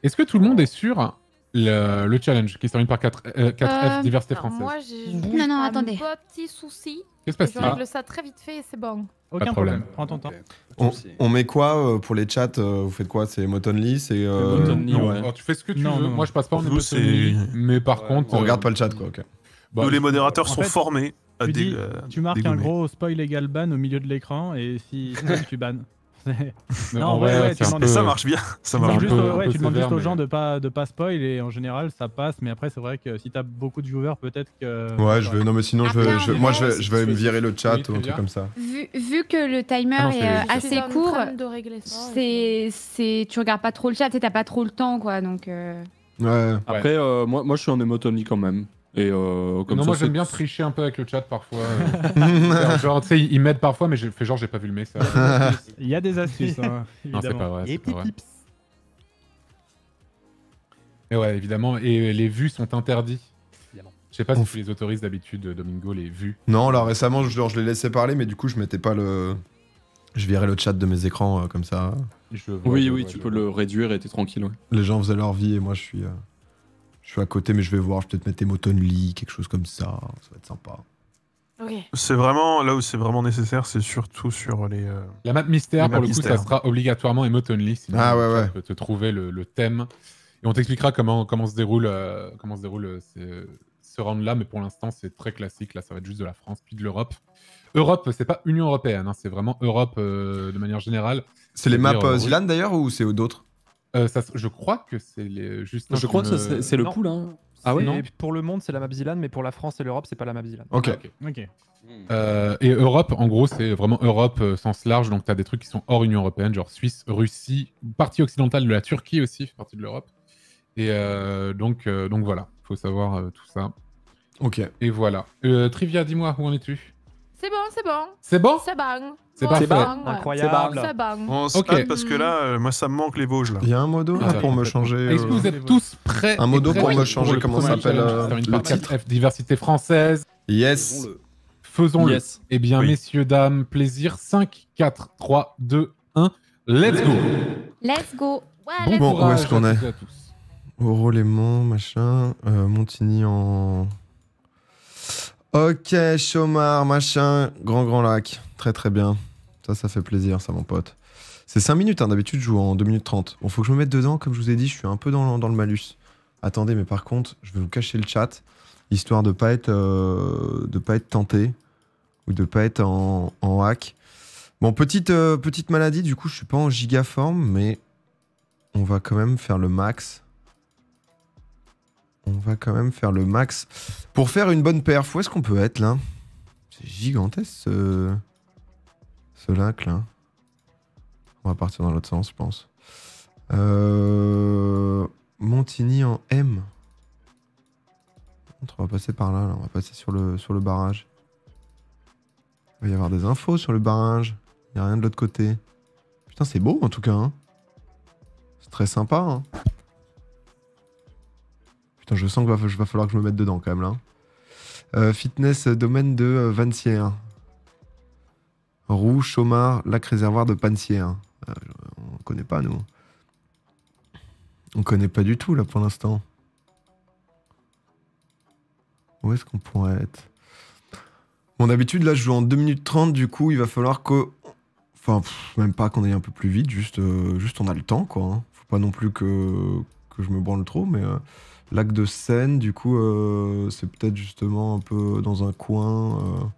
Est-ce que tout le monde est sur le challenge qui se termine par 4F diversité Alors, française? moi, j'ai juste Non, non, un attendez. petit souci. Qu'est-ce qui se Je passe-t-il? règle ça très vite fait et c'est bon. Aucun problème. problème, prends ton temps. On met quoi pour les chats? Vous faites quoi? C'est Motonly? C'est Motonly, Non, ouais. alors, tu fais ce que tu Non, veux. non. Moi, je passe pas en Nous, émotionné, c'est- mais par contre... on regarde pas le chat quoi. Ok. bah, Nous, les modérateurs en sont fait, formés à Tu marques un dégommer. gros spoil égal ban au milieu de l'écran et si tu bannes. mais Non, en ouais, vrai, ouais, c'est un tu peu- Et ça marche bien. Ça Tu marche demandes un bien. juste, peu- ouais, un peu tu demandes juste sévère, aux gens mais- de pas spoil et en général ça passe, mais après c'est vrai que si t'as beaucoup de viewers peut-être que... Ouais, je vais. Non, mais sinon, Après, moi, en je vrai, vais me virer le chat Oui, ou très un bien. truc comme ça. Vu que le timer Ah non, c'est- est je Je suis assez en court, train de régler ça. et tu regardes pas trop le chat, tu sais, t'as pas trop le temps, quoi, donc... Ouais. Après, moi je suis en émotonly quand même. Et comme non, ça, moi c'est- j'aime bien tricher un peu avec le chat parfois. Genre, tu sais, ils m'aident parfois, mais je fais genre j'ai pas vu le message. Il y a des astuces, hein, Non, c'est évidemment. pas vrai. Et c'est pas petits vrai. tips. Et ouais, évidemment. Et les vues sont interdits. Évidemment. Je sais pas si Ouf. tu les autorises d'habitude, Domingo, les vues. Non, là récemment, je les laissais parler, mais du coup, je mettais pas le. Je virais le chat de mes écrans comme ça. Je vois, Oui, je oui, vois, tu je peux vois. le réduire et t'es tranquille, ouais. Les gens faisaient leur vie et moi, je suis à côté, mais je vais voir. Je vais peut-être mettre Motonly, quelque chose comme ça. Ça va être sympa. Ok. C'est vraiment là où c'est vraiment nécessaire, c'est surtout sur les. La map mystère, La pour map le coup, mystère. ça sera obligatoirement Emotonly. Sinon, Ah, ouais, le chat ouais. peut te trouver le thème. Et on t'expliquera comment se déroule, ce round-là. Mais pour l'instant, c'est très classique. Là, ça va être juste de la France, puis de l'Europe. Europe, c'est pas Union Européenne. Hein, c'est vraiment Europe de manière générale. C'est les maps C'est-à-dire, Zilan d'ailleurs ou c'est d'autres? Je crois que c'est les... Justin, Je crois tu que me- c'est le Non. pool, hein. Ah ouais, non. Et pour le monde, c'est la map Zilan, mais pour la France et l'Europe, c'est pas la map Zilan. Ok. Ah, ok. Ok. Et Europe, en gros, c'est vraiment Europe sens large. Donc, tu as des trucs qui sont hors Union Européenne, genre Suisse, Russie, partie occidentale de la Turquie aussi, fait partie de l'Europe. Et donc voilà, faut savoir tout ça. Ok. Et voilà. Trivia, dis-moi, où en es-tu? C'est bon, c'est bon. C'est bon? C'est bon. C'est Ouais, parfait. bon, ouais. Incroyable. C'est bon. On se Ok. hâte parce que là, moi, ça me manque les Vosges là. Il y a un modo là, Ah, pour me complètement. changer. Est-ce que vous êtes tous prêts? Un modo et prêts pour me changer, le comment premier ça s'appelle, challenge qui se termine le par titre 4F diversité française. Yes. Faisons-le. Yes. Eh bien, Oui. messieurs, dames, plaisir. 5, 4, 3, 2, 1. Let's go! Let's go. Ouais, Bon let's Bon, go. courage où est-ce qu'on à est toutes et à tous. Oro-Léman, machin. Montigny en. Ok, Chomard, machin. Grand lac. Très très bien. Ça fait plaisir, ça, mon pote. C'est 5 minutes, hein. D'habitude, je joue en 2 minutes 30. Bon, faut que je me mette dedans, comme je vous ai dit, je suis un peu dans le malus. Attendez, mais par contre, je vais vous cacher le chat, histoire de pas être tenté, ou de pas être en hack. Bon, petite maladie, du coup, je suis pas en giga forme, mais on va quand même faire le max. On va quand même faire le max. Pour faire une bonne perf, où est-ce qu'on peut être, là? C'est gigantesque, ce lac, là. On va partir dans l'autre sens, je pense. Montigny en M. On va passer par là, là. On va passer sur le barrage. Il va y avoir des infos sur le barrage. Il n'y a rien de l'autre côté. Putain, c'est beau, en tout cas, hein. C'est très sympa, hein. Putain, je sens qu'il va falloir que je me mette dedans, quand même, là. Fitness, domaine de Vancière. Roux, Chomard, lac réservoir de Pansière. On connaît pas, nous. On connaît pas du tout, là, pour l'instant. Où est-ce qu'on pourrait être? Bon, d'habitude, là, je joue en 2 minutes 30, du coup, il va falloir que... Enfin, même pas qu'on aille un peu plus vite, juste on a le temps, quoi. Hein. Faut pas non plus que je me branle trop, mais... lac de Seine, du coup, c'est peut-être justement un peu dans un coin...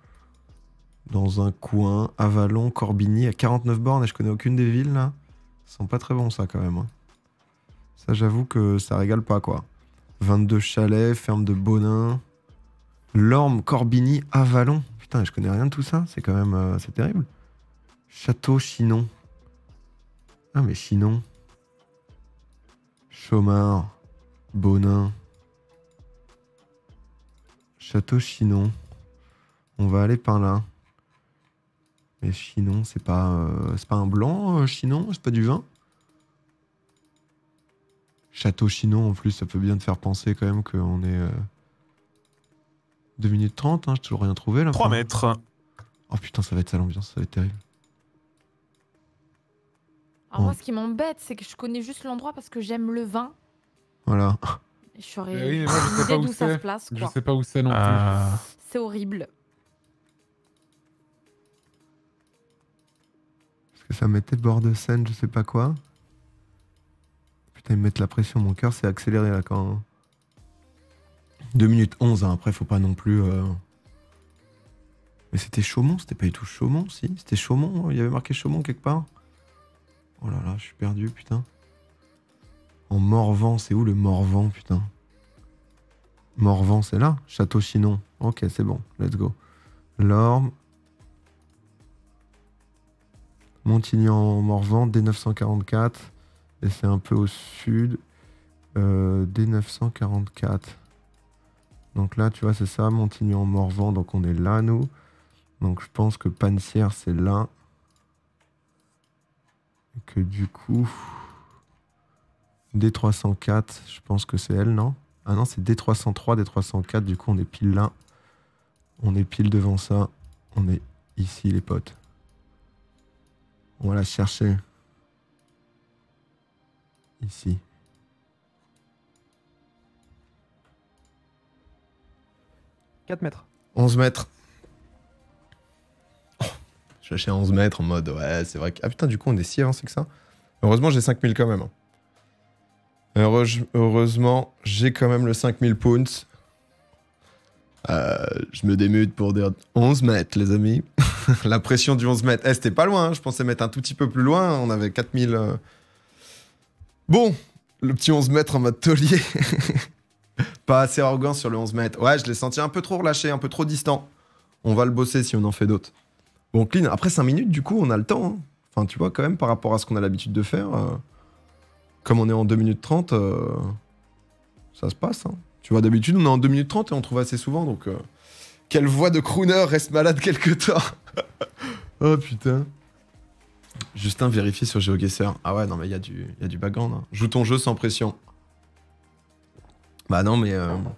Avalon, Corbigny, à 49 bornes, et je connais aucune des villes, là. Ça sent pas très bon, ça, quand même. Hein. Ça, j'avoue que ça régale pas, quoi. 22 chalets, ferme de Bonin, Lorme, Corbigny, Avalon. Putain, je connais rien de tout ça, c'est quand même... c'est terrible. Château, Chinon. Ah, mais Chinon. Chomard, Bonin. Château, Chinon. On va aller par là. Mais Chinon, c'est pas un blanc, Chinon? C'est pas du vin? Château Chinon, en plus, ça peut bien te faire penser quand même qu'on est... 2 minutes 30, hein, j'ai toujours rien trouvé là. 3 mètres. Oh putain, ça va être ça l'ambiance, ça va être terrible. Alors moi, ce qui m'embête, c'est que je connais juste l'endroit parce que j'aime le vin. Voilà. Et je saurais Oui, mais moi, je sais pas où d'où ça se c'est. place, Je quoi. sais pas où c'est non plus. C'est horrible. Parce que ça mettait bord de scène, je sais pas quoi. Putain, ils me mettent la pression, mon cœur s'est accéléré là quand. 2 minutes 11, hein. Après, faut pas non plus. Mais c'était Chaumont, c'était pas du tout Chaumont, si? C'était Chaumont, il y avait marqué Chaumont quelque part? Oh là là, je suis perdu, putain. En Morvan, c'est où le Morvan, putain? Morvan, c'est là? Château-Chinon. Ok, c'est bon, let's go. Lorme. Montignan-Morvan, D944. Et c'est un peu au sud. D944. Donc là, tu vois, c'est ça, Montignan-Morvan. Donc on est là, nous. Donc je pense que Pansière, c'est là. Et que du coup... D304, je pense que c'est elle, non? Ah non, c'est D303, D304. Du coup, on est pile là. On est pile devant ça. On est ici, les potes. On va la chercher. Ici. « 4 mètres. 11 mètres. Oh, je cherchais 11 mètres en mode, ouais, c'est vrai que... Ah putain, du coup, on est si avancé que ça. Heureusement, j'ai 5000 quand même. Heureusement, j'ai quand même le 5000 pounds. Je me démude pour dire 11 mètres, les amis. La pression du 11 mètres. C'était pas loin, hein. Je pensais mettre un tout petit peu plus loin. On avait 4000... Bon, le petit 11 mètres en mode taulier. Pas assez arrogant sur le 11 mètres. Ouais, je l'ai senti un peu trop relâché, un peu trop distant. On va le bosser si on en fait d'autres. Bon, clean. Après 5 minutes, du coup, on a le temps. Hein. Enfin, tu vois, quand même, par rapport à ce qu'on a l'habitude de faire... Comme on est en 2 minutes 30, ça se passe. Hein. Tu vois, d'habitude, on est en 2 minutes 30 et on trouve assez souvent. Donc, quelle voix de crooner reste malade quelque temps. Oh putain. Justin, vérifie sur GeoGuessr. Ah ouais, non, mais il y a du background. Hein. Joue ton jeu sans pression. Bah non, mais...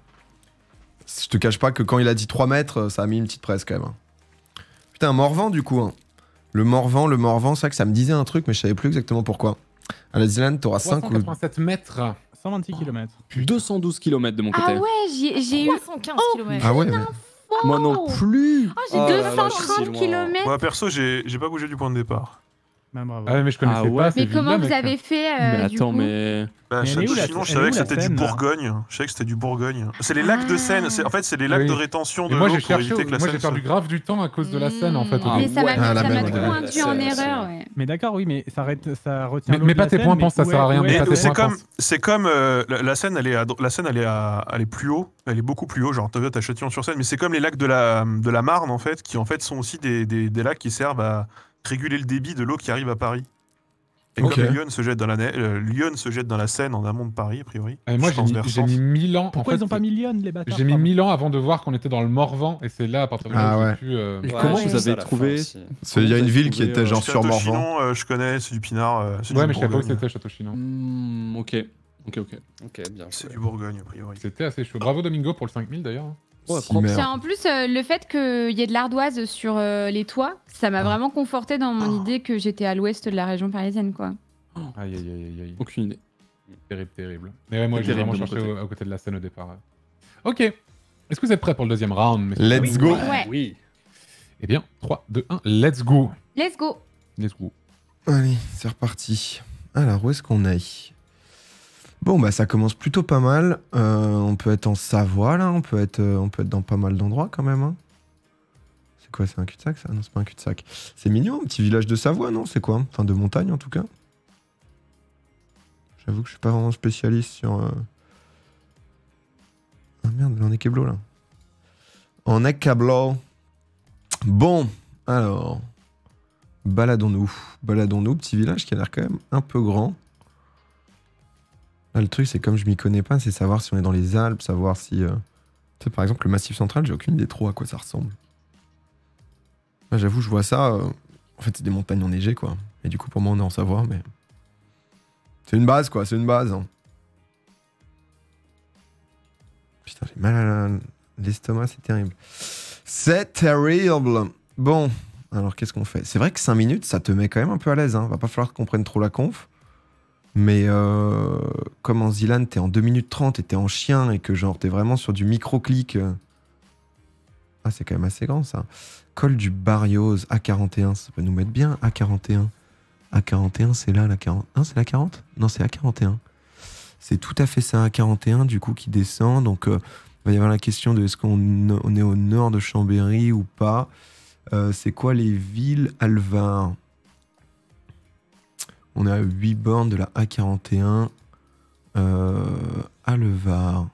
je te cache pas que quand il a dit 3 mètres, ça a mis une petite presse quand même. Hein. Putain, Morvan, du coup. Hein. Le Morvan, c'est vrai que ça me disait un truc, mais je savais plus exactement pourquoi. À la Zélande, t'auras 5 ou... 387 mètres. 126 km. 212 km de mon côté. Ah ouais, j'ai eu 315 km. Ah ouais, mais... Moi non plus. Oh, j'ai Oh là là, 230 je suis loin. km. Moi, perso, j'ai pas bougé du point de départ. Bah, bravo. Ah ouais, mais je connaissais Ah ouais. pas. ces Mais comment villes-là, vous mec. avez fait Mais du attends, coup mais... Bah, Mais elle est où, Château-Chinon, la- je elle est savais où, que la c'était du Seine, là Bourgogne. Je savais que c'était du Bourgogne. C'est les lacs de Seine. En fait, c'est les lacs Oui. de rétention Et de moi, l'eau j'ai pour cherché. éviter que la Moi, Seine j'ai perdu se... grave du temps à cause de la scène, en fait. au Ah début. Mais ça ouais. m'a Ah, la ça m'a belle, trop ouais. induit en erreur, ouais. Mais d'accord, oui, mais ça retient Mais l'eau de pas la tes Seine, points, mais pense, ça où sert à est- rien, où mais est- pas tes C'est points, comme, pense. c'est comme la Seine, elle est plus haut, elle est beaucoup plus haut. Genre, t'as Châtillon-sur-Seine, mais c'est comme les lacs de la Marne en fait, qui en fait sont aussi des lacs qui servent à réguler le débit de l'eau qui arrive à Paris. Et Ok. comme Lyon se jette dans Lyon se jette dans la Seine en amont de Paris, a priori. Et moi, transversant. j'ai mis 1000 ans. Pourquoi en ils fait, ont pas mis Lyon, les bâtards? J'ai mis pardon. 1000 ans avant de voir qu'on était dans le Morvan, et c'est là, à partir de là, Ah où ouais. j'ai pu... Et Ouais. comment Ouais. vous avez trouvé... Il y a une ville qui était genre sur Morvan. Château-Chinon, je connais, c'est du Pinard. C'est Ouais, du mais je savais pas où Bourgogne. c'était, Château-Chinon. Ok. Ok, bien C'est joué. du Bourgogne, a priori. C'était assez chaud. Bravo, Domingo, pour le 5000, d'ailleurs. Ouais, Si, propre. merde. Tiens, en plus, le fait qu'il y ait de l'ardoise sur les toits, ça m'a vraiment conforté dans mon idée que j'étais à l'ouest de la région parisienne, quoi. Aïe, aïe, aïe, aïe. Aucune idée. Terrible, terrible. Mais ouais, moi, C'est j'ai terrible vraiment de mon cherché côté. à côté de la scène au départ. Ouais. Ok. Est-ce que vous êtes prêts pour le deuxième round, messieurs? Let's go. Ouais. Oui. Eh bien, 3, 2, 1, let's go. Let's go. Let's go. Allez, c'est reparti. Alors, où est-ce qu'on est? Bon, bah ça commence plutôt pas mal. On peut être en Savoie, là. On peut être dans pas mal d'endroits, quand même. Hein. C'est quoi, c'est un cul-de-sac, ça? Non, c'est pas un cul-de-sac. C'est mignon, un petit village de Savoie, non? C'est quoi? Enfin, de montagne, en tout cas. J'avoue que je suis pas vraiment spécialiste sur... Ah merde, on est Keblo, là. On est Keblo. Bon, alors... Baladons-nous. Baladons-nous, petit village qui a l'air quand même un peu grand. Là, le truc, c'est comme je m'y connais pas, c'est savoir si on est dans les Alpes, savoir si... Tu sais, par exemple, le Massif Central, j'ai aucune idée trop à quoi ça ressemble. Là, j'avoue, je vois ça... En fait, c'est des montagnes enneigées, quoi. Et du coup, pour moi, on est en Savoie, mais... C'est une base, quoi, c'est une base. Hein. Putain, j'ai mal à l'estomac, c'est terrible. C'est terrible. Bon, Alors, qu'est-ce qu'on fait? C'est vrai que 5 minutes, ça te met quand même un peu à l'aise. Hein. Va pas falloir qu'on prenne trop la conf. Mais comme en Zilan, t'es en 2 minutes 30 et t'es en chien et que genre t'es vraiment sur du micro-clic. Ah, c'est quand même assez grand ça. Col du Barrios, A41, ça peut nous mettre bien, A41. A41, c'est là, la 40. Non, c'est la 40? Non, c'est A41. C'est tout à fait ça, A41, du coup, qui descend. Donc, il va y avoir la question de est-ce qu'on est au nord de Chambéry ou pas. C'est quoi les villes Alvar? On est à 8 bornes de la A41. Alvar.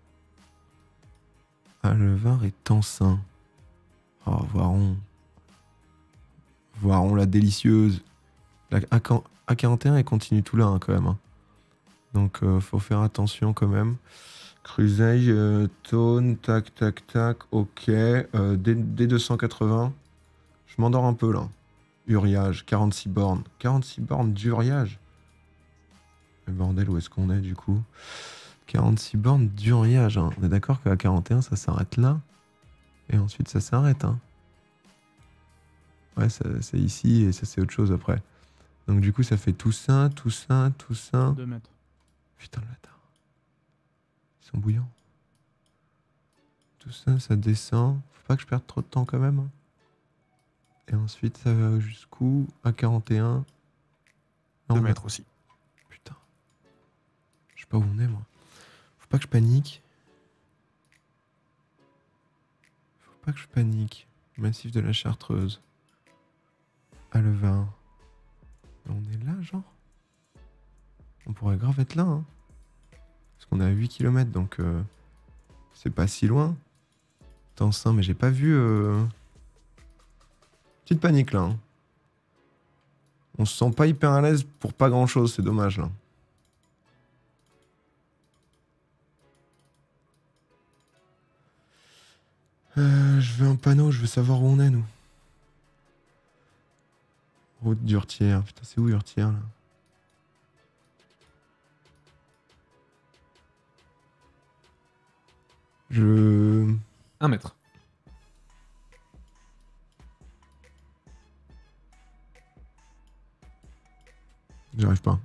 Alvar et Tansin. Oh, Voiron. Voiron la délicieuse. La A41, elle continue tout là, hein, quand même. Hein. Donc, faut faire attention quand même. Cruzeil, Tone, tac, tac, tac, ok. D280. Je m'endors un peu, là. Uriage, 46 bornes. 46 bornes d'Uriage. Mais bordel, où est-ce qu'on est, du coup? 46 bornes d'Uriage. Hein. On est d'accord qu'à 41, ça s'arrête là. Et ensuite, ça s'arrête. Hein. Ouais, c'est ici et ça, c'est autre chose après. Donc, du coup, ça fait tout ça, tout ça, tout ça. 2 mètres. Putain, le bâtard. Ils sont bouillants. Tout ça, ça descend. Faut pas que je perde trop de temps quand même. Hein. Et ensuite, ça va jusqu'où? À 41. 2 mètres aussi. Putain. Je sais pas où on est, moi. Faut pas que je panique. Faut pas que je panique. Massif de la Chartreuse. Alvar. On est là, genre? On pourrait grave être là, hein. Parce qu'on est à 8 km, donc c'est pas si loin. Tansin, mais j'ai pas vu... Petite panique, là. Hein. On se sent pas hyper à l'aise pour pas grand-chose, c'est dommage, là. Je veux un panneau, je veux savoir où on est, nous. Route d'Urtière. Putain, c'est où Urtière, là? Je... 1 mètre. J'arrive pas.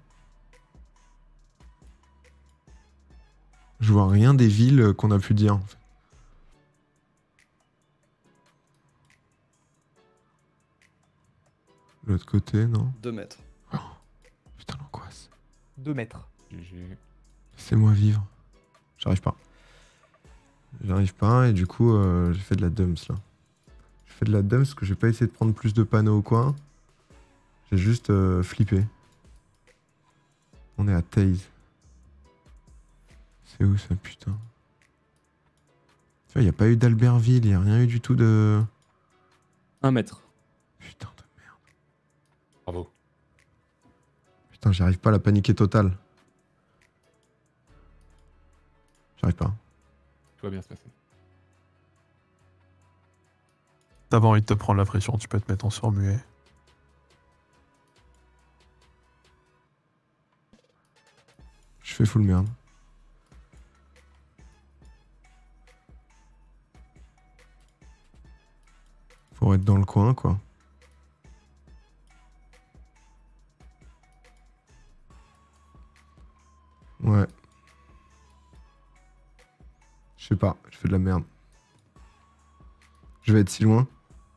Je vois rien des villes qu'on a pu dire, en fait. L'autre côté, non? 2 mètres. Oh, putain, l'angoisse. 2 mètres. GG. Laissez-moi vivre. J'arrive pas. J'arrive pas et du coup, j'ai fait de la dumps, là. J'ai fait de la dumps parce que j'ai pas essayé de prendre plus de panneaux ou quoi. J'ai juste flippé. On est à Taze. C'est où ça, putain? Il n'y a pas eu d'Albertville, il n'y a rien eu du tout de... 1 mètre. Putain de merde. Bravo. Putain, j'y arrive pas, la panique est totale. J'arrive pas. Tout va bien se passer. T'as pas envie de te prendre la pression, tu peux te mettre en surmuet. Je fais full merde. Faut être dans le coin, quoi. Ouais. Je sais pas, je fais de la merde. Je vais être si loin.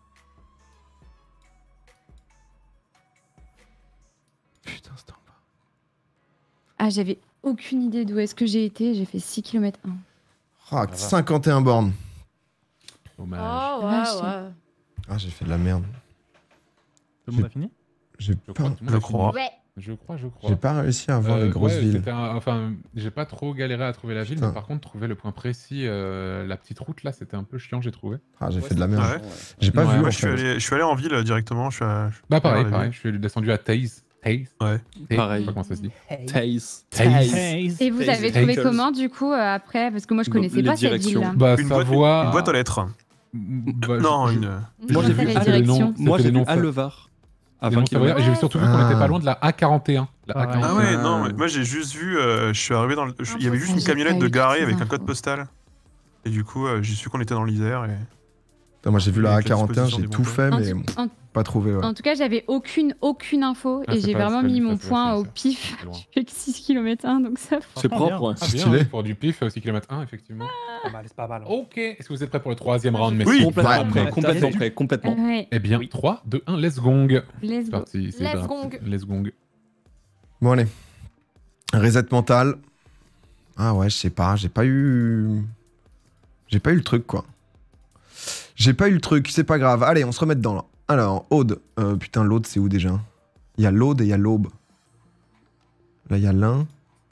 Putain, c'était en bas. Ah, j'avais aucune idée d'où est-ce que j'ai été. J'ai fait 6 km 1. Ah, 51 bornes. Dommage. Oh, Vache. ouais, ouais. Ah, j'ai fait de la merde. Tout le monde a fini? J'ai Je pas, crois que tout le monde Je a crois. Ouais. fini. Je crois. j'ai pas réussi à voir les grosses ouais, villes. c'était enfin, j'ai pas trop galéré à trouver la ville, Putain. mais par contre, trouver le point précis, la petite route là, c'était un peu chiant, j'ai trouvé. Ah, j'ai Ouais, fait de la merde. Ouais. J'ai pas Ouais, vu. moi, en Moi, fait. je suis allé en ville directement. Bah pareil, Ouais, pareil. Je suis descendu à Taze. Taze. Ouais. Je Pareil. sais pas comment ça se dit. Taze. Taze. Et vous Taze. avez trouvé Taze. comment du coup après? Parce que moi je Bon, connaissais les pas cette directions. ville-là. Bah Une boîte, Savoie. une boîte aux lettres. Bah, Non, je- une. Moi, j'ai vu les c'était les directions. noms- Moi, c'était j'ai les vu noms- Alvar. À les 20 noms savoyards. km. Et j'ai surtout vu qu'on Ah. était pas loin de la A41. La Ah ouais. A41. Ah ouais, Ah. non, mais moi j'ai juste vu, je suis arrivé dans le... Il y avait juste Ah, une j'ai camionnette pas de eu garée toutes ces avec un code infos. postal. Et du coup, j'ai su qu'on était dans l'Isère et... Putain, moi j'ai vu la Avec la A41, disposition j'ai des tout bons fait, En mais tout- en- pas trouvé. Ouais. En tout cas, j'avais aucune info Ah, et c'est j'ai pas- vraiment c'est pas mis du mon tout point au facile, ça. pif. C'est loin. Je fais que 6 km 1, donc ça. C'est Franchement, propre, ouais. Ah Stylé. bien, pour du pif, 6 km 1, effectivement. Pas mal, c'est pas mal. Ok, est-ce que vous êtes prêts pour le troisième round, messieurs? Oui. Complètement Ouais. prêt, Ouais. complètement T'as prêt, complètement. Ouais, Eh bien, Oui. 3, 2, 1, let's gong. let's C'est go. parti, c'est Let's parti. gong. Let's gong. Bon, allez. Reset mental. Ah ouais, je sais pas, j'ai pas eu le truc, quoi. J'ai pas eu le truc, c'est pas grave. Allez, on se remet dedans, là. Alors, Aude. Putain, l'Aude, c'est où déjà? Il y a l'Aude et il y a l'Aube. Là, il y a l'Ain.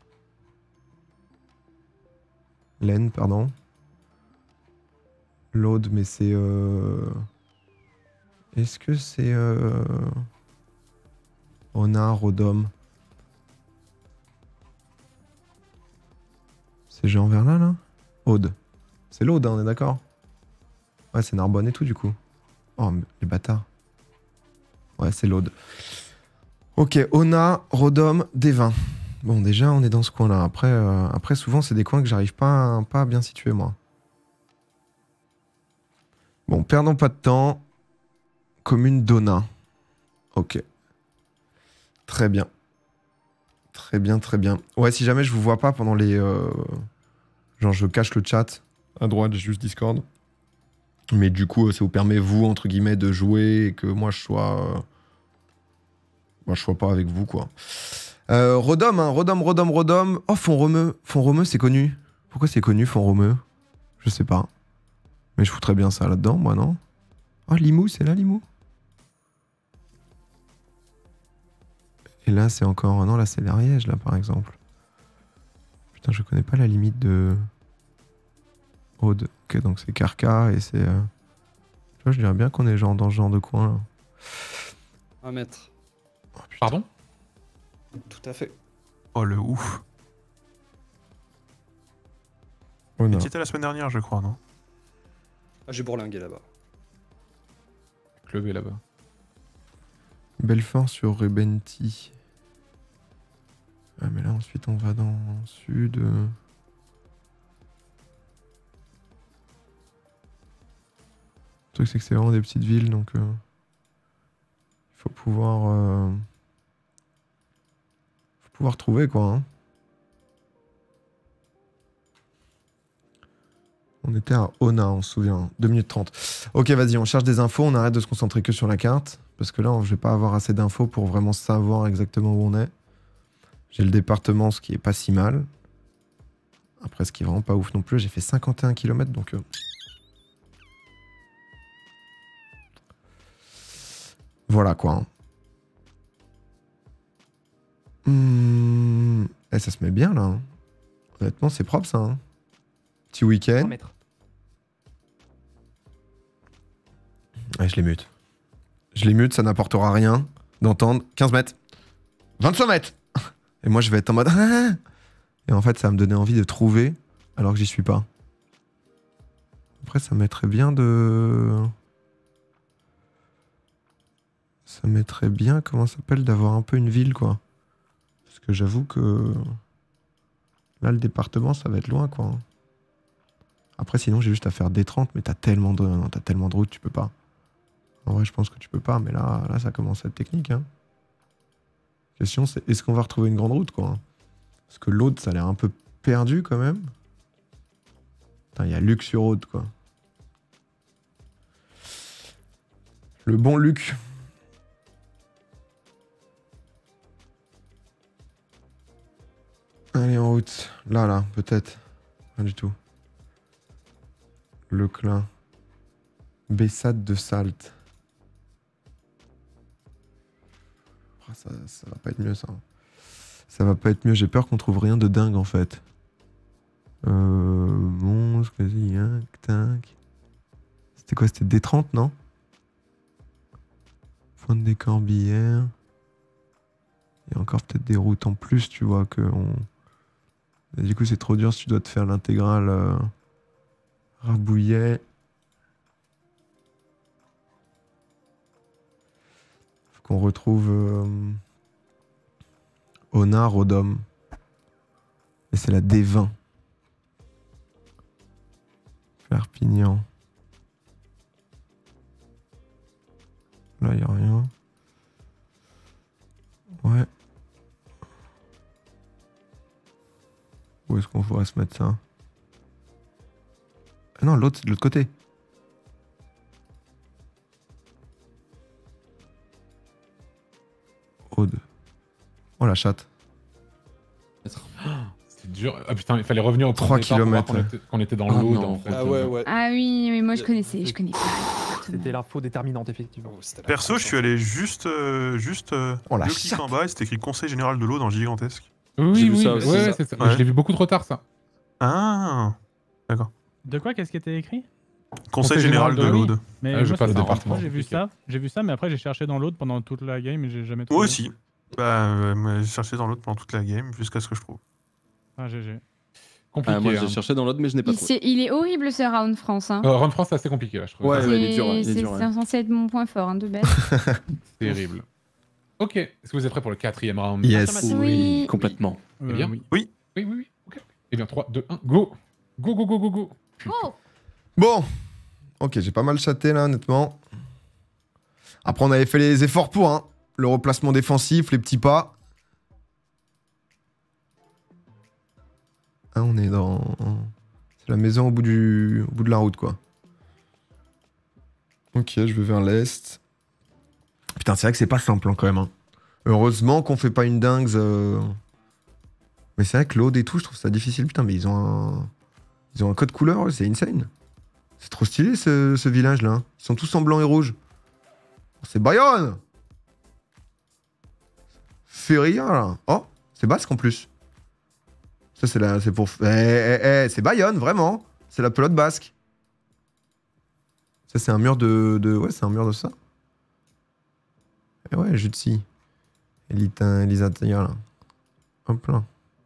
L'Aisne, pardon. L'Aude, mais c'est... Est-ce que c'est... Onard, Rodom? C'est Jean Verlin, là? Aude. C'est l'Aude, hein, on est d'accord? Ouais, c'est Narbonne et tout, du coup. Oh, mais les bâtards. Ouais, c'est l'Aude. Ok, Ona, Rodom, Devin. Bon, déjà, on est dans ce coin-là. Après, souvent, c'est des coins que j'arrive pas à bien situer, moi. Bon, perdons pas de temps. Commune d'Ona. Ok. Très bien. Très bien, très bien. Ouais, si jamais je vous vois pas pendant les... Genre, je cache le chat. À droite, j'ai juste Discord. Mais du coup, ça vous permet, vous, entre guillemets, de jouer et que moi, je sois... Moi, je sois pas avec vous, quoi. Rodom, hein. Rodom. Oh, Font-Romeu. Font-Romeu, c'est connu. Pourquoi c'est connu, Font-Romeu? Je sais pas. Mais je foutrais bien ça là-dedans, moi, non? Oh, Limoux, c'est là, Limoux? Et là, c'est encore... Non, là, c'est l'Ariège, là, par exemple. Putain, je connais pas la limite de... Aude. Ok, donc c'est Carca et c'est... Tu vois, je dirais bien qu'on est genre dans ce genre de coin, là. 1 mètre. Oh, putain. Pardon? Tout à fait. Oh, le ouf. Oh, non. C'était la semaine dernière, je crois, non? Ah, j'ai bourlingué là-bas. Club est là-bas. Belfort sur Rebenti. Ah, mais là, ensuite, on va dans le sud. Le truc, c'est que c'est vraiment des petites villes, donc... il faut pouvoir... faut pouvoir trouver, quoi. Hein. On était à Ona, on se souvient. 2 minutes 30. Ok, vas-y, on cherche des infos. On arrête de se concentrer que sur la carte. Parce que là, je vais pas avoir assez d'infos pour vraiment savoir exactement où on est. J'ai le département, ce qui est pas si mal. Après, ce qui est vraiment pas ouf non plus. J'ai fait 51 km, donc... Voilà, quoi. Eh, ça se met bien, là. Hein. Honnêtement, c'est propre, ça. Hein. Petit 3 week-end. mètres. Ouais, je les mute. Je les mute, ça n'apportera rien d'entendre 15 mètres. 25 mètres. Et moi, je vais être en mode... Et en fait, ça va me donner envie de trouver alors que j'y suis pas. Après, ça mettrait bien de... Ça mettrait bien, comment ça s'appelle, d'avoir un peu une ville, quoi. Parce que j'avoue que... Là, le département, ça va être loin, quoi. Après, sinon, j'ai juste à faire D30, mais t'as tellement de routes, tu peux pas. En vrai, je pense que tu peux pas, mais là ça commence à être technique. Hein. La question, c'est est-ce qu'on va retrouver une grande route, quoi? Parce que l'autre, ça a l'air un peu perdu, quand même. Putain, il y a Luc sur Aude, quoi. Le bon Luc. Allez, en route. Là, peut-être. Pas du tout. Leclin. Bessade de Salte. Oh, ça va pas être mieux, ça. Ça va pas être mieux. J'ai peur qu'on trouve rien de dingue, en fait. Monstre, vas-y, hein, tac. C'était quoi? C'était D30, non? Pointe des Corbières. Il y a encore peut-être des routes en plus, tu vois, que on... Et du coup, c'est trop dur si tu dois te faire l'intégrale Rabouillet. Faut qu'on retrouve Ona, Rodom. Et c'est la D20. Perpignan. Là, il a rien. Ouais. Où est-ce qu'on pourrait se mettre ça? Ah non, l'autre, c'est de l'autre côté. Aude. Oh la chatte. C'est dur. Ah putain, il fallait revenir au 3 départ pour voir kilomètres. qu'on était dans Ah l'eau. non. En fait. Ah ouais, ouais. Ah oui, mais moi je connais pas. C'était l'info déterminante, effectivement. Oh, c'était la Perso, je suis allé juste Oh, la deux clics chatte. en bas et c'était écrit Conseil général de l'eau dans Gigantesque. Oui, J'ai vu oui, ça ouais, aussi, ouais, ça. c'est ça. Ouais. Je l'ai vu beaucoup trop tard, ça. Ah, De quoi? Qu'est-ce qui était écrit? Conseil général de l'eau. l'Aude. Mais Ah, je moi, passe c'est au marrant. département. Moi, j'ai vu ça, mais après j'ai cherché dans l'autre pendant toute la game et j'ai jamais trouvé. Moi aussi. Bah, j'ai cherché dans l'autre pendant toute la game jusqu'à ce que je trouve. Ah, GG. Compliqué. Moi, hein. j'ai cherché dans l'autre, mais je n'ai pas trouvé. Il est horrible ce round France. Hein. Run France, c'est assez compliqué là, je trouve. Ouais, C'est ouais, il est dur, ouais, il est dur, ouais. C'est censé être mon point fort, hein, de bête. terrible. Ok, est-ce que vous êtes prêts pour le 4e round? Yes. Oui. Complètement. Eh bien, Oui. Oui. Oui. Ok. Eh bien, 3, 2, 1, go. Go. Oh Bon. Ok, j'ai pas mal chaté là, honnêtement. Après, on avait fait les efforts pour, hein. Le replacement défensif, les petits pas. Ah, on est dans... C'est la maison au bout de la route, quoi. Ok, je vais vers l'est. Putain, c'est vrai que c'est pas simple, hein, quand même. Hein. Heureusement qu'on fait pas une dingue. Mais c'est vrai que l'Aude et tout, je trouve ça difficile. Putain, mais ils ont un code couleur, c'est insane. C'est trop stylé, ce village-là. Ils sont tous en blanc et rouge. C'est Bayonne! Feria, là. Oh, c'est basque en plus. Ça, c'est pour... c'est Bayonne, vraiment. C'est la pelote basque. Ça, c'est un mur ouais, c'est un mur de ça. Et ouais, jus de scie. Elisatia, là. Hop là.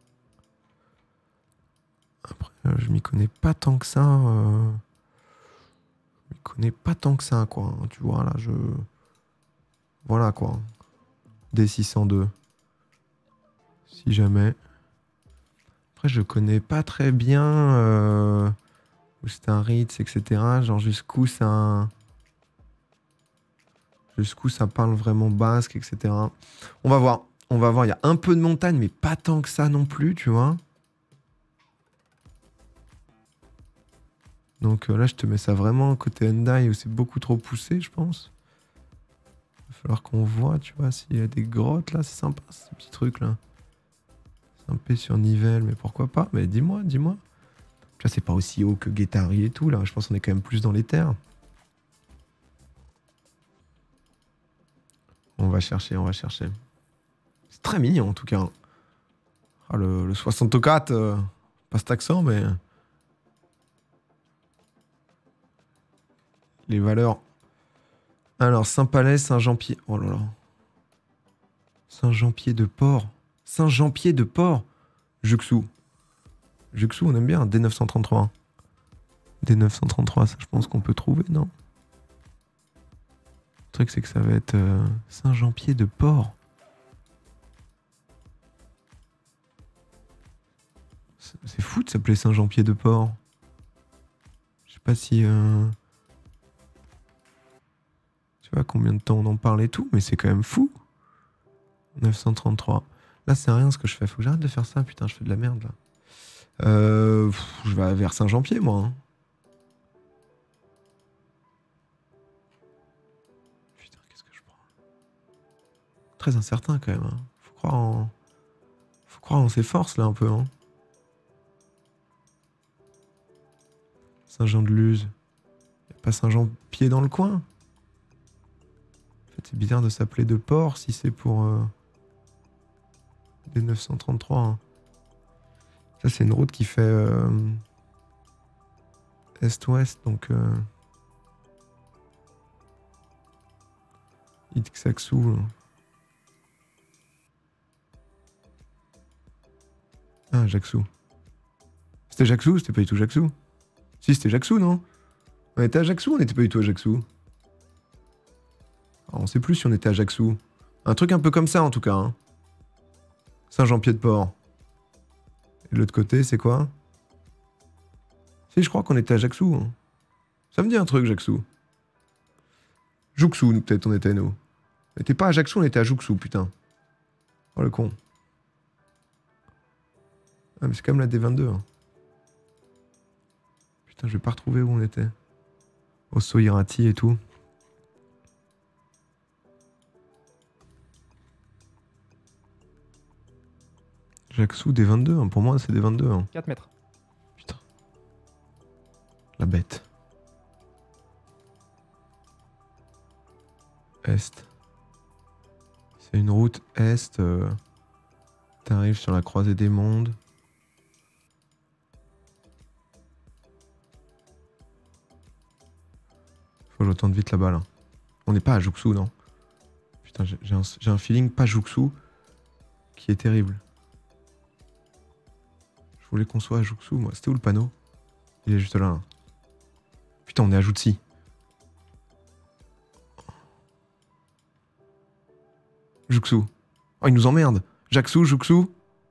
Après, je m'y connais pas tant que ça. Je m'y connais pas tant que ça, quoi. Tu vois, là, Voilà, quoi. D602. Si jamais. Après, je connais pas très bien où c'est un Ritz, etc. Genre jusqu'où ça parle vraiment basque, etc. On va voir. Il y a un peu de montagne, mais pas tant que ça non plus, tu vois. Donc là, je te mets ça vraiment côté Hyundai où c'est beaucoup trop poussé, je pense. Il va falloir qu'on voit, tu vois, s'il y a des grottes là, c'est sympa, ce petit truc là. Sympa sur Nivelles, mais pourquoi pas? Mais dis-moi. Tu vois, c'est pas aussi haut que Guétari et tout là. Je pense qu'on est quand même plus dans les terres. On va chercher. C'est très mignon en tout cas. Ah, le 64, pas cet accent, mais. Les valeurs. Alors, Saint-Palais, Saint-Jean-Pied. Oh là là. Saint-Jean-Pied-de-Port. Saint-Jean-Pied-de-Port. Juxou, on aime bien. D933. D933, ça, je pense qu'on peut trouver, non? Le truc, c'est que ça va être Saint-Jean-Pied-de-Port. C'est fou de s'appeler Saint-Jean-Pied-de-Port. Je sais pas si... Tu vois combien de temps on en parle et tout, mais c'est quand même fou. 933. Là, c'est rien ce que je fais. Faut que j'arrête de faire ça. Putain, je fais de la merde, là. Je vais vers Saint-Jean-Pied, moi. Hein. Putain, qu'est-ce que je prends? Très incertain, quand même. Hein. Faut croire en ses forces, là, un peu. Hein. Saint-Jean-de-Luz. Y'a pas Saint-Jean-Pied dans le coin? En fait, c'est bizarre de s'appeler de port si c'est pour des 933. Hein. Ça, c'est une route qui fait est-ouest, donc Itxaxou. Ah, Jaxou. C'était Jaxou? C'était pas du tout Jaxou. Si, c'était Jaxou, non? On était à Jaxou, on n'était pas du tout à Jaxou. Alors, on sait plus si on était à Jaxou. Un truc un peu comme ça, en tout cas. Hein. Saint-Jean-Pied-de-Port. Et de l'autre côté, c'est quoi? Si, je crois qu'on était à Jaxou. Hein. Ça me dit un truc, Jaxou. Juxu, nous, peut-être, on était, nous. On était pas à Ajaccio, on était à Juxu, putain. Oh, le con. Ah, mais c'est quand même la D22. Hein. Putain, je vais pas retrouver où on était. Osso Hirati et tout. Ajaccio, D22. Hein. Pour moi, c'est D22. Hein. 4 mètres. Putain. La bête. Est. C'est une route est. T'arrives sur la croisée des mondes. Faut que j'entende vite là-bas là. On n'est pas à Juxu, non? Putain, j'ai un feeling pas Juxu qui est terrible. Je voulais qu'on soit à Juxu, moi. C'était où le panneau? Il est juste là. Putain, on est à Jutsi. Juxu. Oh, il nous emmerde. Jaxu, Juxu.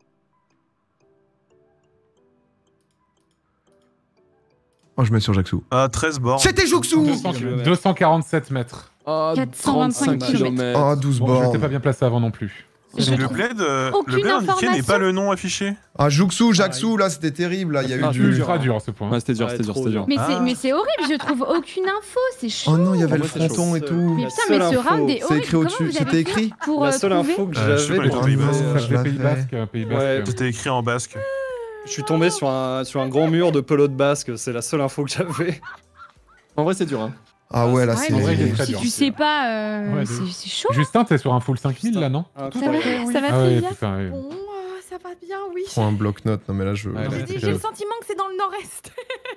Oh, je mets sur Jaxu. Ah, 13 bornes. C'était Juxu! 247 mètres. Ah, 425 kilomètres. Oh, 12 Bon, je bornes. n'étais pas bien placé avant non plus. Je Le trouve bled, aucune le bled indiqué n'est information. pas le nom affiché. Ah, Juxu, Jaxu, là, c'était terrible. Là, il y a eu Ah, du. Ultra dur à ce point. Ouais, c'était dur, Ouais, c'était dur, trop c'était dur. dur. Mais c'est horrible, je trouve aucune info, c'est chaud. Oh non, il y avait le Pour moi, c'est fronton chaud. et tout. Mais La putain, mais seule ce info, round est c'est horrible. écrit Comment au-dessus, vous c'était avez écrit. fait pour La seule trouver info que je sais pas, j'avais les pour Pays Basques. trouver, Je l'avais. Pays Basque, Pays Basque. Ouais, C'était écrit en basque. je suis tombé sur un grand mur de pelote basque, c'est la seule info que j'avais. En vrai, c'est dur. Hein. Ah ouais, là, Ouais, c'est. en vrai, il est très Si dur. tu sais pas, Ouais, de c'est chaud. Justin, t'es sur un full 5000 là, non? Ça va, Incroyable. ça va Ah très ouais, bien. putain. Ouais. Bon, ça va bien, oui. Prends un bloc-notes. Non, mais là, je. Ouais, là, J'ai le sentiment que c'est dans le nord-est.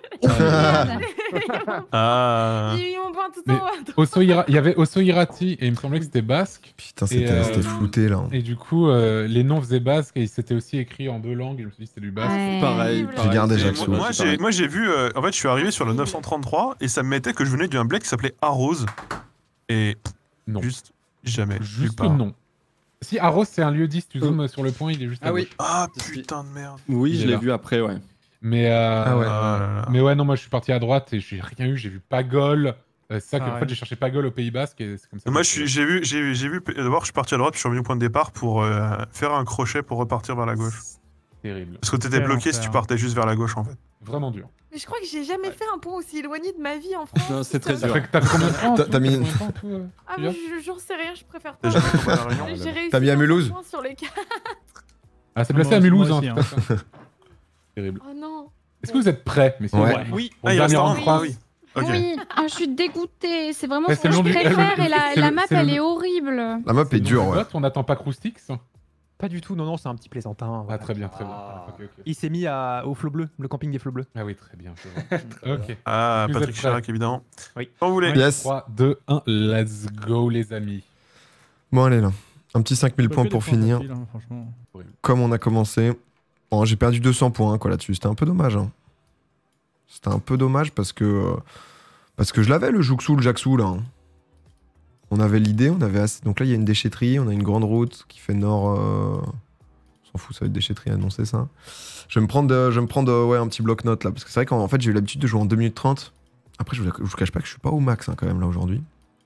Ah. J'ai mis mon point tout Mais- en haut. Il y avait Osso Hirati et il me semblait que c'était basque. Putain, Et, c'était flouté là. Et du coup, les noms faisaient basque et c'était aussi écrit en 2 langues. Et je me suis dit c'était du basque. Ouais. Pareil, J'ai gardé Et Jaxu. moi, j'ai vu. En fait, je suis arrivé sur le 933 et ça me mettait que je venais d'un bled qui s'appelait Arrose. Et Non. juste jamais. nulle Juste part. non. Si Arros c'est un lieu 10, tu zoomes sur le point, il est juste à Ah oui. gauche. Ah Je suis- putain de merde. Oui, Il je est l'ai là. vu après, ouais. Mais, Ah ouais. Ah là là. mais ouais, non, moi je suis parti à droite et j'ai rien eu. J'ai vu Pagol. C'est ça que, Ah en fait, ouais. j'ai cherché Pagol au Pays Basque et c'est comme ça. Moi, que- j'ai vu. D'abord, je suis parti à droite, puis je suis revenu au point de départ pour faire un crochet pour repartir vers la gauche. Terrible. Parce que t'étais Quel bloqué si enfer. tu partais juste vers la gauche en fait. Vraiment dur. Mais je crois que j'ai jamais fait un point aussi éloigné de ma vie en France. Non, c'est très Ça dur. fait que t'as fait combien de temps T'as mis- Ah, mais j'en sais rien, je préfère pas. Déjà, on va à la Réunion. J'ai réussi T'as mis à un Mulhouse point sur les 4. Ah, c'est Moi placé à aussi, Mulhouse, moi hein, aussi, tout à fait. Terrible. Oh non. Est-ce que vous êtes prêts, messieurs? Ouais. Oui. Au Ah, il reste dernier un round de round, France. oui. Ok. Oui, ah, je suis dégoûtée. C'est vraiment Ouais, ce c'est que le je nom du- préfère et c'est la le- map, c'est le- elle est horrible. La map est dure, ouais. On n'attend pas Croustix. Pas du tout, non, non, c'est un petit plaisantin. Ah, voilà. très bien, très bien. Ah. Ok, ok. Il s'est mis au flot bleu, le camping des flots bleus. Ah oui, très bien. je vois. Ok. Ah, Vous Patrick êtes prêts? Chirac, évidemment. Oui. Quand vous voulez. Yes. 3, 2, 1, let's go, les amis. Bon, allez là. Un petit 5000 points pour finir. Franchement. Comme on a commencé. Bon, j'ai perdu 200 points quoi là-dessus. C'était un peu dommage. Hein. C'était un peu dommage parce que je l'avais le Juxu, le Jaxu là. Hein. On avait l'idée, on avait assez... Donc là, il y a une déchetterie, on a une grande route qui fait nord... On s'en fout, ça va être déchetterie, annoncer ça. Je vais me prendre ouais, un petit bloc-notes là, parce que c'est vrai qu'en fait, j'ai eu l'habitude de jouer en 2 minutes 30. Après, je vous cache pas que je suis pas au max hein, quand même là aujourd'hui.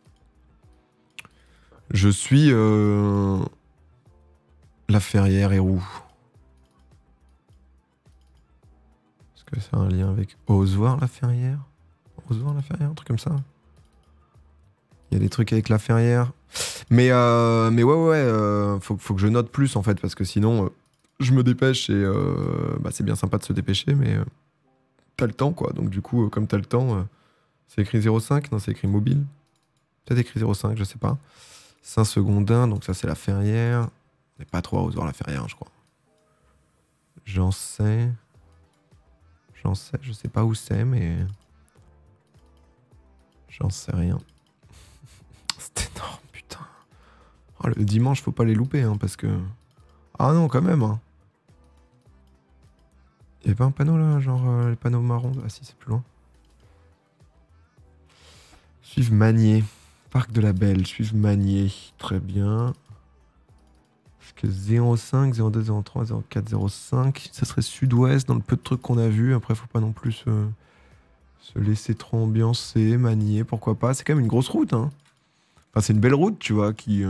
Je suis... La Ferrière et Roux. Est-ce que c'est un lien avec Ozoir la Ferrière? Ozoir la Ferrière, un truc comme ça. Il y a des trucs avec la Ferrière. Mais ouais, faut que je note plus en fait, parce que sinon, je me dépêche et bah, c'est bien sympa de se dépêcher, mais t'as le temps quoi. Donc du coup, comme t'as le temps, c'est écrit 05, non, c'est écrit mobile. Peut-être écrit 05, je sais pas. Saint-Segondin, donc ça c'est la Ferrière. On n'est pas trop à Ozoir la Ferrière, je crois. J'en sais, je sais pas où c'est, mais j'en sais rien. C'est énorme, putain. Oh, le dimanche, faut pas les louper, hein, parce que... Ah non, quand même, hein. Il y avait pas un panneau, là, genre les panneaux marrons? Ah si, c'est plus loin. Suive Magnier. Parc de la Belle, suive Magnier. Très bien. Parce que 05, 02, 03, 04, 05, ça serait sud-ouest, dans le peu de trucs qu'on a vu. Après, faut pas non plus se laisser trop ambiancer, Magnier, pourquoi pas. C'est quand même une grosse route, hein. Enfin, c'est une belle route, tu vois, qui...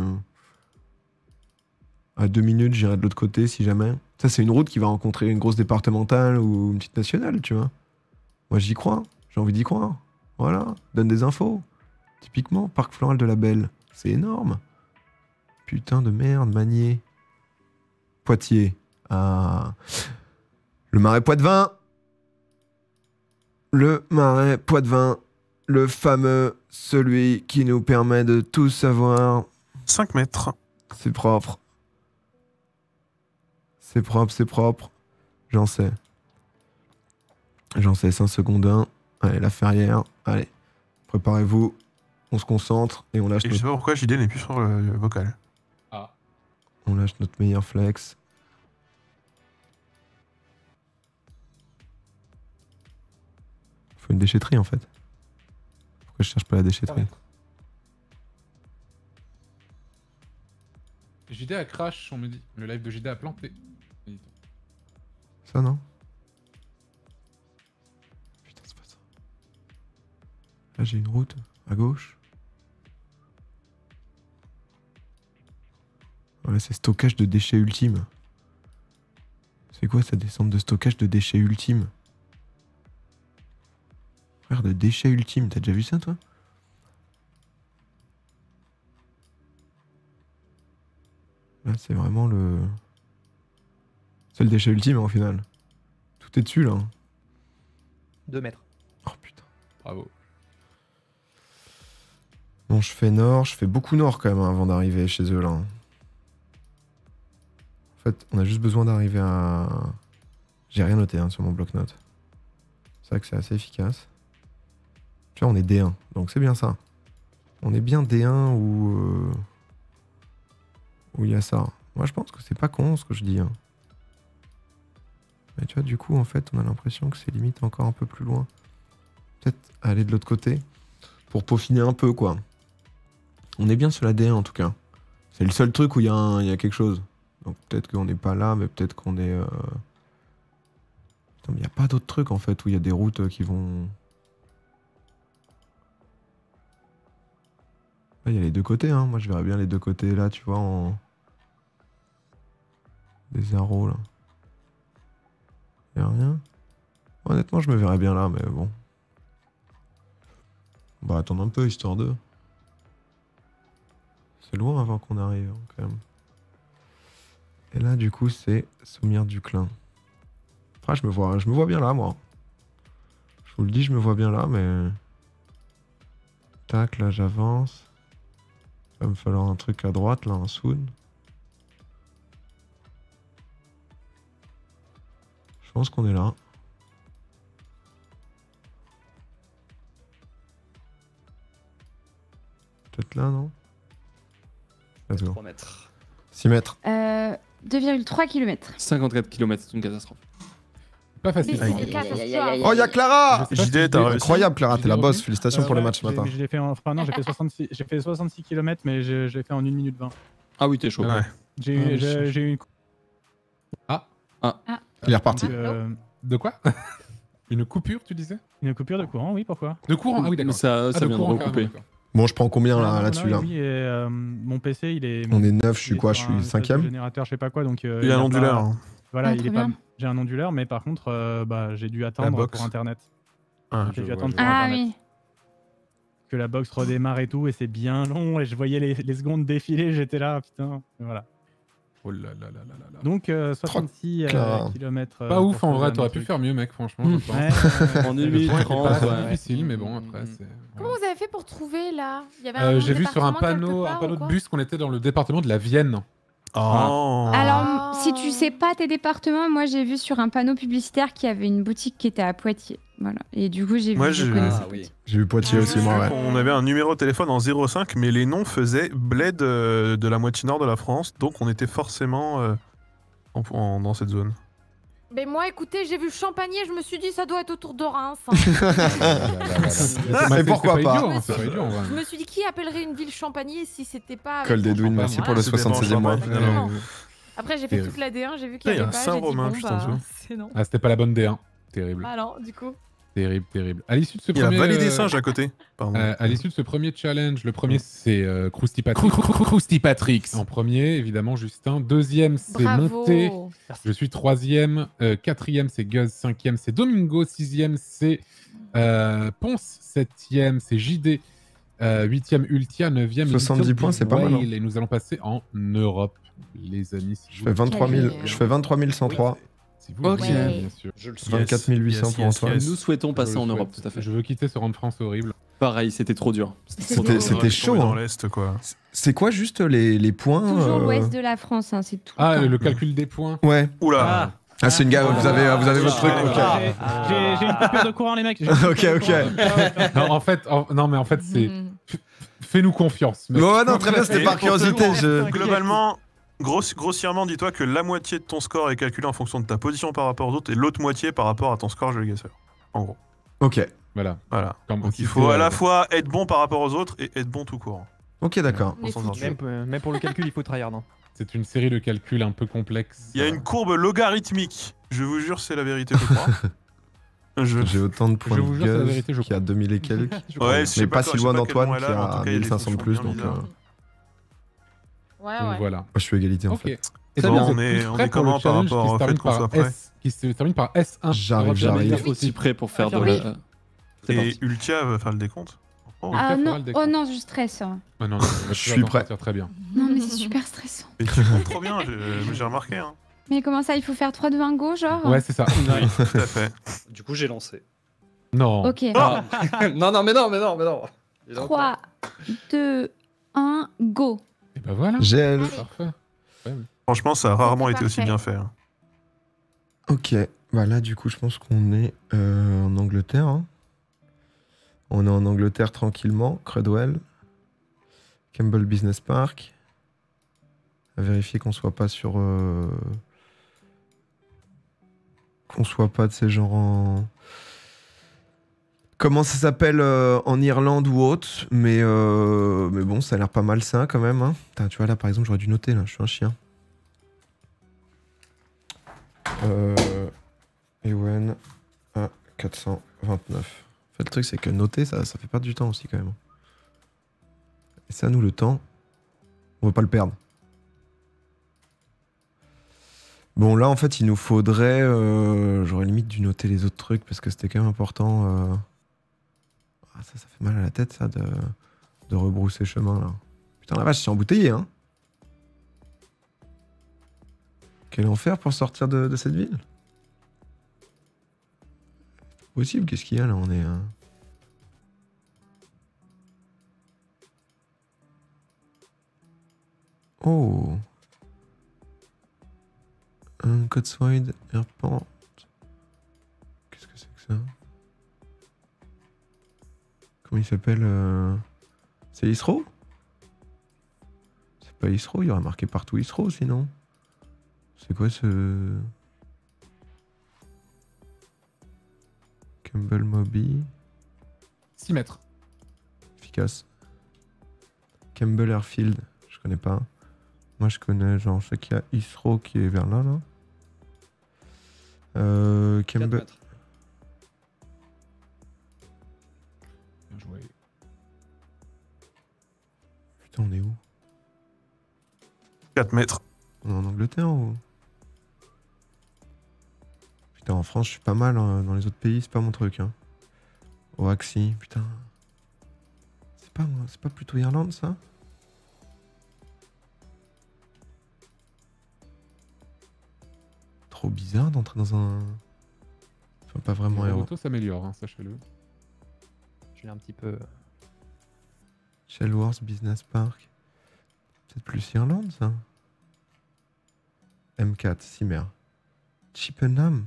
À 2 minutes, j'irai de l'autre côté, si jamais. Ça, c'est une route qui va rencontrer une grosse départementale ou une petite nationale, tu vois. Moi, j'y crois. J'ai envie d'y croire. Voilà. Donne des infos. Typiquement, Parc Floral de la Belle. C'est énorme. Putain de merde, Magnier. Poitiers. Ah. Le Marais Poitevin. Le Marais Poitevin. Le fameux, celui qui nous permet de tout savoir. 5 mètres. C'est propre. C'est propre, c'est propre. J'en sais. J'en sais, 5 secondes 1. Allez, la ferrière. Allez, préparez-vous. On se concentre et on lâche Et je sais pas pourquoi JD n'est plus sur le vocal. Ah. On lâche notre meilleur flex. Faut une déchetterie en fait. Pourquoi je cherche pas la déchetterie? JD a crash, on me dit. Le live de JD a planté. Ça non? Putain, c'est pas ça. Là j'ai une route à gauche. Voilà, c'est stockage de déchets ultime. C'est quoi cette descente de stockage de déchets ultime? Frère, de déchets ultimes, t'as déjà vu ça toi? Là c'est vraiment le... C'est le déchet ultime hein, au final. Tout est dessus là. 2 mètres. Oh putain. Bravo. Bon, je fais nord, je fais beaucoup nord quand même hein, avant d'arriver chez eux là. En fait, on a juste besoin d'arriver à... J'ai rien noté hein, sur mon bloc-notes. C'est vrai que c'est assez efficace. Tu vois, on est D1, donc c'est bien ça. On est bien D1 où il y a ça. Moi, je pense que c'est pas con ce que je dis. Hein. Mais tu vois, du coup, en fait, on a l'impression que c'est limite encore un peu plus loin. Peut-être aller de l'autre côté pour peaufiner un peu, quoi. On est bien sur la D1 en tout cas. C'est le seul truc où il y a quelque chose. Donc peut-être qu'on n'est pas là, mais peut-être qu'on est... Putain, mais il n'y a pas d'autres trucs en fait où il y a des routes qui vont... Là, il y a les deux côtés, hein. Moi je verrais bien les deux côtés là, tu vois, en... Des arrows là. Y'a rien. Honnêtement, je me verrais bien là, mais bon. On va attendre un peu, histoire de... C'est loin avant qu'on arrive, hein, quand même. Et là, du coup, c'est Soumir Duclin. Enfin, je me vois bien là, moi. Je vous le dis, je me vois bien là, mais... Tac, là, j'avance. Il va me falloir un truc à droite, là, un soon. Je pense qu'on est là. Peut-être là, non? Let's go. 3 mètres. 6 mètres. 2,3 km. 54 km, c'est une catastrophe. Pas facile. Mais c'est une catastrophe. Oh, y'a Clara! Je sais pas JD, si t'as JD réussi. Incroyable, Clara, t'es la boss. aujourd'hui. Félicitations pour le match ce matin. Je l'ai fait en... Enfin non, j'ai fait 66 km, mais je l'ai fait en 1 minute 20. Ah oui, t'es chaud. Ouais. J'ai eu une... Il est reparti. De quoi? Une coupure, tu disais? Une coupure de courant, oui, pourquoi? De courant? Ah oui, d'accord. Ça Ah, vient de courant, recouper. carrément, d'accord. Bon, je prends combien Non, là, non, là-dessus non, là? oui, et, mon PC, il est... On est 9, je suis il est quoi? Je sur un suis espèce de 5ème? générateur, je sais pas quoi, donc... Il a un pas- onduleur. Hein. Voilà, Ah, il très est pas... bien. J'ai un onduleur, mais par contre, j'ai dû attendre box. pour Internet. Ah, J'ai dû je attendre vois, pour Ah Internet. oui. Que la box redémarre et tout, et c'est bien long, et je voyais les secondes défiler, j'étais là, putain, voilà. Oh là là là là là là. Donc 66 Clara. km. Pas ouf en vrai, t'aurais pu faire mieux, mec, franchement. je pense. En Le 1 point minute était 30, pas ouais. difficile, mais bon, après, c'est... Comment vous avez fait pour trouver là? Il y avait un J'ai vu sur un département quelque panneau, part ou de quoi bus qu'on était dans le département de la Vienne. Oh. Alors, si tu sais pas tes départements, moi j'ai vu sur un panneau publicitaire qu'il y avait une boutique qui était à Poitiers. Voilà. Et du coup, j'ai vu. Moi, je j'ai- connaissais Ah oui. Poitiers. J'ai vu Poitiers aussi, moi, ouais. On avait un numéro de téléphone en 05, mais les noms faisaient bled de la moitié nord de la France, donc on était forcément dans cette zone. Mais moi, écoutez, j'ai vu Champagné, je me suis dit ça doit être autour de Reims. Mais pourquoi pas? idiot, hein, c'est pas idiot, en vrai. Je me suis dit qui appellerait une ville Champagné si c'était pas. Col des Douines, merci pour le C'était 76e mois. Champagne, Finalement. finalement. Après, j'ai fait Terrible. toute la D1, j'ai vu qu'il y Il y a avait un pas. J'ai dit Saint-Romain bon, juste en bah, dessous. c'est non. Ah, c'était pas la bonne D1. Terrible. Ah non, du coup. Terrible, terrible. À l'issue de ce Il y a premier... Vallée des Singes à côté. Pardon. à l'issue de ce premier challenge, le premier c'est Krusty Patrick. Krusty Patrick en premier, évidemment, Justin. Deuxième, c'est Bravo. Monté. Je suis troisième. Quatrième, c'est Guz. Cinquième, c'est Domingo. Sixième, c'est Ponce. Septième, c'est JD. Huitième, Ultia. Neuvième, 70 points, c'est pas mal, hein. Et nous allons passer en Europe, les amis. Si Je fais 23 000, je fais 23 103. Si vous le Ok. voulez, bien sûr. Je le suis. 24 800 pour Antoine. Nous souhaitons passer Je le en Europe, souhaite. tout à fait. Je veux quitter ce rang de France horrible. Pareil, c'était trop dur. C'était chaud. Dans Hein. l'Est, quoi. C'est quoi juste les points Toujours l'ouest de la France, hein, c'est tout. Ah, le temps. le calcul des points. Ouais. Oula. Ah, c'est une gare, vous avez votre truc. Ok. J'ai une coupure de courant, les mecs. Ok. Non, en fait, c'est. Mhm. Fais-nous confiance. mec. Ouais, non, très bien, c'était Et par curiosité. Globalement, grossièrement, dis-toi que la moitié de ton score est calculé en fonction de ta position par rapport aux autres et l'autre moitié par rapport à ton score jeu guesseur. En gros. Ok. Voilà. Voilà. Comme Donc si il faut c'est, à la fois être bon par rapport aux autres et être bon tout court. Ok, d'accord. Les s'en foutus. sortir. Même pour le calcul, il faut tryhard. Hein. C'est une série de calculs un peu complexes. Il y a une courbe logarithmique. Je vous jure, c'est la vérité, je crois. J'ai autant de points Je de vous jure, c'est la Guz vérité, je qui a 2000 et quelques. Ouais, je sais Mais pas quoi- si je sais loin pas quel nom d'Antoine elle qui a, mais en a tout cas, il y a des 1500 de fonctions plus. bien Donc, bizarres. Ouais, Donc ouais. voilà. moi, je suis égalité en Ok. fait. Et Bon, ça, vous on êtes est- tous on prêts est pour le comment par challenge rapport qui au se fait termine qu'on soit par prêt S, qui se termine par S1. J'arrive, Europe de la j'arrive. Aussi prêt pour faire de Oui. la... C'est Et parti. Ultia va faire le décompte. Oh. Ah Ultia fera non, le décompte. oh non, je stresse. hein. Ah non, je suis prêt. Très bien. Non, mais c'est super stressant. Et tu comptes trop bien, j'ai remarqué. Hein. Mais comment ça, il faut faire 3, 2, 1, go, genre Ouais, c'est ça. Oui, tout à fait. Du coup, j'ai lancé. Non. Ok. Ah. non, mais non. Il est en 3, 2, 1, go. Et bah voilà. GL. Parfait. Franchement, ça a rarement C'était été aussi parfait. bien fait. Hein. Ok. Bah là, du coup, je pense qu'on est en Angleterre. Hein. On est en Angleterre tranquillement. Crudwell. Campbell Business Park. À vérifier qu'on soit pas sur... qu'on soit pas de ces genres en... Comment ça s'appelle en Irlande ou autre, mais bon, ça a l'air pas mal ça quand même. Hein. Putain, tu vois là, par exemple, j'aurais dû noter là, je suis un chien. Ewen à 429. En fait, le truc, c'est que noter, ça fait perdre du temps aussi quand même. Et ça, nous, le temps, on veut pas le perdre. Bon, là, en fait, il nous faudrait... j'aurais limite dû noter les autres trucs parce que c'était quand même important. Ah, ça fait mal à la tête, ça, de rebrousser chemin, là. Putain, la vache, je suis embouteillé, hein. Quel enfer pour sortir de cette ville. C'est possible, qu'est-ce qu'il y a, là? On est... Oh. Un Cotswold Airport. Qu'est-ce que c'est que ça? Comment il s'appelle C'est Heathrow? C'est pas Heathrow, il y aurait marqué partout Heathrow sinon. C'est quoi ce... Campbell Moby. 6 mètres. Efficace. Campbell Airfield, je connais pas. Moi je connais, genre, je sais qu'il y a Heathrow qui est vers là, là. 4 Campbell... mètres. Bien joué. Putain, on est où? 4 mètres. On est en Angleterre ou... Putain, en France, je suis pas mal. Hein. Dans les autres pays, c'est pas mon truc. Hein. Oaxi, putain. C'est pas plutôt Irlande, ça? Trop bizarre d'entrer dans un... Enfin, pas vraiment Mon aéro. auto s'améliore, hein, sachez-le. Je l'ai un petit peu. Shellworth Business Park. Peut-être plus Irlande, ça? M4, Cimer. Chippenham.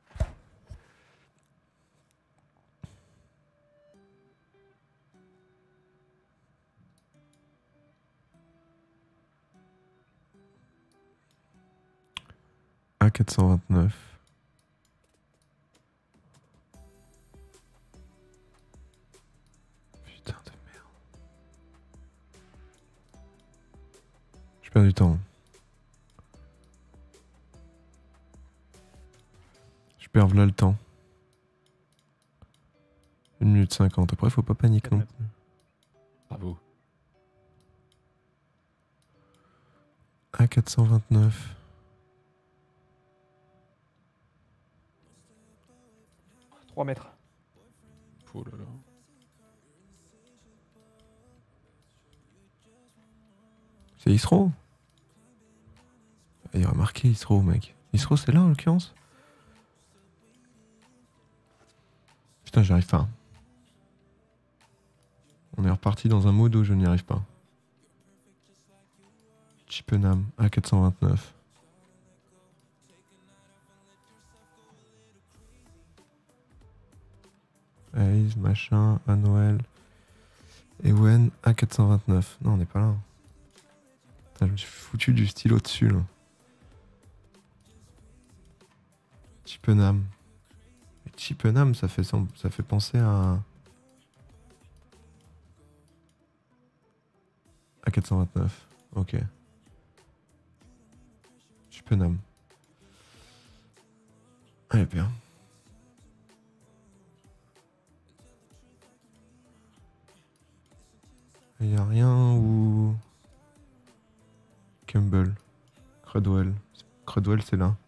A429. Putain de merde. Je perds du temps. Je perds là le temps. 1 minute 50. Après, faut pas paniquer non plus. Bravo. A429. 3 mètres. Oh là là. C'est Isro. Il y a marqué Isro, mec. Isro, c'est là en l'occurrence. Putain, j'y arrive pas. On est reparti dans un mode où je n'y arrive pas. Chippenham, A429. Hayes, machin, à Noël. Ewen, A429. Non, on n'est pas là. Putain, je me suis foutu du stylo dessus, là. Chippenham. Et Chippenham, ça fait penser à... A429. Ok. Chippenham. Allez, bien. Il n'y a rien où... Campbell. Credwell. Credwell, c'est là.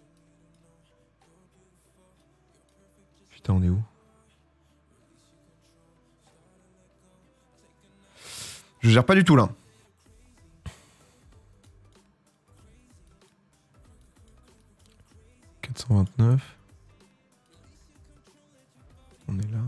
Putain, on est où? Je gère pas du tout, là. « 429. On est là.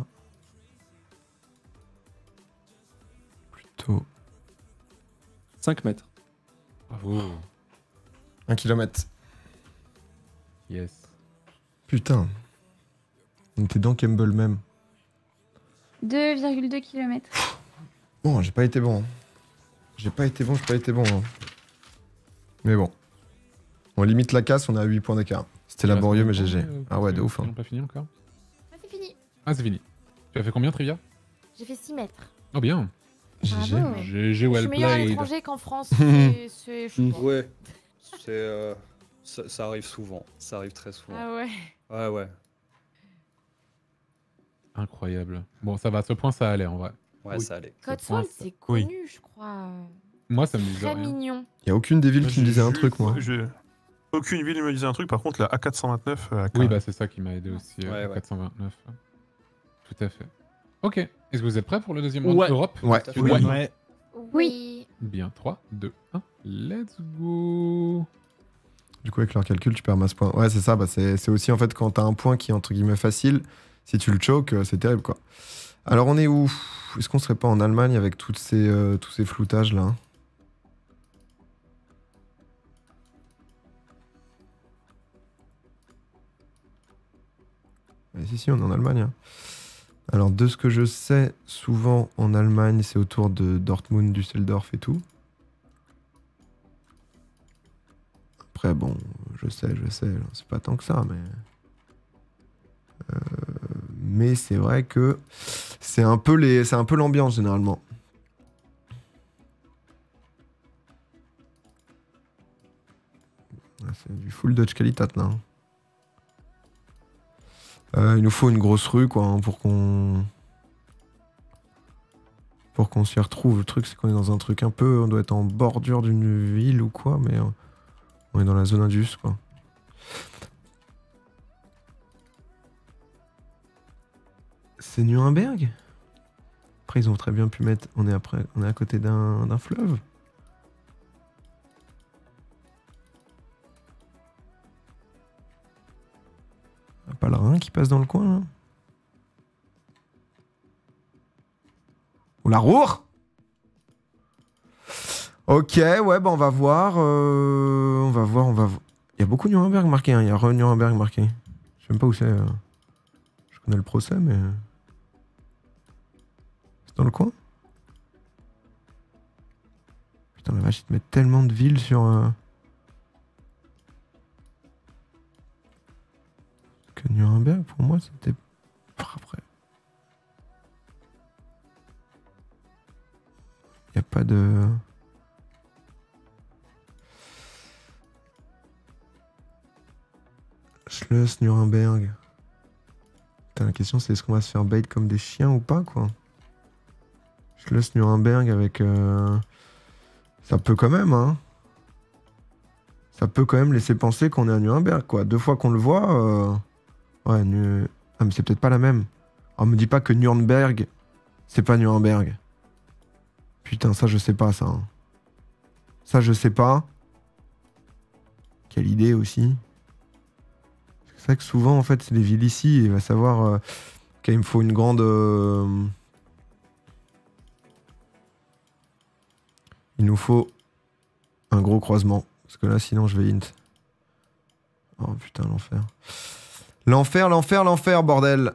Plutôt 5 mètres. Bravo. 1 kilomètre. Yes. Putain. On était dans Campbell même. 2,2 km. Bon, j'ai pas été bon. J'ai pas été bon. Hein. Mais bon. On limite la casse, on est à 8 points d'écart. C'était laborieux, mais GG. Ah ouais, de ouf. On Hein. n'a pas fini encore. Ah, c'est fini. Ah, c'est fini. Tu as fait combien, Trivia? J'ai fait 6 mètres. Oh, bien. GG. Bravo. GG, Je well suis meilleure à played. l'étranger qu'en France. Je sais pas. Ouais. C'est. Ça arrive souvent. Ça arrive très souvent. Ah ouais. Ouais, ouais. Incroyable. Bon, ça va, à ce point, ça allait en vrai. Ouais, Oui. ça allait. Cotswold, ça- c'est oui. connu, je crois. Moi, ça me disait Très rien. mignon. Y a aucune des villes qui me disait un J'ai- truc, moi. Aucune ville me disait un truc. Par contre, la A429. Oui, bah c'est ça qui m'a aidé aussi, Ouais, ouais. 429. Tout à fait. Ok. Est-ce que vous êtes prêts pour le deuxième round Ouais. Europe? Ouais. Ouais. Ouais. Oui. Bien, 3, 2, 1. Let's go. Du coup, avec leur calcul, tu perds masse point. Ouais, c'est ça. Bah, c'est aussi en fait quand t'as un point qui est entre guillemets facile, si tu le choques, c'est terrible quoi. Alors, on est où? Est-ce qu'on serait pas en Allemagne avec tous ces floutages là? Si, on est en Allemagne. Hein. Alors, de ce que je sais, souvent en Allemagne, c'est autour de Dortmund, Düsseldorf et tout. Après, bon, je sais, c'est pas tant que ça, mais c'est vrai que c'est un peu l'ambiance généralement. C'est du full Dutch Qualitat là. Il nous faut une grosse rue quoi hein, pour qu'on s'y retrouve. Le truc c'est qu'on est dans un truc un peu, on doit être en bordure d'une ville ou quoi, mais on est dans la zone indus quoi. C'est Nuremberg? Après ils ont très bien pu mettre, on est à côté d'un fleuve. Pas le Rhin qui passe dans le coin là. Ou la Ruhr? Ok, ouais, bah on va voir. On va voir. Il y a beaucoup Nuremberg marqué, hein. Il y a Nuremberg marqué. Je sais même pas où c'est. Je connais le procès, mais. C'est dans le coin? Putain, la vache, ils te mettent tellement de villes sur. Que Nuremberg, pour moi, c'était. Après. Il n'y a pas de. Schloss Nuremberg. Putain, la question c'est est-ce qu'on va se faire bait comme des chiens ou pas, quoi. Je laisse Nuremberg avec... Ça peut quand même, hein. Ça peut quand même laisser penser qu'on est à Nuremberg, quoi. 2 fois qu'on le voit... Ouais, ah, mais c'est peut-être pas la même. Oh, me dis pas que Nuremberg, c'est pas Nuremberg. Putain, ça, je sais pas, ça. Hein. Ça, je sais pas. Quelle idée, aussi. C'est vrai que souvent, en fait, c'est les villes ici, et il va savoir qu'il me faut une grande... Il nous faut un gros croisement. Parce que là, sinon, je vais int. Oh, putain, l'enfer. L'enfer, bordel.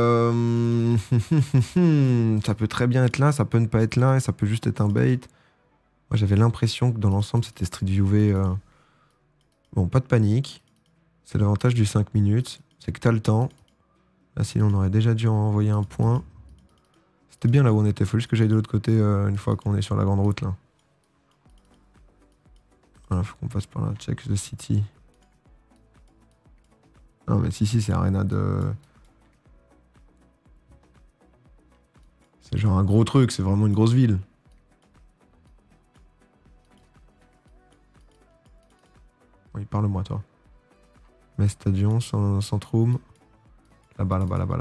Ça peut très bien être là, ça peut ne pas être là, et ça peut juste être un bait. Moi, j'avais l'impression que dans l'ensemble, c'était Street View. Bon, pas de panique. C'est l'avantage du 5 minutes. C'est que t'as le temps. Là, sinon, on aurait déjà dû envoyer un point. C'était bien là où on était. Faut juste que j'aille de l'autre côté une fois qu'on est sur la grande route, là. Voilà, faut qu'on passe par là. Check the city. Non mais si c'est Arena de... C'est genre un gros truc, c'est vraiment une grosse ville. Oui, parle-moi toi. Mais Stadion, Centrum. Là-bas.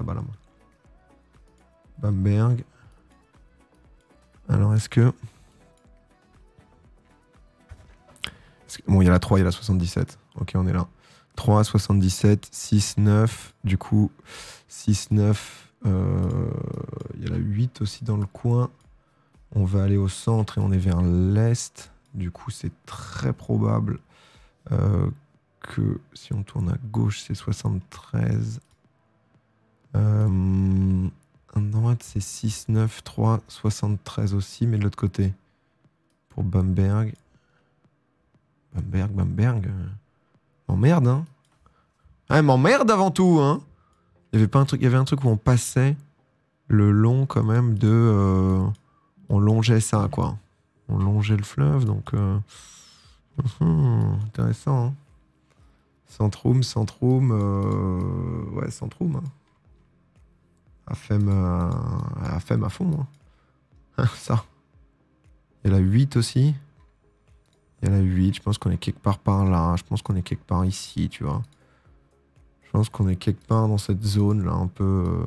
Bamberg. Alors est-ce que... Bon, il y a la 3, il y a la 77. Ok, on est là. 3, 77, 6, 9. Du coup, 6, 9. Il y a la 8 aussi dans le coin. On va aller au centre et on est vers l'est. Du coup, c'est très probable que si on tourne à gauche, c'est 73. À droite, c'est 6, 9, 3, 73 aussi, mais de l'autre côté. Pour Bamberg. Bamberg. M'emmerde, hein. Ah, m'emmerde avant tout, hein. Il y avait un truc où on passait le long quand même de... on longeait ça, quoi. On longeait le fleuve, donc... intéressant, hein. Centrum. Ouais, Centrum. Hein. Afem à fond, hein. Ça. Il y a la 8 aussi. Il y a la 8, je pense qu'on est quelque part par là. Je pense qu'on est quelque part ici, tu vois. Je pense qu'on est quelque part dans cette zone-là, un peu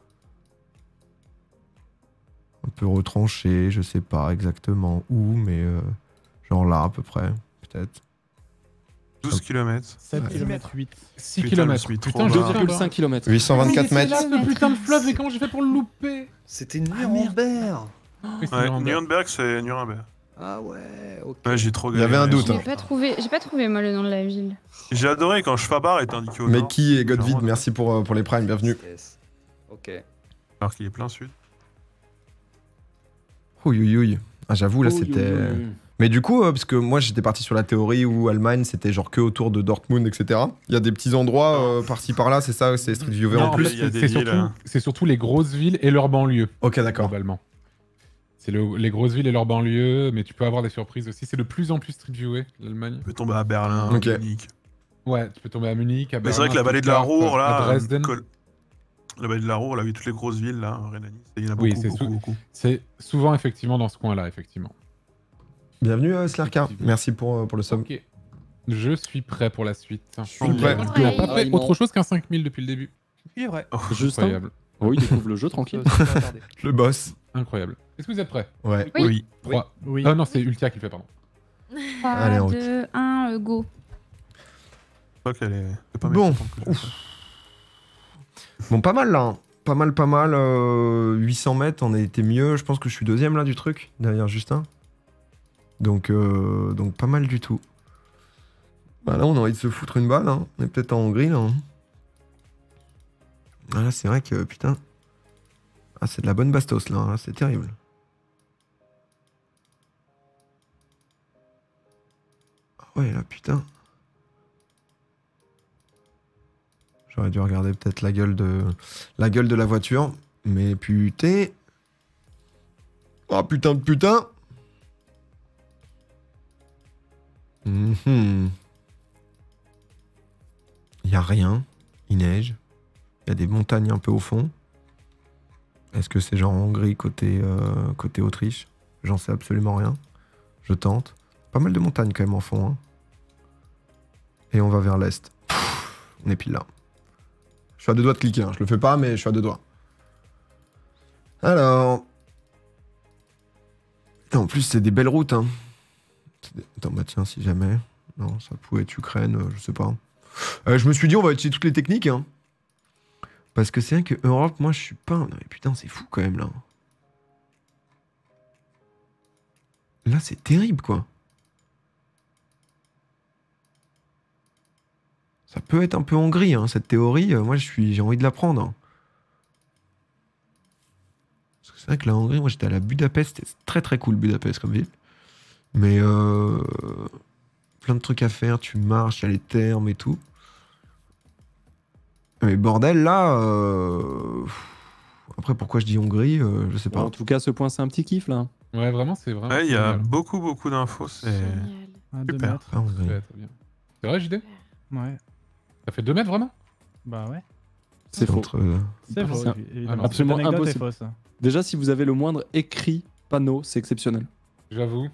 retranché, je sais pas exactement où, mais genre là à peu près, peut-être. 12 km. 7 km 8. 6 Putain, km. je suis trop Putain, bas. 2,5 km. 824 mètres. Ce putain de fleuve, mais comment j'ai fait pour le louper? C'était Nuremberg. Ouais, Nuremberg, c'est Nuremberg. Ah ouais, ok. Ouais, j'ai trop Il y avait un galéré. doute, hein. J'ai pas trouvé moi le nom de la ville. J'ai adoré quand Schwabar était indiqué au Mais nord. qui est Godvid? Clairement, Merci pour les primes, bienvenue. Yes. Ok. Alors qu'il est plein sud. Ouïouïouï. Ah, j'avoue, là, Ouïe, c'était... ouïe, ouïe. Mais du coup, parce que moi, j'étais parti sur la théorie où Allemagne, c'était genre que autour de Dortmund, etc. Il y a des petits endroits par-ci, par-là, c'est ça, c'est Street Viewer Non, en en plus. fait, il y a des c'est villes, hein. surtout les grosses villes et leurs banlieues, Ok, d'accord. globalement. C'est les grosses villes et leurs banlieues, mais tu peux avoir des surprises aussi. C'est de plus en plus street viewé, l'Allemagne. Tu peux tomber à Berlin, Ok. Munich. Ouais, tu peux tomber à Munich, à Mais Berlin, c'est vrai que la à vallée de la Stuttgart, Ruhr, là. à Dresden. La vallée de la Ruhr, là, oui, toutes les grosses villes, là, en Rhénanie. Il y en a beaucoup, Oui, c'est beaucoup. C'est souvent effectivement dans ce coin-là, effectivement. Bienvenue, Slarka. Effectivement. Merci pour le sub. Ok. Je suis prêt pour la suite. prêt. On n'a pas fait Ouais. autre chose qu'un 5000 depuis le début. Il est vrai. Juste Incroyable. Oh, il découvre le jeu tranquille. Le boss. Incroyable. Est-ce que vous êtes prêts? Ouais. Oui. 3. Oui. Ah non, c'est Ultia qui le fait, pardon. 3, Allez, en route. 2, 1, go. Je crois qu'elle est... c'est pas Bon. méchante, que je- Bon, pas mal, là. Hein. Pas mal. 800 mètres, on a été mieux. Je pense que je suis deuxième, là, du truc, derrière Justin. Donc pas mal du tout. Bah là, on a envie de se foutre une balle. Hein. On est peut-être en Hongrie, là. Hein. Ah, là, c'est vrai que, putain... Ah, c'est de la bonne bastos, là. Hein. C'est terrible. Ah ouais, là, putain. J'aurais dû regarder peut-être la gueule de la voiture. Mais putain... Oh, putain de putain. Il y a rien. Il neige. Il y a des montagnes un peu au fond. Est-ce que c'est genre Hongrie côté Autriche? J'en sais absolument rien. Je tente. Pas mal de montagnes quand même en fond. Hein. Et on va vers l'est. On est pile là. Je suis à 2 doigts de cliquer. Hein. Je le fais pas, mais je suis à 2 doigts. Alors... Putain, en plus, c'est des belles routes. Hein. Attends, bah tiens, si jamais... Non, ça pouvait être Ukraine, je sais pas. Je me suis dit, on va utiliser toutes les techniques. Hein. Parce que c'est vrai que Europe, moi, je suis pas... Non, mais putain, c'est fou quand même, là. Là, c'est terrible, quoi. Ça peut être un peu Hongrie, hein, cette théorie. Moi, j'ai envie de la prendre. Hein. Parce que c'est vrai que la Hongrie, moi, j'étais à la Budapest. C'était très, très cool, Budapest, comme ville. Mais... plein de trucs à faire. Tu marches, il y a les thermes et tout. Mais bordel, là... Après, pourquoi je dis Hongrie, je sais pas. En tout cas, ce point, c'est un petit kiff, là. Ouais, vraiment, c'est vraiment. Ouais, il y a génial. beaucoup d'infos. C'est Génial. À 2 Super. mètres. Ah, Hongrie. Ouais, très bien. C'est vrai, JD? Ouais. Ça fait 2 mètres vraiment? Bah ouais. C'est faux. Entre... C'est faux, C'est évidemment. absolument Cette anecdote est impossible. fausse. Déjà, si vous avez le moindre écrit panneau, c'est exceptionnel. J'avoue.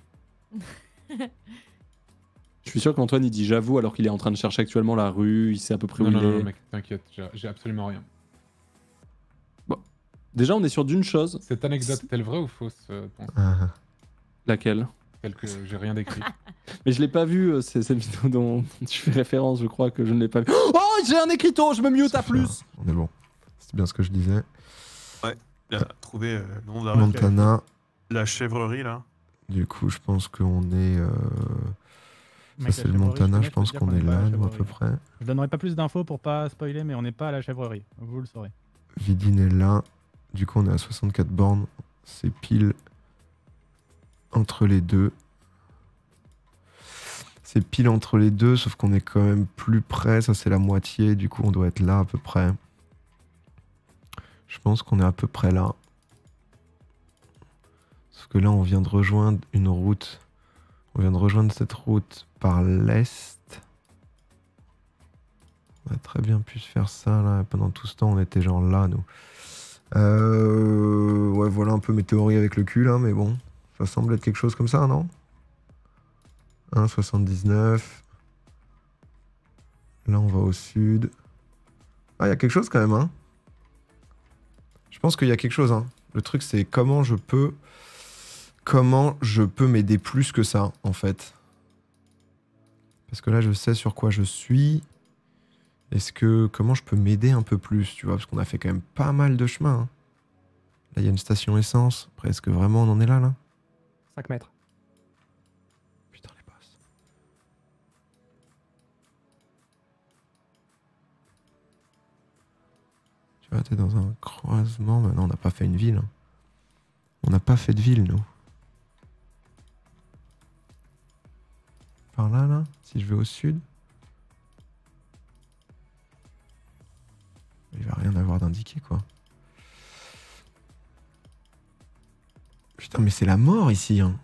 Je suis sûr qu'Antoine, il dit j'avoue alors qu'il est en train de chercher actuellement la rue, il sait à peu près où Non, il non, est. non, mec, t'inquiète, j'ai absolument rien. Déjà, on est sûr d'une chose. Cette anecdote est-elle vraie ou fausse Ah. Laquelle? Telle que j'ai rien d'écrit. Mais je l'ai pas vu, c'est cette vidéo dont tu fais référence, je crois que je ne l'ai pas vu. Oh, j'ai un écriteau, je me mute à plus. On est bon. C'est bien ce que je disais. Il a trouvé le nom d'arrêt. Montana. La chèvrerie, là. Du coup, je pense qu'on est... Ça, Mec, c'est la le chèvrerie, Montana, connais, je pense peux te qu'on dire est pas à là, la nous, à peu chèvrerie. près. Je donnerai pas plus d'infos pour pas spoiler, mais on n'est pas à la chèvrerie. Vous le saurez. Vidin est là. Du coup, on est à 64 bornes. C'est pile entre les deux. C'est pile entre les deux, sauf qu'on est quand même plus près. Ça, c'est la moitié. Du coup, on doit être là à peu près. Je pense qu'on est à peu près là. Sauf que là, on vient de rejoindre une route. On vient de rejoindre cette route par l'est. On a très bien pu se faire ça, là. Pendant tout ce temps, on était genre là, nous. Ouais, voilà un peu mes théories avec le cul, là. Mais bon, ça semble être quelque chose comme ça, non? 1,79. Là, on va au sud. Ah, il y a quelque chose quand même, hein. Je pense qu'il y a quelque chose, hein. Le truc, c'est comment je peux m'aider plus que ça, en fait. Parce que là, je sais sur quoi je suis. Comment je peux m'aider un peu plus, tu vois? Parce qu'on a fait quand même pas mal de chemin, hein. Là, il y a une station essence. Après, est-ce que vraiment on en est là, là? 5 mètres. Putain, les boss. Tu vois, t'es dans un croisement. Maintenant, on n'a pas fait une ville, hein. On n'a pas fait de ville, nous. Par là, là, si je vais au sud. Il va rien avoir d'indiqué, quoi. Putain, mais c'est la mort ici, hein.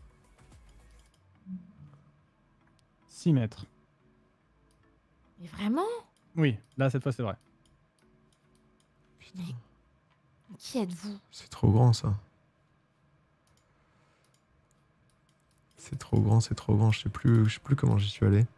6 mètres. Mais vraiment? Oui, là, cette fois, c'est vrai. Putain, Qui êtes-vous? c'est trop grand, ça. C'est trop grand, c'est trop grand. Je sais plus comment j'y suis allé.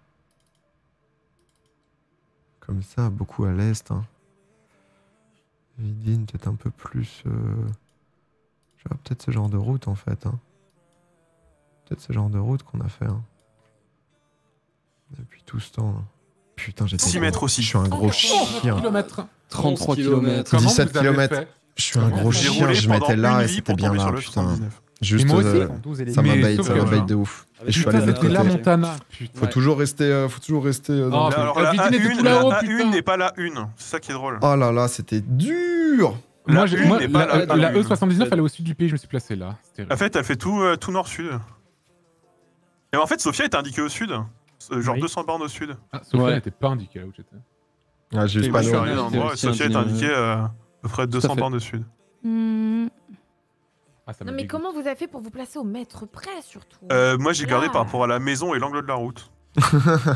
Comme ça, beaucoup à l'est, hein. Vidin, peut-être un peu plus... Je vois peut-être ce genre de route, en fait, hein. Peut-être ce genre de route qu'on a fait, hein. Depuis tout ce temps, là. Putain, j'étais... 6 mètres aussi. Je suis un gros chien. Kilomètres. 33 km. Comment 17 vous avez kilomètres. fait? Je suis un gros J'ai chien, roulé je pendant m'étais là une et vie c'était pour bien tomber là, sur le putain. 79. Juste, moi aussi. 12 et les ça m'a Mais bait, sauf ça m'a que- bait de ouf. Et je suis Putain, allé de l'autre c'était la côté. Montana. Putain. Faut toujours rester dans Oh, le- Alors, la la Vidin était A1, tout là-haut, la putain. A1 n'est pas la 1. C'est ça qui est drôle. Oh là là, c'était dur. La Moi, une n'est pas la la une. E79, elle est au sud du pays, je me suis placé là. C'était En fait, elle fait tout nord-sud. Et en fait, Sofia est indiquée au sud. Genre Oui. 200 bornes au sud. Ah, Sophia Ouais. n'était pas indiquée là où j'étais. Ah, j'ai Et juste moi, pas Je je suis suis le- arrivé à un c'est endroit et aussi un Sofia est dîner- indiquée à peu près 200 fait. bornes au sud. Hmm, Ah, ça Non, me mais dégoûte. comment vous avez fait pour vous placer au mètre près, surtout? Moi, j'ai gardé Là. par rapport à la maison et l'angle de la route.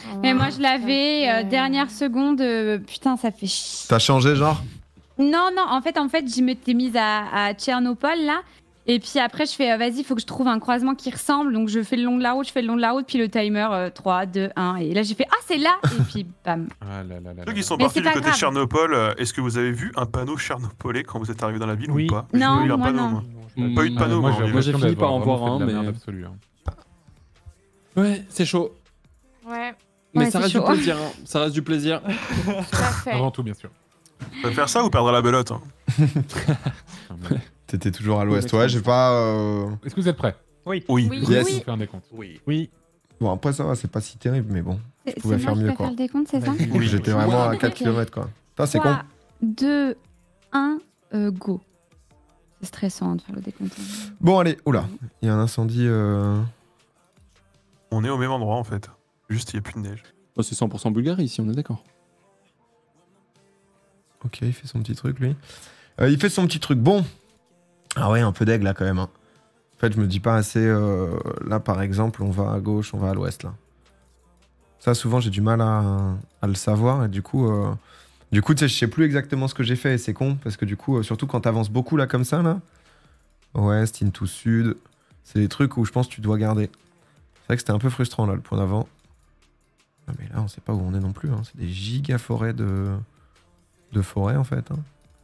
Mais moi, je l'avais dernière seconde. Putain, ça fait chier. T'as changé, genre? Non, en fait, je m'étais mise à Tchernopol, là. Et puis après, je fais, vas-y, il faut que je trouve un croisement qui ressemble. Donc, je fais le long de la route, puis le timer, 3, 2, 1. Et là, j'ai fait, ah, c'est là. Et puis, bam. Ah là là là Ceux là qui sont Mais partis c'est du pas côté de grave. Chernopol, est-ce que vous avez vu un panneau chernopolais quand vous êtes arrivé dans la ville Oui. ou pas? Non, J'ai pas eu un moi, panneau, non. moi. Mm. Pas eu de panneau, moi, moi, j'ai en Moi, j'ai l'impression fini par en d'avoir voir vraiment fait un, de la mais- merde absolue, hein. Ouais, c'est chaud. Ouais, Mais Ouais, ça c'est reste chaud. du plaisir. Hein. Ça reste du plaisir. tout à fait. Avant tout, bien sûr. On va faire ça ou perdre la belote hein? Enfin, bon. T'étais toujours à l'ouest. Ouais, j'ai pas. Est-ce que vous êtes prêts? Oui. Oui. Oui. Yes. On fait un décompte. Oui. Bon, après, ça va, c'est pas si terrible, mais bon. C'est pouvais moi faire qui mieux, dois quoi. faire le décompte, c'est ça? Oui. J'étais vraiment à 4 Ok. km, quoi. Putain, c'est con. 3, 2, 1, go. C'est stressant de faire le décompte. Bon, allez, oula. Il y a un incendie. On est au même endroit en fait. Juste, il n'y a plus de neige. Oh, c'est 100% Bulgarie ici, on est d'accord. Ok, il fait son petit truc, lui. Il fait son petit truc. Bon. Ah ouais, un peu d'aigle, là, quand même. Hein. En fait, je me dis pas assez... Là, par exemple, on va à gauche, on va à l'ouest, là. Ça, souvent, j'ai du mal à le savoir. Et du coup, tu sais, je sais plus exactement ce que j'ai fait. Et c'est con, parce que du coup, surtout quand t'avances beaucoup, là, comme ça, là. Ouest, into sud. C'est des trucs où je pense que tu dois garder. C'est vrai que c'était un peu frustrant, là, le point d'avant. Ah, mais là, on sait pas où on est non plus. Hein. C'est des giga forêts de forêt, en fait. Hein.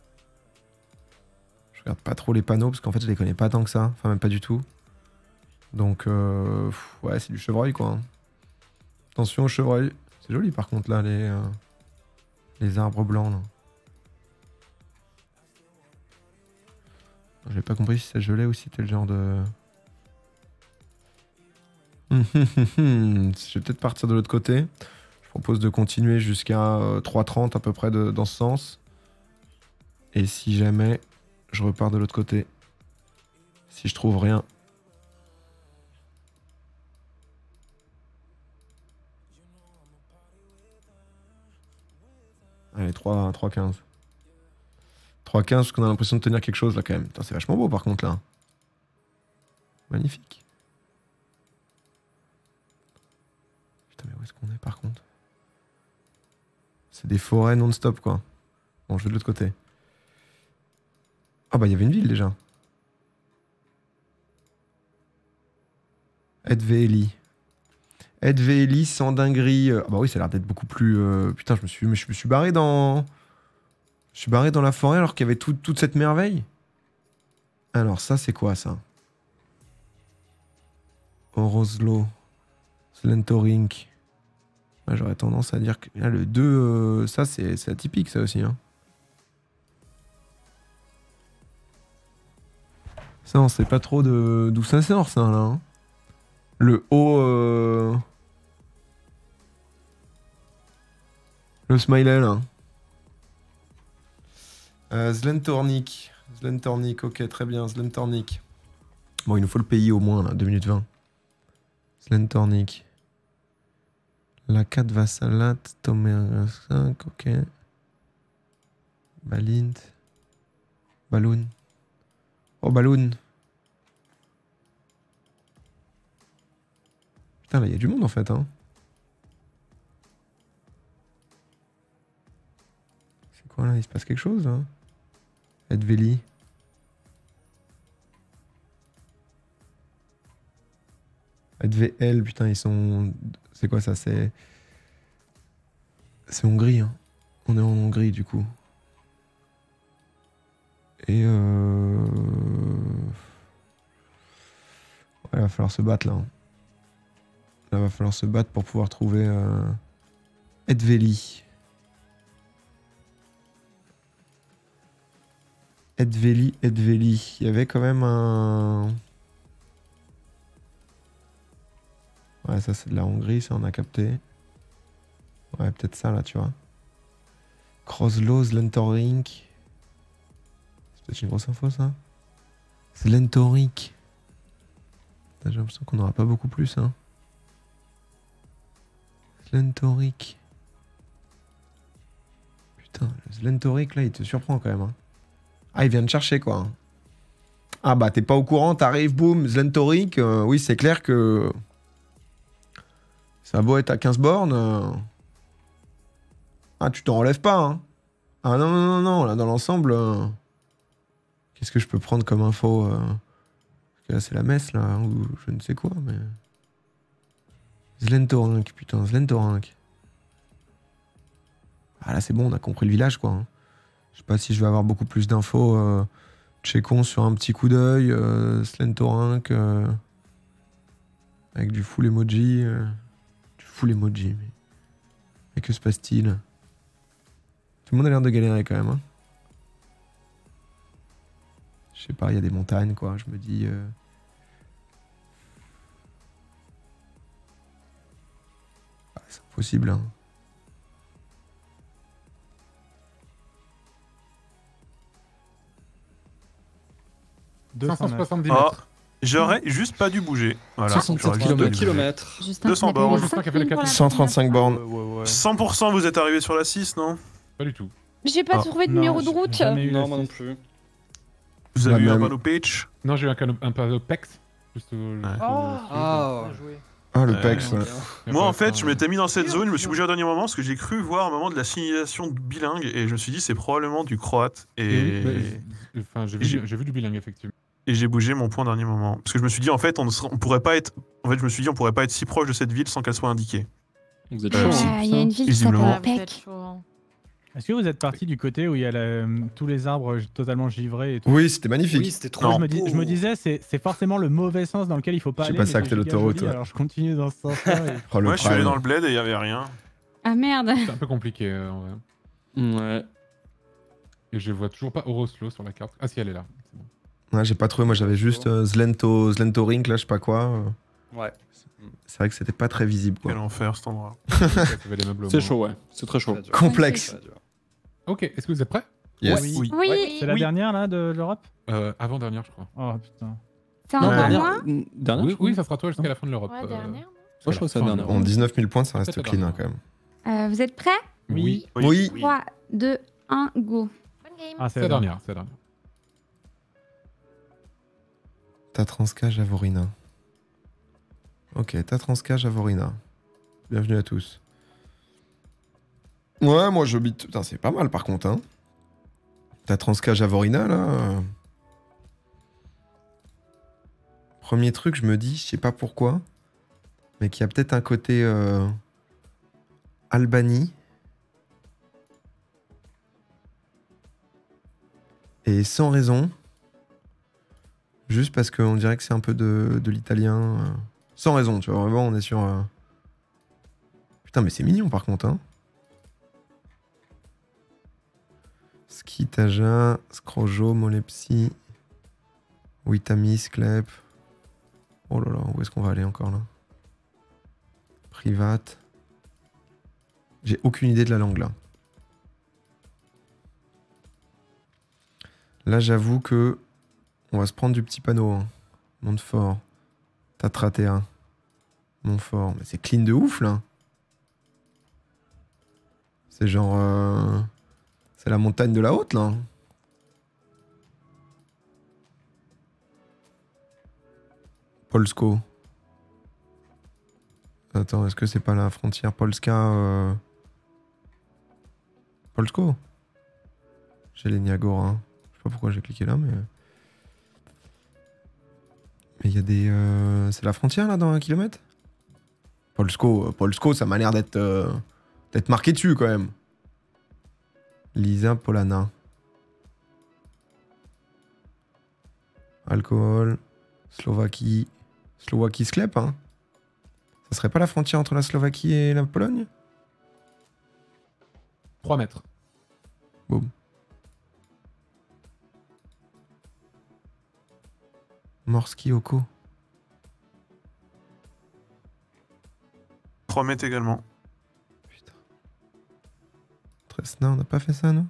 Je regarde pas trop les panneaux, parce qu'en fait, je les connais pas tant que ça. Enfin, même pas du tout. Donc, ouais, c'est du chevreuil, quoi. Hein. Attention au chevreuil. C'est joli, par contre, là, les arbres blancs, là. J'ai pas compris si ça gelait ou si c'était le genre de... Je vais peut-être partir de l'autre côté. Je propose de continuer jusqu'à 3h30 à peu près dans ce sens. Et si jamais, je repars de l'autre côté. Si je trouve rien. Allez, 3h15. 3h15 parce qu'on a l'impression de tenir quelque chose là quand même. Putain, c'est vachement beau par contre là. Magnifique. Putain, mais où est-ce qu'on est par contre? C'est des forêts non-stop quoi. Bon, je vais de l'autre côté. Ah bah il y avait une ville déjà. Edveeli. Edveeli sans dinguerie. Ah bah oui, ça a l'air d'être beaucoup plus... Putain, je me suis barré dans... Je suis barré dans la forêt alors qu'il y avait toute cette merveille. Alors ça, c'est quoi ça? Oroslo. Slentorink. Ouais, j'aurais tendance à dire que... Là, le 2, ça, c'est atypique, ça aussi. Hein. Ça, on sait pas trop d'où ça sort, ça, là. Hein. Le haut... Le smiley, là. Slentornik. Slentornik, ok, très bien. Slentornik. Bon, il nous faut le pays au moins, là. 2 minutes 20. Slentornik. La 4 Vassalat, Tomer 5, ok. Balint. Balloon. Oh, Balloon. Putain, là, il y a du monde en fait, hein. C'est quoi là? Il se passe quelque chose là? Edveeli. Edvel, putain, ils sont. C'est quoi ça? C'est Hongrie, hein. On est en Hongrie du coup. Et ouais, il va falloir se battre là. Hein. Là, va falloir se battre pour pouvoir trouver Edveeli. Edveeli. Il y avait quand même un... Ouais, ça c'est de la Hongrie, ça on a capté. Ouais, peut-être ça là, tu vois. Kroslo, Slentorink. C'est peut-être une grosse info ça. Slentorink. J'ai l'impression qu'on n'aura pas beaucoup plus, hein. Slentorink. Putain, le Slentorink là, il te surprend quand même. Hein. Ah, il vient de chercher quoi. Hein. Ah bah, t'es pas au courant, t'arrives, boum, Slentorink. Oui, c'est clair que. Ça a beau être à 15 bornes. Ah, tu t'en relèves pas, hein. Ah non, non, non, non, là, dans l'ensemble... Qu'est-ce que je peux prendre comme info Parce que là, c'est la messe, là, hein, ou je ne sais quoi, mais... Zlentorink, putain, Zlentorink. Ah là, c'est bon, on a compris le village, quoi. Hein. Je sais pas si je vais avoir beaucoup plus d'infos. Checkons sur un petit coup d'œil. Zlentorink. Avec du full emoji. Du full emoji, mais que se passe-t-il? Tout le monde a l'air de galérer, quand même, hein. Je sais pas, il y a des montagnes, quoi. Je me dis... Ah, c'est impossible, hein. Deux 570 Ah, mètres. j'aurais juste pas dû bouger. Voilà. 67 J'aurais juste pas dû bouger. km. Justin, 200 tu m'as bornes. payé Justin qui a fait le 5 000 pour la 135 bornes. Ouais. 100% vous êtes arrivé sur la 6, non? Pas du tout. J'ai pas Ah. trouvé de Non, numéro de j'ai route. jamais eu la Non, moi non 6. plus. Vous avez La eu un même. panneau pitch? Non, j'ai eu un panneau PEX. Juste Ouais. Ah, Bien joué. Ah, le Ouais. PEX, ouais. Moi, en fait, je m'étais mis dans cette zone, je me suis bougé au dernier moment parce que j'ai cru voir un moment de la signalisation bilingue et je me suis dit c'est probablement du croate et, Enfin, j'ai J'ai- vu du bilingue, effectivement. et j'ai bougé mon point au dernier moment parce que je me suis dit en fait on pourrait pas être si proche de cette ville sans qu'elle soit indiquée. Vous êtes Euh, chaud. si. hein. Il y a une ville qui Visiblement. s'appelle Ouais, vous êtes Peck. chaud, hein. Est-ce que vous êtes parti du côté où il y a tous les arbres totalement givrés et tout? Oui, c'était magnifique. Oui, c'était trop Non. Je me disais, c'est forcément le mauvais sens dans lequel il faut pas Je sais aller. pas mais ça c'est que t'es giga l'autoroute, joli, ouais. Alors je continue dans ce sens-là. Oh, le Moi, je suis allé prime. dans le bled et il y avait rien. Ah merde. C'est un peu compliqué, en vrai. Ouais. Et je vois toujours pas Oroslo sur la carte. Ah si, elle est là. C'est bon. Ouais, j'ai pas trouvé, moi j'avais juste Zlentorink, là, je sais pas quoi. Ouais. C'est vrai que c'était pas très visible, Quel quoi. enfer cet endroit. Ça fait des meubles au C'est moins. chaud, ouais. C'est très chaud. Très dur. Complexe. Très dur. Ok, est-ce que vous êtes prêts? Yes. Oui. Oui. C'est la dernière là de l'Europe? Avant-dernière, je crois. Oh putain. C'est Non, encore dernière. moi Dernière Oui, je crois. oui, ça sera toi jusqu'à la fin de l'Europe. Ouais, dernière. Moi, je crois que c'est la dernière. Bon, 19 000 points, ça reste Peut-être clean, hein, la quand même. Vous êtes prêts? Oui. Oui. 3, 2, 1, go. Bonne game. Ah, C'est la dernière, c'est la dernière. Tatranska Javorina. Ok, Tatranska Javorina. Bienvenue à tous. Ouais, moi j'habite... Putain, c'est pas mal par contre, hein. Tatranska Javorina, là... Premier truc, je me dis, je sais pas pourquoi, mais qu'il y a peut-être un côté... Albanie. Et sans raison. Juste parce qu'on dirait que c'est un peu de l'italien. Sans raison, tu vois. Vraiment, on est sur... Putain, mais c'est mignon par contre, hein. Skitaja, Skrojo, Molepsi, Witamis, Sklep. Oh là là, où est-ce qu'on va aller encore là? Private. J'ai aucune idée de la langue là. Là, j'avoue que on va se prendre du petit panneau. Hein. Montfort, Tatratea, Montfort. Mais c'est clean de ouf là. C'est genre... C'est la montagne de la haute là. Polsko. Attends, est-ce que c'est pas la frontière Polska Polsko? J'ai les Niagara. Je sais pas pourquoi j'ai cliqué là, mais... Mais il y a des... C'est la frontière là dans 1 kilomètre? Polsko, ça m'a l'air d'être marqué dessus quand même. Lisa Polana. Alcool. Slovaquie. Slovaquie Sklep, hein. Ça serait pas la frontière entre la Slovaquie et la Pologne? 3 mètres. Boum. Morski Oko. 3 mètres également. Putain. Tresna, on n'a pas fait ça, non?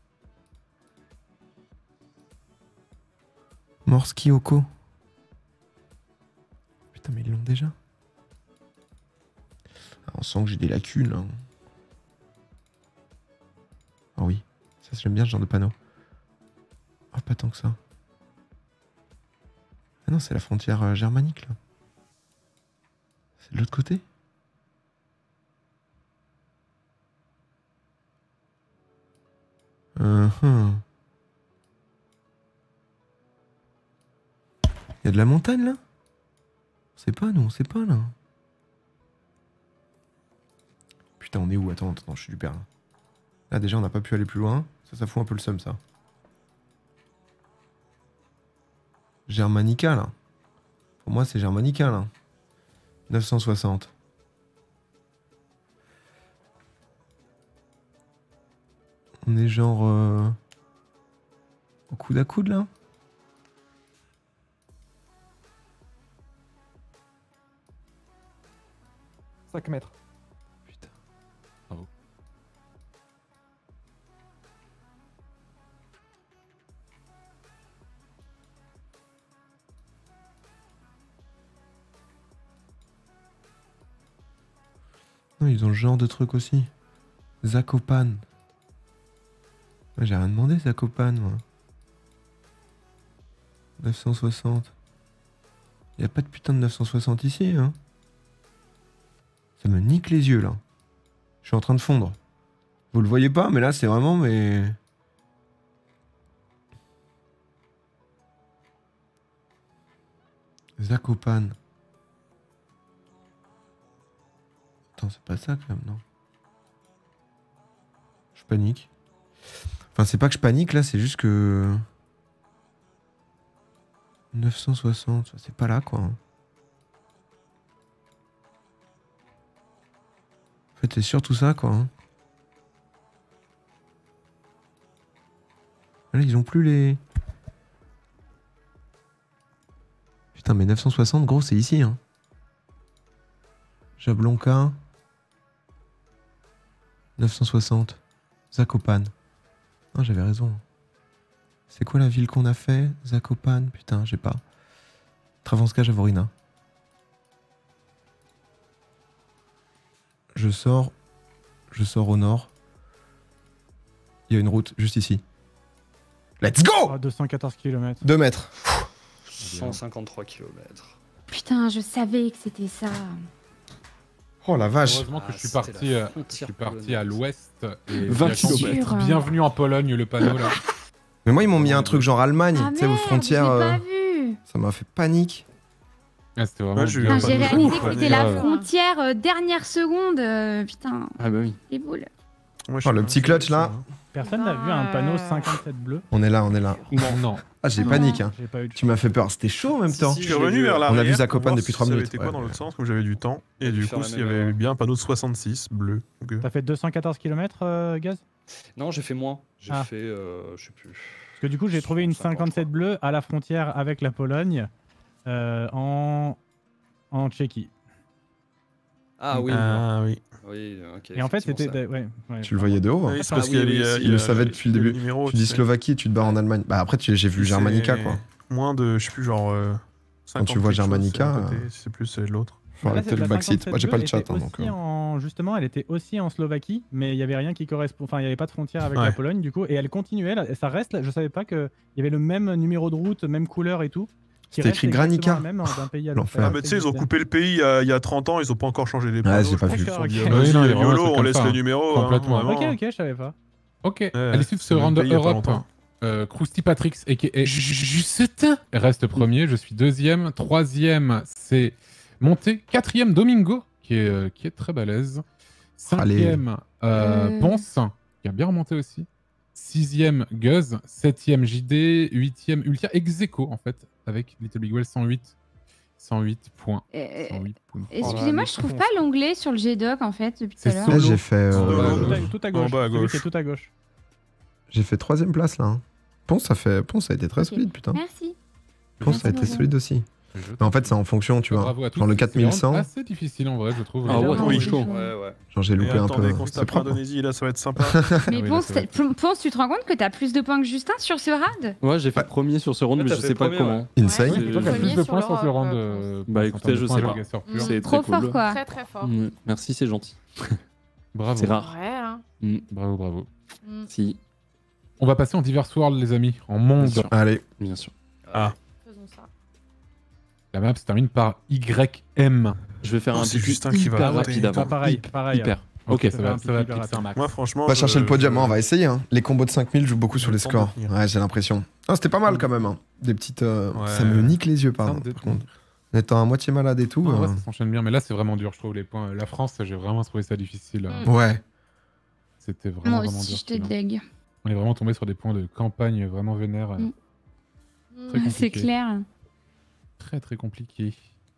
Morski Oko. Putain, mais ils l'ont déjà. Ah, on sent que j'ai des lacunes, là. Ah oui, ça j'aime bien ce genre de panneau. Oh, pas tant que ça. Ah non, c'est la frontière germanique, là. C'est de l'autre côté? Il y a de la montagne là? On sait pas, nous, on sait pas là. Putain, on est où? Attends, je suis du père là. Là déjà, on n'a pas pu aller plus loin. Ça fout un peu le seum ça. Germanica là. Pour moi, c'est Germanica là. 960. On est genre au coude à coude là. « 5 mètres. Putain. Bravo. Non, ils ont le genre de truc aussi. Zakopane. Ouais, j'ai rien demandé, Zakopane, moi. 960. Y a pas de putain de 960 ici, hein. Ça me nique les yeux, là. Je suis en train de fondre. Vous le voyez pas, mais là, c'est vraiment mes... Zakopane. Attends, c'est pas ça, quand même, non. Je panique. Enfin, c'est pas que je panique, là, c'est juste que... 960, c'est pas là, quoi. En fait, c'est surtout ça, quoi. Là, ils ont plus les... Putain, mais 960, gros, c'est ici, hein. Jablonka. 960. Zakopane. Non, j'avais raison. C'est quoi la ville qu'on a fait? Zakopane? Putain, j'ai pas. Travanska, Javorina. Je sors au nord. Il y a une route juste ici. Let's go! Ah, 214 km. 2 mètres. 153 km. Putain, je savais que c'était ça. Oh la vache. Heureusement que je suis c'était parti, la je frontière suis parti polonaise. à l'ouest. Et 20 direction- kilomètres. Bienvenue en Pologne, le panneau là. Mais moi, ils m'ont mis un truc genre Allemagne, Ah tu sais, aux merde, frontières. j'ai pas vu. Ça m'a fait panique. Ah, c'était vraiment. Ouais, j'ai eu bien. un Putain, j'ai panneau réalisé jaune, que ouais. c'était la Ouais. frontière dernière seconde. Putain, Ah bah oui. les boules. Moi, je Oh, le sais petit pas, clutch, c'est là. ça. Personne n'a vu un panneau 57 bleu. On est là, on est là. Non. Ah, j'ai Non. panique, hein. J'ai pas eu de Tu m'as fait peur. C'était chaud en même Si, temps. si, Je suis revenu vers On a l'arrière. vu Zakopane pour voir depuis si 3 ça avait minutes, été quoi ouais. dans l'autre sens, comme j'avais du temps. Et J'ai dû du faire coup, la il y même avait erreur. bien un panneau de 66 bleu. Donc, T'as fait 214 km, Gaz? Non, j'ai fait moins. J'ai Ah. fait, je sais plus. Parce que du coup, j'ai trouvé une 57 bleue à la frontière avec la Pologne en Tchéquie. Ah oui. Ah oui. Oui, ok. Et en fait, effectivement, c'était. ça. Ouais. Tu le voyais de haut, hein. Oui, c'est parce oui, qu'il y a oui, les- si. il y Il le a- savait depuis le il y a début. numéro, Tu dis sais. Slovaquie, tu te barres en Allemagne. Bah après, j'ai vu Puis Germanica, c'est quoi. Moins de, je sais plus, genre. 50 tu vois quelque chose, Germanica, c'est à côté, c'est plus l'autre. Faut Là, arrêter c'est- le la backseat. 57 Moi, j'ai pas le bleue chat, était hein, donc. aussi justement, elle était aussi en Slovaquie, mais il y avait rien qui correspond. Enfin, il y avait pas de frontière avec Ouais. la Pologne, du coup, et elle continuait. Là, et ça reste. Là, je savais pas qu'il y avait le même numéro de route, même couleur et tout. qui C'était reste écrit exactement Granica. la même d'un pays à L'enfer. l'autre. Ah, mais tu sais, ils ont coupé le pays il y a 30 ans, ils ont pas encore changé les Ouais, panneaux. j'ai pas je vu. pense qu'ils se sont Ok. dit, Oui, vas-y, non, il y a vraiment un YOLO, truc on comme laisse ça, les hein. numéros. Complètement. Hein, Ok, vraiment. ok, je savais pas. Ok. Ouais, À l'issue de ce c'est le même round pays il y a pas Europe, longtemps. Krusty Patrix et Justin reste premier. Je suis deuxième. Troisième, c'est monté. Quatrième, Domingo, qui est très balèze. Cinquième, Ponce, qui a bien remonté aussi. Sixième, Guz. Septième, JD. Huitième, Ultia. Ex-aequo, en fait, avec Little Big Well 108 points. 108 points. Excusez-moi, je trouve pas l'onglet sur le G-Doc en fait depuis tout à C'est l'heure. solo. Là, j'ai fait. Tout à gauche. En bas à Celui gauche. qui est tout à gauche. J'ai fait 3ème place là. hein. Ponce, ça a été très Ok. solide, putain. Merci. Ponce, ça a été Merci, solide aussi. Je Mais en fait, c'est en fonction, tu vois. Bravo à tous. Genre le C'est 4100, vraiment assez difficile en vrai, je trouve. Ah ouais, Ah, oui, oui, chaud. chaud. Ouais, ouais. genre j'ai Et loupé un attendez peu. qu'on se C'est tape propre. Indonésie, là, ça va être sympa. Mais oui, Ponce, là, c'est Ponce, tu te rends compte que t'as plus de points que Justin sur ce raid? Ouais, j'ai fait premier sur ce round, Ouais, mais t'as je fait sais pas premier, comment. Insane. Ouais. Toi, t'as plus Premier de sur points sur ce l'Europe, round. Ponce. Bah, en écoutez, termes de je points sais de pas. Gasseur pur. C'est Trop très fort cool. quoi. Très très fort. Merci, c'est gentil. Bravo. C'est rare. Ouais, hein. Bravo, bravo. Mm. Si, On va passer en Diverse World, les amis. En monde. Bien sûr. Allez, bien sûr. Faisons ça. La map se termine par YM. Je vais faire Oh, un c'est petit Justin qui va hyper voter. rapide Ah, avant. pareil, pareil. Hyper. Ok, ça faire va un ça va petit cliquer un max. Moi, franchement. On va chercher le podium, je- hein, on va essayer. Hein. Les combos de 5000 jouent beaucoup sur les le temps scores. de tenir. Ouais, j'ai l'impression. Non, c'était pas mal quand même. Hein. Des petites. Ouais. Ça me nique les yeux, pardon. Simple de Par contre. tenir. En étant à moitié malade et tout. Non, ouais, ça s'enchaîne bien, mais là c'est vraiment dur, je trouve les points. La France, j'ai vraiment trouvé ça difficile. Ouais. C'était vraiment, Moi vraiment aussi, dur. je te celui-là. dég. On est vraiment tombé sur des points de campagne vraiment vénères. Mm. Très C'est compliqué. clair. Très très compliqué.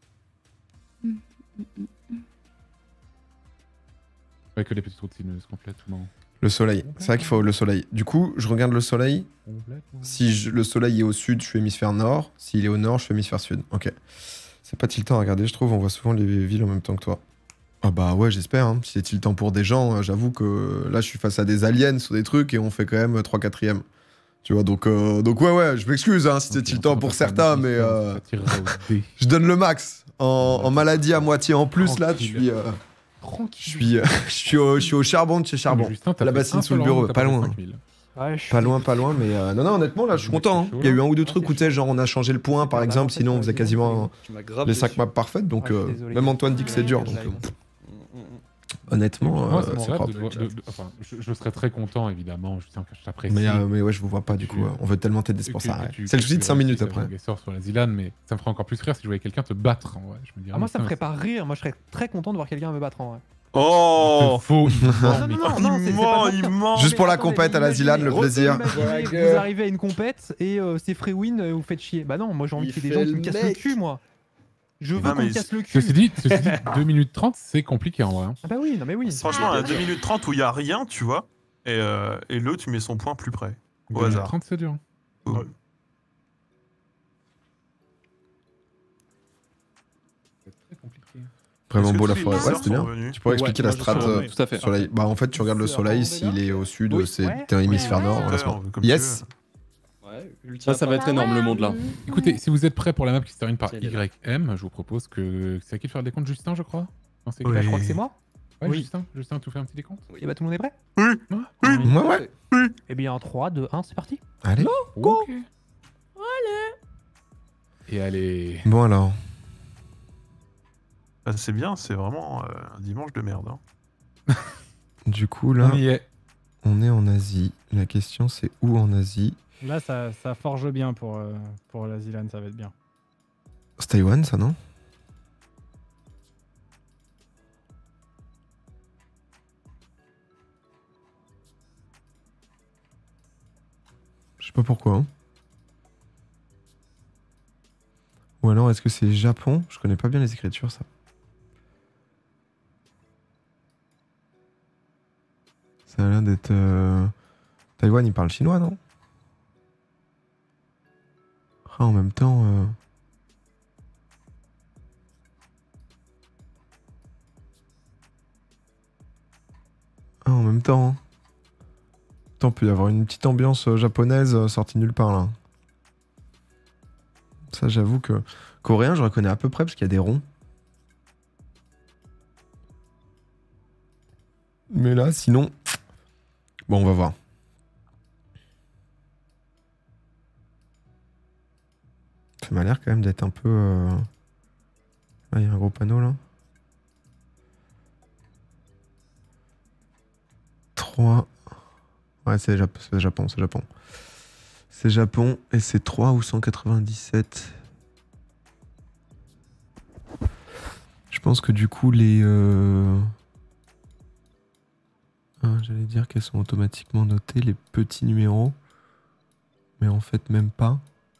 Ouais, que les petites routines complètement. Le soleil. C'est vrai qu'il faut le soleil. Du coup, je regarde le soleil. Complètement. Si le soleil est au sud, je suis hémisphère nord. S'il est au nord, je suis hémisphère sud. Ok. C'est pas tiltant à regarder, je trouve. On voit souvent les villes en même temps que toi. Ah bah ouais, j'espère. Hein. Si c'est tiltant pour des gens, j'avoue que là, je suis face à des aliens sur des trucs et on fait quand même 3/4. Tu vois, donc ouais, je m'excuse hein, si c'est Ok, tiltant on pour va faire certains, une mais différence, ça tirera au dé. je donne le max. En Ouais, maladie à moitié en plus, là, tranquille. je suis au charbon de chez Charbon. Justin, t'as La fait bassine un sous le seul bureau, round, t'as pas fait loin. 5000. Ouais, je Pas suis- loin, mais non, honnêtement, là, je suis content. Hein. C'est chaud, Il y a eu là. un ou deux Ah, trucs c'est où, tu sais, chaud. genre, on a changé le point, par C'est exemple, hyper sinon on important, faisait ça, quasiment Tu m'as grave les déçu. 5 maps parfaites, donc Ah, je suis désolé. même Antoine dit que c'est dur, Ouais, donc live. honnêtement, Moi, c'est mon c'est rêve propre. enfin, je serais très content, évidemment. Je t'apprécie. Mais ouais, je vous vois pas, du coup, on veut tellement t'aider, c'est pour ça. Ouais. C'est le souci de 5 minutes après. Sort sur la Zilan, mais ça me ferait encore plus rire si je voyais quelqu'un te battre. En vrai. Je me dirais, Ah, moi, ça me putain, ferait pas rire. Moi, je serais très content de voir quelqu'un me battre en vrai. Oh c'est faux. Non, non, non, non, Il c'est ment, pas il mentir. ment. Juste Mais pour la attendez, compète à la Zilan, le imaginez- plaisir. Imaginez, vous arrivez à une compète et c'est free win, vous faites chier. Bah non, moi j'ai envie Il qu'il y ait des gens fait qui me le cassent le mec. cul, moi. Je veux Non, qu'on mais me casse le cul. Ceci dit, 2 minutes 30, c'est compliqué en vrai. hein. Ah bah oui, non mais oui. Franchement, à 2 minutes 30 où il y a rien, tu vois, et l'autre, tu mets son point plus près. 2 Au minutes hasard. 30, c'est dur. Ouais. C'est très compliqué. Vraiment Est-ce que beau la tous les forêt. Ouais, lanceurs c'était sont bien. venus Tu pourrais expliquer la moi, je strat suis revenu, tout à fait. soleil. Bah, en fait, tu regardes le soleil, s'il est au sud, t'es un hémisphère nord. Ouais, inversement. comme tu Yes. veux. Ça va être énorme le monde là. Écoutez, si vous êtes prêts pour la map qui se termine par C'est là. YM, je vous propose que. C'est à qui de faire le décompte, Justin, je crois. Non, c'est qui Oui. Je crois que c'est moi. Ouais, Oui. Justin, tu fais un petit décompte. Et bah tout le monde est prêt. Ouais. Eh bien 3, 2, 1, c'est parti. Allez. Ok. Et allez. Bon, alors. Bah, c'est bien, c'est vraiment un dimanche de merde. Hein. Du coup, là, On y est. on est en Asie. La question, c'est où en Asie? Là, ça forge bien pour la Zilan, ça va être bien. C'est Taïwan, ça, non? Je sais pas pourquoi. Hein. Ou alors, est-ce que c'est Japon? Je connais pas bien les écritures, ça. Ça a l'air d'être... Taïwan, il parle chinois, non? Ah, en même temps... Ah, en même temps... hein. Attends, peut y avoir une petite ambiance japonaise sortie nulle part, là. Ça, j'avoue que... Coréen, je reconnais à peu près, parce qu'il y a des ronds. Mais là, sinon... Bon, on va voir. Ça m'a l'air quand même d'être un peu... Ah, il y a un gros panneau, là. 3... Ouais, c'est Japon, c'est Japon. C'est Japon, et c'est 3 ou 197. Je pense que du coup, les... j'allais dire qu'elles sont automatiquement notées, les petits numéros. Mais en fait, même pas.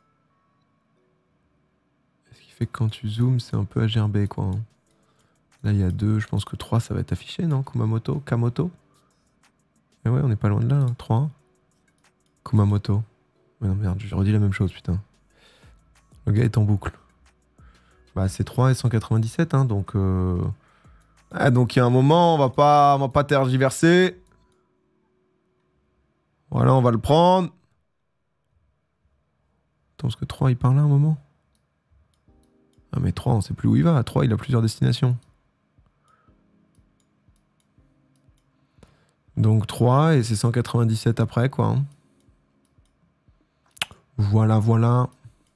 Ce qui fait que quand tu zoomes, c'est un peu AGRB, quoi. hein. Là, il y a 2, je pense que 3, ça va être affiché, non? Kumamoto? Kamoto? Mais ouais, on n'est pas loin de là, hein. 3. Kumamoto. Mais non, merde, je redis la même chose, putain. Le gars est en boucle. Bah, c'est 3 et 197, hein, donc... Ah, donc il y a un moment, on va pas tergiverser. Voilà, on va le prendre. Attends, parce que 3, il part là un moment. Ah, mais 3, on sait plus où il va. 3, il a plusieurs destinations. Donc 3 et c'est 197 après, quoi. hein. Voilà, voilà.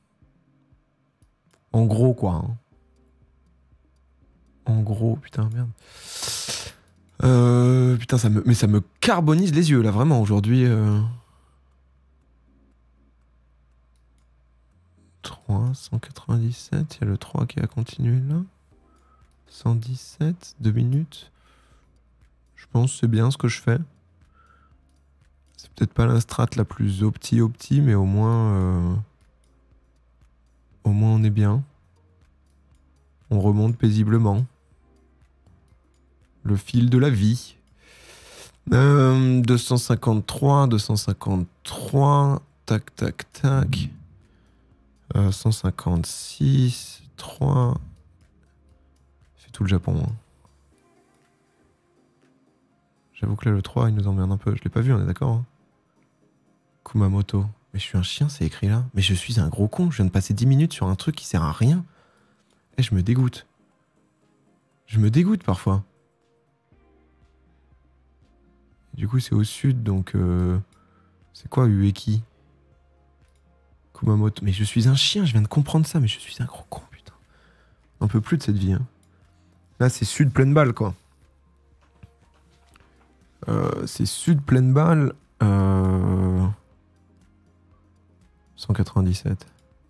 En gros, quoi. hein. En gros, putain, merde. Putain, mais ça me carbonise les yeux là, vraiment aujourd'hui. 3, 197, il y a le 3 qui a continué là. 117, 2 minutes. Je pense que c'est bien ce que je fais. C'est peut-être pas la strat la plus opti, mais au moins on est bien. On remonte paisiblement. Le fil de la vie. 253, 253. Tac, tac, tac. 156, 3. C'est tout le Japon. Hein. J'avoue que là, le 3, il nous emmerde un peu. Je l'ai pas vu, on est d'accord hein. Kumamoto. Mais je suis un chien, c'est écrit là. Mais je suis un gros con. Je viens de passer 10 minutes sur un truc qui sert à rien. Et je me dégoûte. Je me dégoûte parfois. Du coup, c'est au sud, donc... c'est quoi, Ueki? Kumamoto. Mais je suis un chien, je viens de comprendre ça, mais je suis un gros con, putain. Un peu plus de cette vie, hein. Là, c'est sud pleine balle, quoi. C'est sud pleine balle. 197.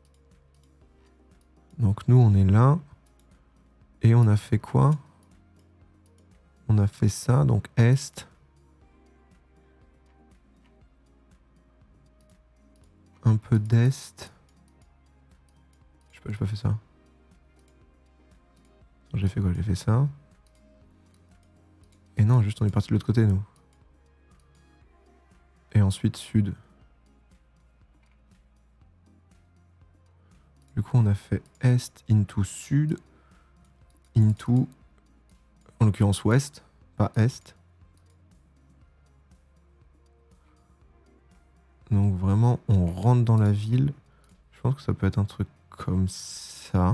Donc nous, on est là. Et on a fait quoi? On a fait ça, donc est. Un peu d'est. Je sais pas, j'ai pas fait ça. J'ai fait quoi? J'ai fait ça. Et non, juste on est parti de l'autre côté, nous. Et ensuite sud. Du coup, on a fait est into sud. Into, en l'occurrence ouest, pas est. Donc vraiment, on rentre dans la ville. Je pense que ça peut être un truc comme ça.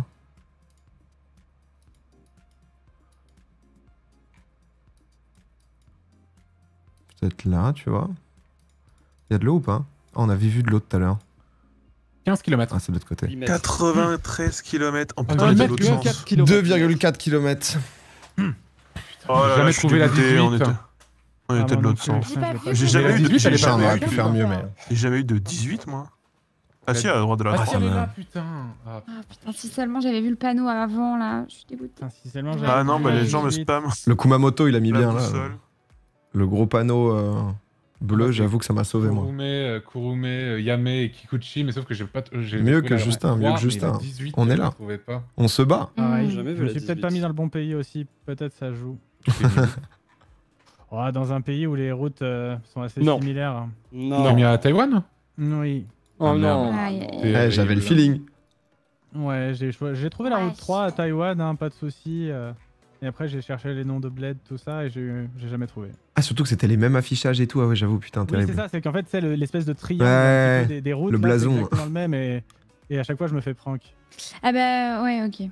Peut-être là, tu vois. Il y a de l'eau ou pas? Ah, on avait vu de l'eau tout à l'heure. 15 km. Ah, c'est de l'autre côté. 93 km. En plus, Ah, de 2,4 l'autre sens. 2,4 km. Oh là là, jamais je suis trouvé la dégoûté, 18. on était de l'autre non sens. plus, ça, je l'ai pas J'ai vu. jamais eu de 18, elle est pas on aurait faite. pu faire mieux, mais... J'ai jamais eu de 18, moi. Ah si, à la droite de la Ah, droite. si, elle est là, putain. Ah, Ah putain, si seulement j'avais vu le panneau avant là, je suis dégoûtée. Putain, si seulement Ah non, bah les gens me 18. spamment. Le Kumamoto, il a mis La bien là. boussole. Le gros panneau bleu, Ok. j'avoue que ça m'a sauvé, moi. Kurume, Yame et Kikuchi, mais sauf que j'ai pas. Mieux que Justin, mieux que Justin. On est là. On se bat. Pareil, Jamais je vu me la suis peut-être 18. pas mis dans le bon pays aussi, peut-être ça joue. Oh, dans un pays où les routes sont assez Non. similaires. T'as Non. mis à Taïwan? Oui. Oh Ah, non. Aïe, aïe, aïe. Eh, j'avais le feeling. Ouais, j'ai trouvé la Ouais. route 3 à Taïwan, hein, pas de soucis. Et après, j'ai cherché les noms de bled, tout ça, et j'ai jamais trouvé. Ah, surtout que c'était les mêmes affichages et tout. Ah ouais, j'avoue, putain, Oui, terrible. c'est ça, c'est qu'en fait, c'est l'espèce de triangle Ouais, un petit peu des routes. le là, c'est blason. exactement le même, et à chaque fois, je me fais prank. Ah bah ouais, ok.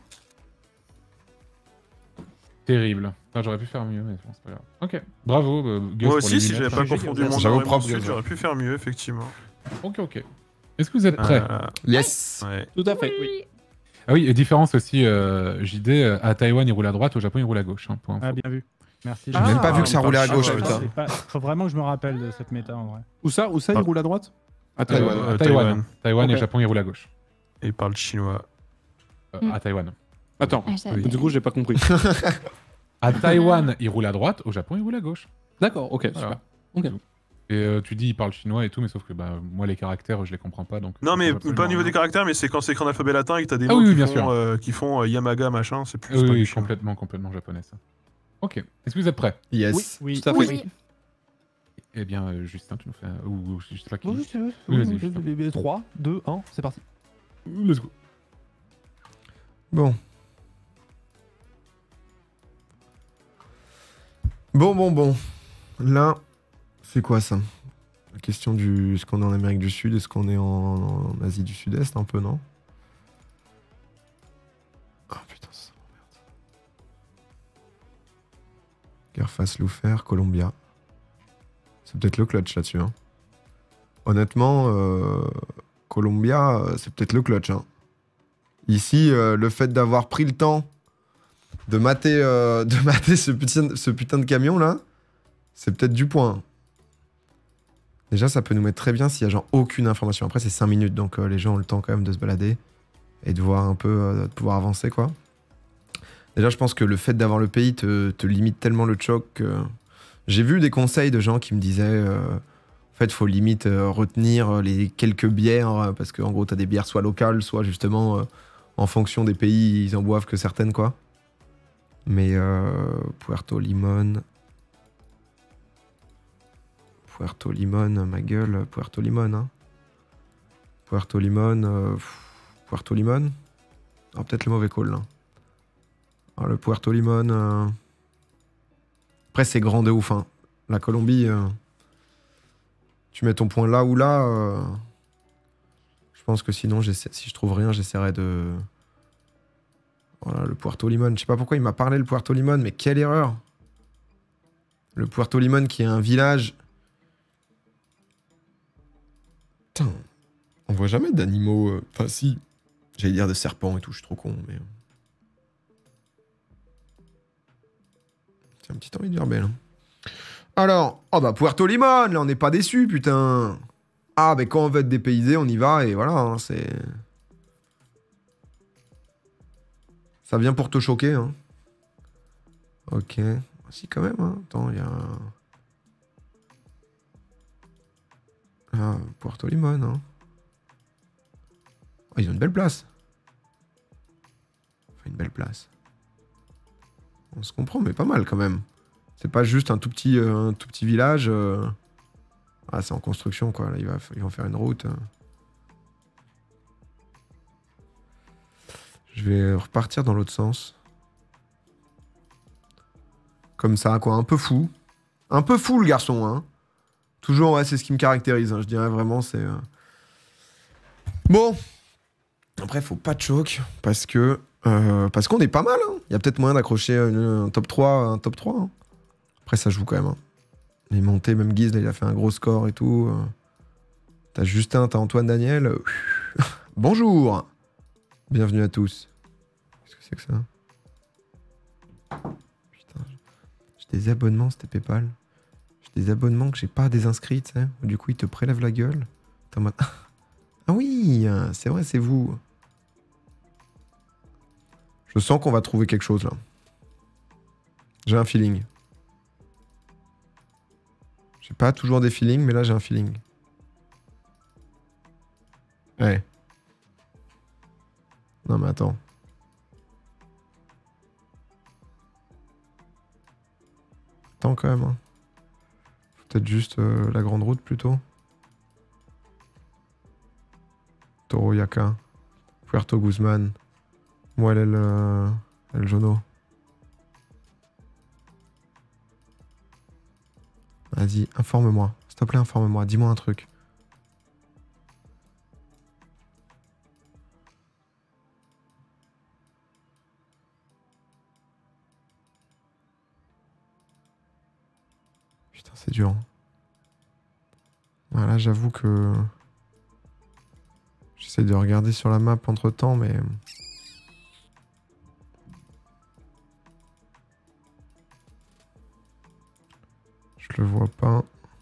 Terrible. Enfin, j'aurais pu faire mieux, mais bon, c'est pas grave. Ok. Bravo, Gus. Moi pour aussi, les si lunettes. j'avais pas confondu mon J'avoue nord et mon propre, sud, Gus. j'aurais pu faire mieux, effectivement. Ok, ok. Est-ce que vous êtes prêts? Yes. Ouais. Tout à fait, oui. Ah oui, et différence aussi, JD, à Taïwan, il roule à droite, au Japon, il roule à gauche. Hein, pour info. Ah, bien vu. Merci. J'ai même pas vu que ça roulait à gauche, ah, putain. Faut vraiment que je me rappelle de cette méta en vrai. Où ça, il roule à droite? À Taïwan. À Taïwan. Taïwan et Ok. Japon, il roule à gauche. Et il parle chinois. À Taïwan. Attends, Ah, j'avais- du coup, j'ai pas compris. À Taïwan, il roule à droite, au Japon, il roule à gauche. D'accord, ok, Voilà. super. Ok. Et tu dis, il parle chinois et tout, mais sauf que bah, moi, les caractères, je les comprends pas. Donc, Non, mais ça va pas au niveau des caractères, mais c'est quand c'est écrit en alphabet latin et que t'as des Ah mots oui, qui, bien font, qui font Yamaga, machin, c'est plus. Oui, pas oui, du chinois. complètement japonais, ça. Ok. Est-ce que vous êtes prêts? Yes. Oui. Tout à fait. Oui. Eh bien, Justin, tu nous fais. Ou juste là qui. Oui, c'est Oui, vas-y, Justin. 3, 2, 1, c'est parti. Let's go. Bon. Bon. Là, c'est quoi ça? La question du... Est-ce qu'on est en Amérique du Sud? Est-ce qu'on est en Asie du Sud-Est un peu, non? Ah putain, ça m'emmerde. Guerre face Loufer, Columbia. C'est peut-être le clutch là-dessus. Hein. Honnêtement, Columbia, c'est peut-être le clutch. Hein. Ici, le fait d'avoir pris le temps de mater ce putain de camion là, c'est peut-être du point. Déjà, ça peut nous mettre très bien s'il y a genre aucune information. Après, c'est 5 minutes, donc les gens ont le temps quand même de se balader et de voir un peu, de pouvoir avancer quoi. Déjà, je pense que le fait d'avoir le pays te limite tellement le choc que... J'ai vu des conseils de gens qui me disaient en fait, faut limite retenir les quelques bières parce qu'en gros, t'as des bières soit locales, soit justement en fonction des pays, ils en boivent que certaines quoi. Mais Puerto Limón, ma gueule, Puerto Limón, hein. Puerto Limón, ah, peut-être le mauvais call là. Ah, le Puerto Limón. Après, c'est grand de ouf. Hein. La Colombie, tu mets ton point là ou là. Je pense que sinon, si je trouve rien, j'essaierai de. Voilà, le Puerto Limón. Je sais pas pourquoi il m'a parlé le Puerto Limón, mais quelle erreur! Le Puerto Limón qui est un village. Putain, on voit jamais d'animaux. Enfin, si. J'allais dire de serpents et tout, je suis trop con, mais. C'est un petit envie de verber, là. Alors, oh bah Puerto Limón, là on n'est pas déçus, putain. Ah bah quand on veut être dépaysé, on y va et voilà, hein, c'est... Ça vient pour te choquer, hein. Ok. Si quand même, hein. Attends, il y a... Ah, Puerto Limón, hein. Oh, ils ont une belle place. Enfin, une belle place. On se comprend, mais pas mal quand même. C'est pas juste un tout petit village. Ah, c'est en construction, quoi. Là, ils vont faire une route. Je vais repartir dans l'autre sens. Comme ça, quoi. Un peu fou. Un peu fou, le garçon, hein. Toujours, ouais, c'est ce qui me caractérise. Hein. Je dirais vraiment, c'est... Bon. Après, faut pas de choc, parce qu'on est pas mal. Hein. Il y a peut-être moyen d'accrocher un top 3. Un top 3 hein. Après, ça joue quand même. Hein. Les montées, même Guise, là, il a fait un gros score et tout. T'as Justin, t'as Antoine Daniel. Bonjour. Bienvenue à tous. Qu'est-ce que c'est que ça? Putain, j'ai des abonnements, c'était Paypal. J'ai des abonnements que j'ai pas désinscrits, tu sais. Du coup, ils te prélèvent la gueule. T'es en mode... Ah oui, c'est vrai, c'est vous. Je sens qu'on va trouver quelque chose, là. J'ai un feeling. J'ai pas toujours des feelings, mais là, j'ai un feeling. Ouais. Non, mais attends. Attends, quand même. Hein. Peut-être juste la grande route, plutôt. Toroyaca. Puerto Guzman. Moi, El Jono. Vas-y, informe-moi. S'il te plaît, informe-moi. Dis-moi un truc. Putain, c'est dur. Voilà, j'avoue que... J'essaie de regarder sur la map entre-temps, mais... Je le vois pas. De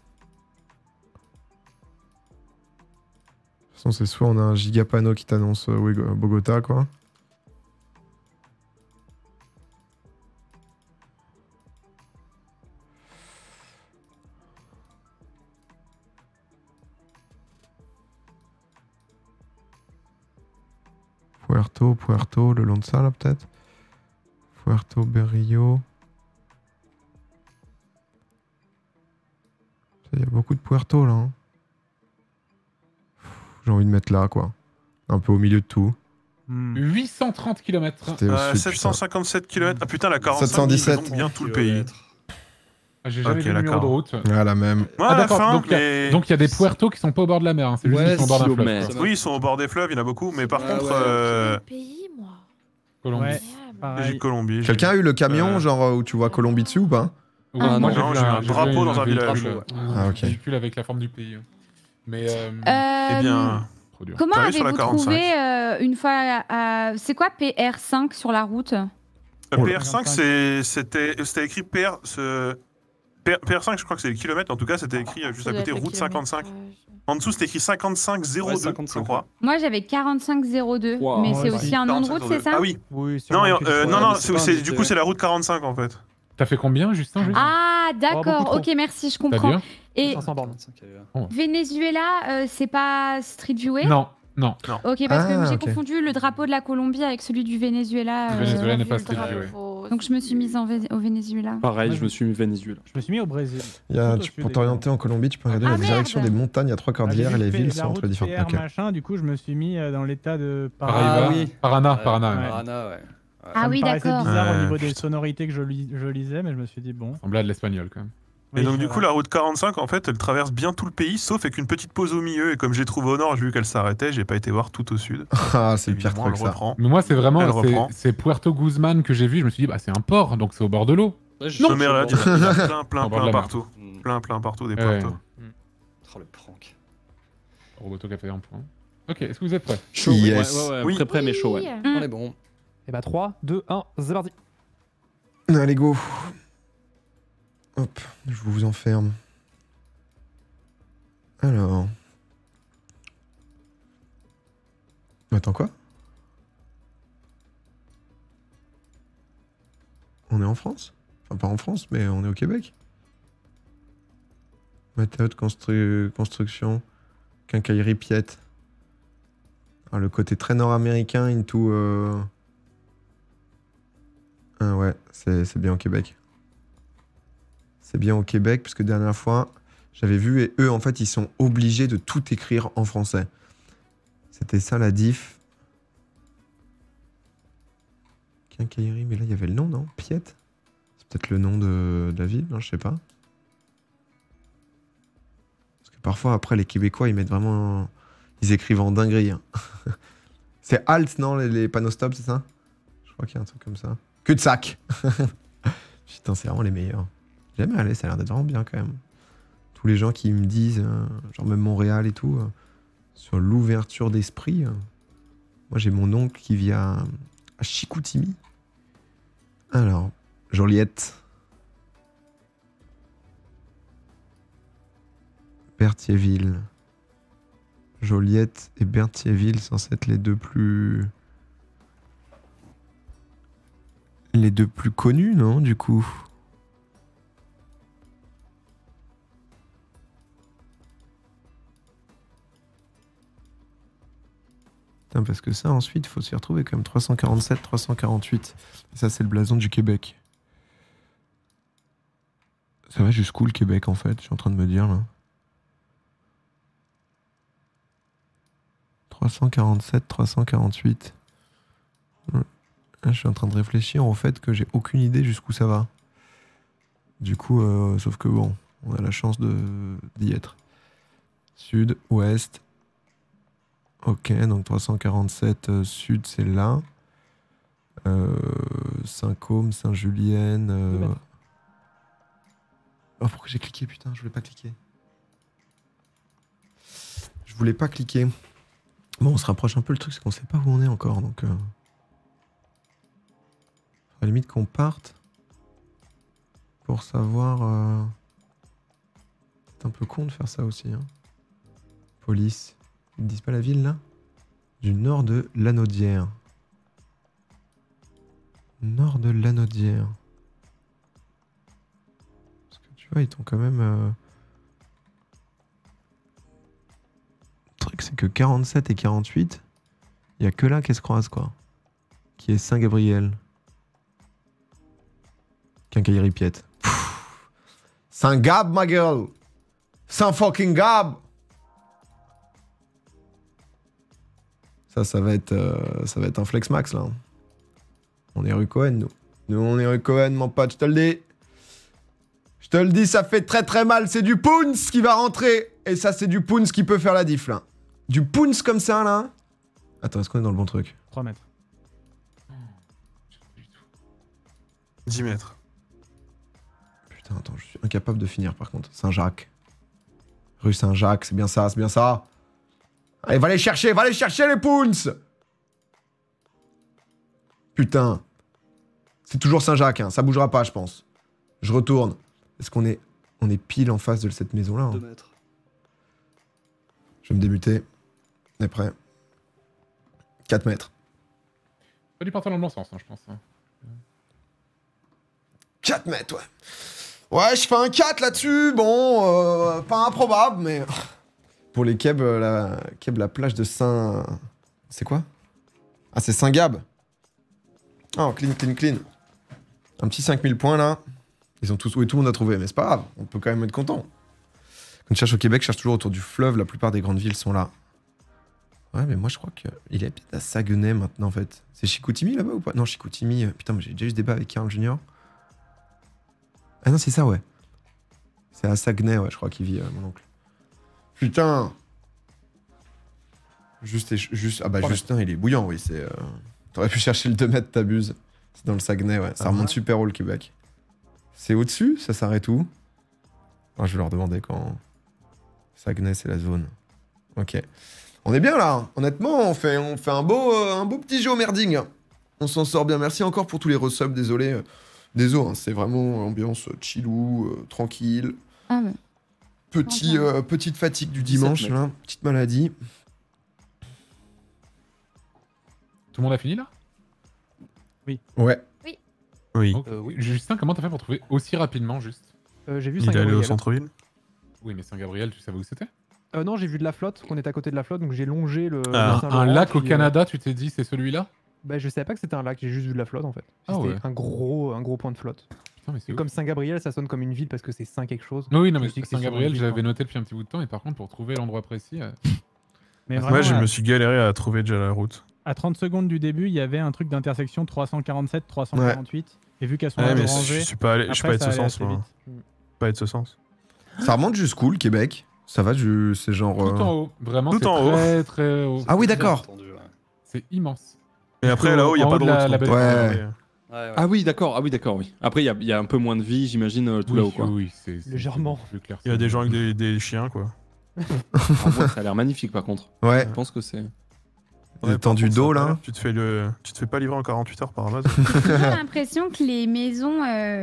toute façon, c'est soit on a un gigapano qui t'annonce Bogota, quoi. Puerto, le long de ça, là, peut-être. Puerto Berrio. Il y a beaucoup de Puerto, là. Hein. J'ai envie de mettre là, quoi. Un peu au milieu de tout. 830 km. 757 km. Ah putain, la 45 717. bien tout le pays. Ah, j'ai jamais vu le numéro de route. Ah, la même. Ouais, ah, d'accord. fin, Donc il y a des Puertos qui sont pas au bord de la mer. Hein. C'est juste qu'ils sont au bord d'un fleuve. Quoi. Oui, ils sont au bord des fleuves, il y en a beaucoup. Mais par contre... Quel pays, moi? Colombie. Ouais, J'ai Colombie. Quelqu'un a eu le camion, genre, où tu vois Colombie dessus ou pas? Moi, j'ai vu un drapeau dans un village. Ah, ok. Un véhicule avec la forme du pays. Mais... Eh bien... Comment T'arrives sur avez-vous la 45. trouvé une fois... C'est quoi PR5 sur la route? Oh là. PR5, c'était écrit PR5, je crois que c'est les kilomètres. En tout cas, c'était écrit juste à côté route 55. En dessous, c'était écrit 5502, Ouais, je 55. crois. Moi, j'avais 4502, Wow. mais Moi c'est aussi. aussi un nom de route, c'est ça? Ah oui. Oui, Non, sûrement non, quelque chose. non, mais c'est pas indiqué, du coup, c'est la route 45 en fait. T'as fait combien, Justin juste Ah, beaucoup d'accord, trop. ok, merci, je T'as comprends. bien Et 500 bornes. 45, Venezuela, c'est pas Street Viewé? Non, non. Ok, parce que Ah, j'ai ok. confondu le drapeau de la Colombie avec celui du Venezuela. Le Venezuela n'est pas Vu le Street View, drapeau, Donc je me suis mise au Venezuela. Pareil, Moi, je me suis mis Venezuela. Je me suis mis au Brésil. Pour t'orienter en Colombie, tu peux regarder Ah, la direction merde. des montagnes, il y a 3 cordillères et les villes sont entre les différentes. Ok. machin, du coup, je me suis mis dans l'état de Paraíba. oui. Parana, Ouais. Parana. Ouais. Parana, ouais. Ah Ça oui, me paraissait d'accord. bizarre au Ouais, niveau des putain. sonorités que je lisais, mais je me suis dit, bon. Ça semblait à de l'espagnol quand même. Et Oui, donc, c'est du vrai. coup, la route 45, en fait, elle traverse bien tout le pays, sauf avec une petite pause au milieu. Et comme j'ai trouvé au nord, j'ai vu qu'elle s'arrêtait, j'ai pas été voir tout au sud. Ah, c'est le pire Évidemment, truc elle ça. reprend. Mais moi, c'est Elle vraiment. reprend. C'est Puerto Guzman que j'ai vu. Je me suis dit, bah, c'est un port, donc c'est au bord de l'eau. Ouais, je Non, cherche mais le regarde, bord. il y a Au plein bord de la mer. partout. Hmm. Plein partout des Ouais. puertos. Oh, le prank. Roboto Café en point. Ok, est-ce que vous êtes prêts? Chaud, Yes. ouais, Oui. prêt, mais chaud, ouais. Mm. On est bon. Et bah 3, 2, 1, c'est parti. Allez, go. Hop, je vous enferme. Alors. Attends, quoi? On est en France? Enfin, pas en France, mais on est au Québec. Matériaux de construction. Quincaillerie Piette. Ah, le côté très nord-américain into... Ah ouais, c'est bien au Québec. C'est bien au Québec, parce que dernière fois, j'avais vu, et eux, en fait, ils sont obligés de tout écrire en français. C'était ça la diff. Quincaillerie, mais là, il y avait le nom, non? Piette? C'est peut-être le nom de la ville, non? Je sais pas. Parce que parfois, après, les Québécois, ils mettent vraiment... Ils écrivent en dinguerie. Hein. C'est Alt, non? Les panneaux stop, c'est ça? Je crois qu'il y a un truc comme ça. Cul de sac. Putain, c'est vraiment les meilleurs. Jamais allé, ça a l'air d'être vraiment bien quand même. Tous les gens qui me disent, genre même Montréal et tout, sur l'ouverture d'esprit. Moi, j'ai mon oncle qui vit à Chicoutimi. Alors, Joliette. Berthierville. Joliette et Berthierville censés être les deux plus connus, non, du coup? Putain, parce que ça, ensuite, il faut s'y retrouver quand même. 347, 348. Et ça, c'est le blason du Québec. Ça va jusqu'où le Québec, en fait? Je suis en train de me dire, là. 347, 348. Là, je suis en train de réfléchir au fait que j'ai aucune idée jusqu'où ça va. Du coup, sauf que bon, on a la chance d'y être. Sud, ouest. Ok, donc 347 sud, c'est là. Saint-Côme, Saint-Julienne. Oh, pourquoi j'ai cliqué, putain, je voulais pas cliquer. Je voulais pas cliquer. Bon, on se rapproche un peu, le truc, c'est qu'on sait pas où on est encore, donc... À la limite qu'on parte pour savoir... C'est un peu con de faire ça aussi. Hein. Police. Ils ne disent pas la ville, là? Du nord de Lanaudière. Nord de Lanaudière. Parce que tu vois, ils t'ont quand même... Le truc, c'est que 47 et 48, il n'y a que là qu'elles se croisent, quoi. Qui est Saint-Gabriel. Quincaillerie Piette. Saint-Gab, ma gueule! Saint-fucking-Gab! Ça va être un flex max, là. On est rue Cohen, nous. Nous, on est rue Cohen, mon pote, je te le dis. Je te le dis, ça fait très très mal. C'est du Poons qui va rentrer. Et ça, c'est du Poons qui peut faire la diff, là. Du Poons comme ça, là. Attends, est-ce qu'on est dans le bon truc? 3 mètres. 10 mètres. Putain, attends, je suis incapable de finir, par contre. Saint-Jacques. Rue Saint-Jacques, c'est bien ça, c'est bien ça. Allez, va les chercher les Poons! Putain. C'est toujours Saint-Jacques, hein. Ça bougera pas, je pense. Je retourne. Est-ce qu'on est... On est pile en face de cette maison-là. 2 Hein. mètres. Je vais me démuter. On est prêt. 4 mètres. Pas dû partir dans le bon sens, hein, je pense. Hein. 4 mètres, ouais. Ouais, je fais un 4 là-dessus. Bon, pas improbable, mais... Pour les Keb, la plage de Saint... C'est quoi? Ah, c'est Saint-Gab. Oh, clean, clean, clean. Un petit 5000 points, là. Ils ont tous... Oui, tout le monde a trouvé, mais c'est pas grave. On peut quand même être content. Quand je cherche au Québec, je cherche toujours autour du fleuve. La plupart des grandes villes sont là. Ouais, mais moi, je crois qu'il est peut-être à Saguenay, maintenant, en fait. C'est Chicoutimi, là-bas, ou pas? Non, Chicoutimi... Putain, mais j'ai déjà eu ce débat avec Carl Junior. Ah non, c'est ça, ouais. C'est à Saguenay, ouais, je crois qu'il vit, mon oncle. Putain. Juste... Ah bah, Justin, il est bouillant, oui, c'est... T'aurais pu chercher le 2 mètres, t'abuses. C'est dans le Saguenay, ouais. Ça remonte super haut, le Québec. C'est au-dessus? Ça s'arrête où? Ah, je vais leur demander quand... Saguenay, c'est la zone. Ok. On est bien, là. Hein. Honnêtement, on fait un beau petit géomerding. On s'en sort bien. Merci encore pour tous les resubs, désolé. Désolé, hein. C'est vraiment ambiance chillou, tranquille. Ah ouais. Petite fatigue du dimanche, là. Petite maladie. Tout le monde a fini là? Ouais. Oui. Oui. Justin, comment t'as fait pour trouver aussi rapidement, juste? J'ai vu Il est allé Saint-Gabriel. au centre-ville. Oui, mais Saint-Gabriel, tu savais où c'était? Non, j'ai vu de la flotte, qu'on était à côté de la flotte, donc j'ai longé le Ah. Saint-Laurent, Un lac au puis, Canada, tu t'es dit c'est celui-là? Bah, je savais pas que c'était un lac, j'ai juste vu de la flotte en fait. Ah C'était ouais. un gros point de flotte. Putain, mais c'est Et ouf. comme Saint-Gabriel, ça sonne comme une ville parce que c'est Saint quelque chose. Oui, non, Je mais me suis dit que c'était Saint-Gabriel, sur une j'avais ville, noté depuis un petit bout de temps, et par contre, pour trouver l'endroit précis... Mais Moi, vraiment, Moi, je à, me suis galéré à trouver déjà la route. À 30 secondes du début, il y avait un truc d'intersection 347, 348. Et vu qu'elles sont Ouais, mais rangées, je suis pas allé, je suis pas après, de ça ce allait sens, assez moi. vite. Pas de ce sens. Ça remonte jusqu'où, le Québec? Ça va, c'est genre... Tout en haut, vraiment, Tout c'est en haut. très très haut. Ah oui, d'accord. Entendu, ouais. C'est immense. Et après, là-haut, il n'y a En pas haut de de la route. donc, belle- Ouais. Ouais. Ah oui, d'accord, oui. Après, il y a un peu moins de vie, j'imagine, tout Oui, là-haut, quoi. oui, c'est Légèrement. plus clair. Il y a des gens avec des chiens, quoi. En vrai, ça a l'air magnifique, par contre. Ouais. Je pense que c'est... Ouais, tendu par contre, d'eau, ça a pas là. l'air. Tu te fais pas livrer en 48 heures par Amazon. J'ai l'impression que les maisons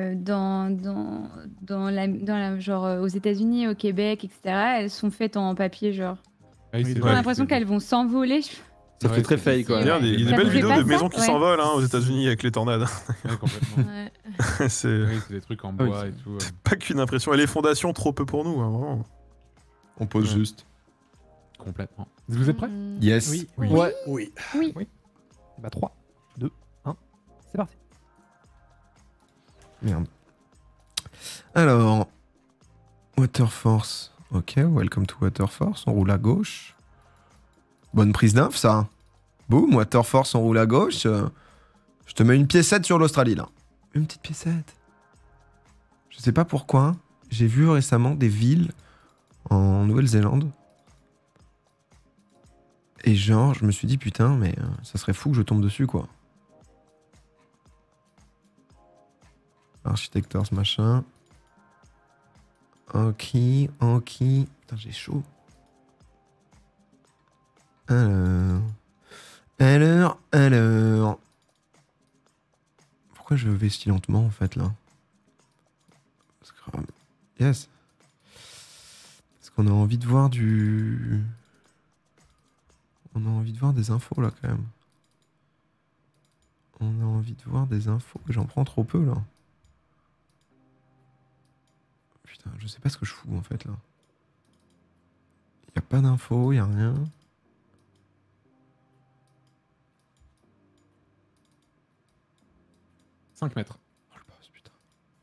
genre aux États-Unis, au Québec, etc., elles sont faites en papier, genre. Ah oui, c'est J'ai vrai, l'impression qu'elles vont s'envoler. Ça Ouais, fait très c'est- fake, quoi. c'est- Regarde, il y a Ça des belles vous fait vidéos pas de ça? maisons qui Ouais. s'envolent hein, aux États-Unis avec les tornades. Ouais, complètement. Ouais. c'est Oui, c'est des trucs en Ah oui, bois c'est- et tout. pas qu'une impression. Et les fondations, trop peu pour nous, hein, vraiment. On pose Ouais. juste. Complètement. Vous êtes prêts? Mm. Yes. Oui, Oui. Ouais, oui. Bah 3, 2, 1, c'est parti. Merde. Alors... Waterforce. Ok, welcome to Waterforce. On roule à gauche. Bonne prise d'inf, ça. Boum, Waterforce, on roule à gauche. Je te mets une piécette sur l'Australie, là. Une petite piécette. Je sais pas pourquoi. J'ai vu récemment des villes en Nouvelle-Zélande. Et genre, je me suis dit, putain, mais ça serait fou que je tombe dessus, quoi. Architectors, machin. Ok. Putain, j'ai chaud. Alors. Pourquoi je vais si lentement, en fait, là? Scrum. Yes. Parce qu'on a envie de voir du... On a envie de voir des infos, là, quand même. On a envie de voir des infos. J'en prends trop peu, là. Putain, je sais pas ce que je fous, en fait, là. Y a pas d'infos, y a rien. « 5 mètres. Oh, le boss, putain.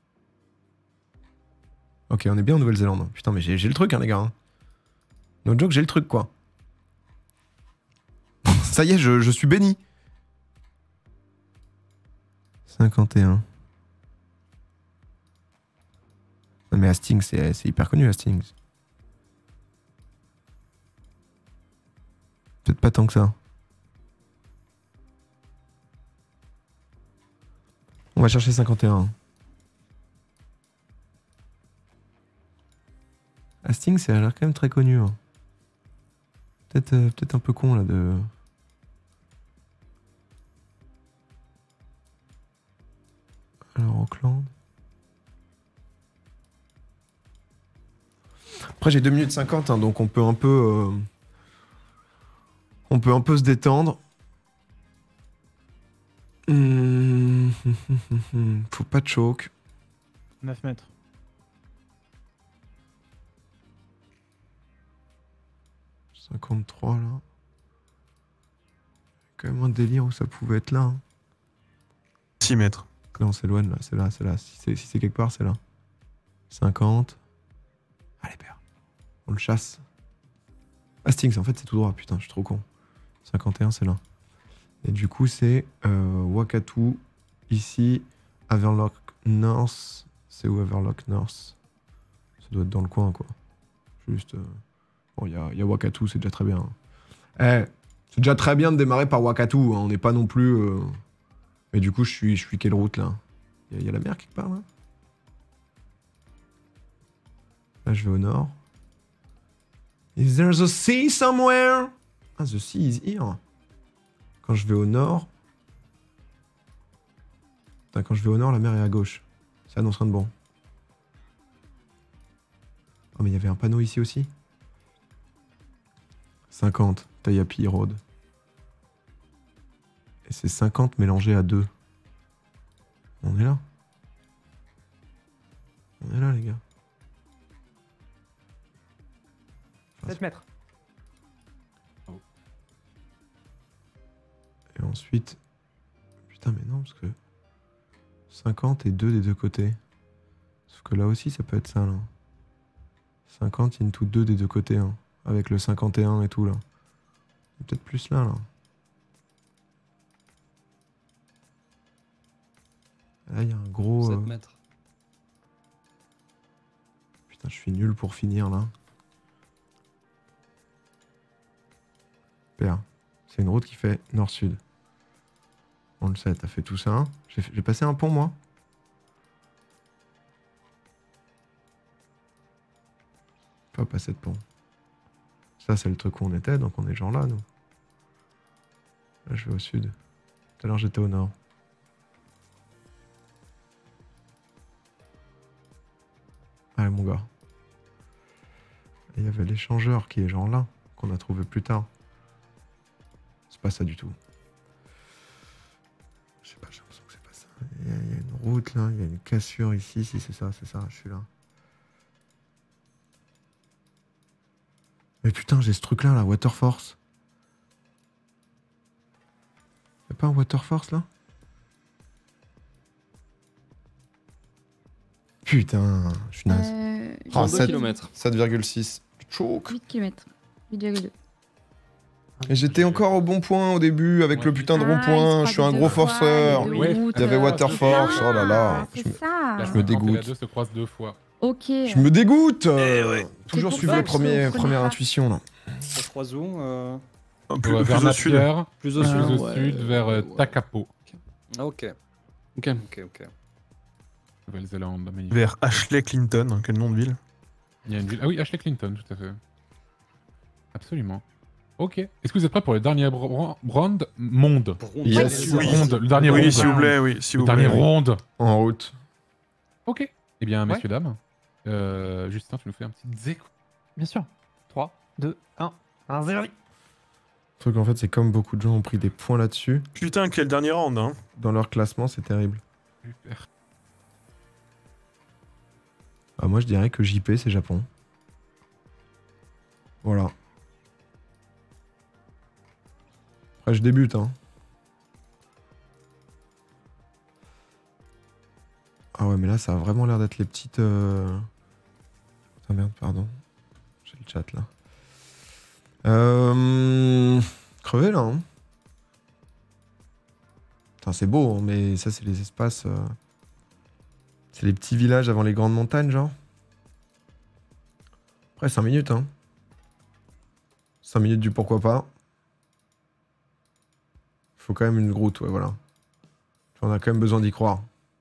Ok, on est bien en Nouvelle-Zélande. Putain, mais j'ai le truc, hein, les gars. Hein. No joke, j'ai le truc, quoi. Ça y est, je suis béni. 51. Non, mais Hastings, c'est hyper connu, Hastings. Peut-être pas tant que ça. On va chercher 51. Hastings, ça a l'air quand même très connu. Hein. Peut-être un peu con, là, de... Alors, Auckland. Après, j'ai 2 minutes 50, hein, donc on peut un peu... On peut un peu se détendre. Faut pas de choke. 9 mètres. « 53 là. Quand même un délire où ça pouvait être là. Hein. 6 mètres. Là, on s'éloigne, là, c'est là, c'est là. Si c'est quelque part, c'est là. 50. Allez, père. On le chasse. Hastings, en fait, c'est tout droit. Putain, je suis trop con. 51, c'est là. Et du coup, c'est Wakatu, ici, Havelock North. C'est où Havelock North? Ça doit être dans le coin, quoi. Juste... Bon, il y a Wakatu, c'est déjà très bien. Eh, c'est déjà très bien de démarrer par Wakatu. Hein. On n'est pas non plus... Mais du coup, je suis quelle route, là? Il y a la mer quelque part, là? Là, je vais au nord. Is there the sea somewhere? Ah, the sea is here. Quand je vais au nord... Putain, quand je vais au nord, la mer est à gauche. Ça annonce rien de bon. Oh, mais il y avait un panneau ici aussi. 50, Taiapi Road. Et c'est 50 mélangé à 2. On est là. On est là, les gars. 7 mètres. Et ensuite... Putain, mais non, parce que... 50 et 2 des deux côtés. Sauf que là aussi, ça peut être ça, là. 50 into 2 des deux côtés, hein. Avec le 51 et tout, là. Peut-être plus là, là. Là, il y a un gros... 7 mètres. Putain, je suis nul pour finir, là. Père, c'est une route qui fait nord-sud. On le sait, t'as fait tout ça. J'ai passé un pont, moi. Pas passer de pont. Ça, c'est le truc où on était, donc on est genre là, nous. Là, je vais au sud. Tout à l'heure, j'étais au nord. Allez, mon gars. Et il y avait l'échangeur qui est genre là, qu'on a trouvé plus tard. C'est pas ça du tout. Je sais pas, j'ai l'impression que c'est pas ça. Il y a une route là, il y a une cassure ici. Si, c'est ça, je suis là. Mais putain, j'ai ce truc là, Waterforce. Y'a pas un Waterforce là? Putain, je suis naze. 32 km. 7,6. Choke. 8 km. 8,2. Et j'étais encore au bon point au début avec le putain de rond-point. Je suis un gros forceur. Il y avait Waterforce. Oh là là. C'est ça. Je me dégoûte. Les deux se croisent 2 fois. Ok. Je me dégoûte. Toujours pour suivre ça les que je comprenais premières pas. intuitions là. Ça se croise où Plus vers au sud. Napier, Plus au plus sud. au ouais. sud, vers Takapo, Ah, ok. Ok. Ok. Nouvelle-Zélande. Magnifique. Vers Ashley Clinton, hein, quel nom de ville. Il y a une ville. Ah oui, Ashley Clinton, tout à fait. Absolument. Ok. Est-ce que vous êtes prêts pour le dernier round monde? Yes. Oui. Ronde, le dernier Oui, round. s'il vous plaît, oui, s'il Le vous dernier plaît. round. En route. Ok. Eh bien, messieurs, dames, Justin, tu nous fais un petit zéco. Bien sûr. 3, 2, 1. 1, 0. Le truc en fait, c'est comme beaucoup de gens ont pris des points là-dessus. Putain, quel dernier round, hein. Dans leur classement, c'est terrible. Super. Bah, moi, je dirais que JP, c'est Japon. Voilà. Après, je débute, hein. Ah ouais, mais là, ça a vraiment l'air d'être les petites... Putain, merde, pardon. J'ai le chat, là. Crevé, là, hein. Putain, c'est beau, hein, mais ça, c'est les espaces... C'est les petits villages avant les grandes montagnes, genre. Après, 5 minutes, hein. 5 minutes du pourquoi pas. Faut quand même une route, ouais, voilà. On a quand même besoin d'y croire.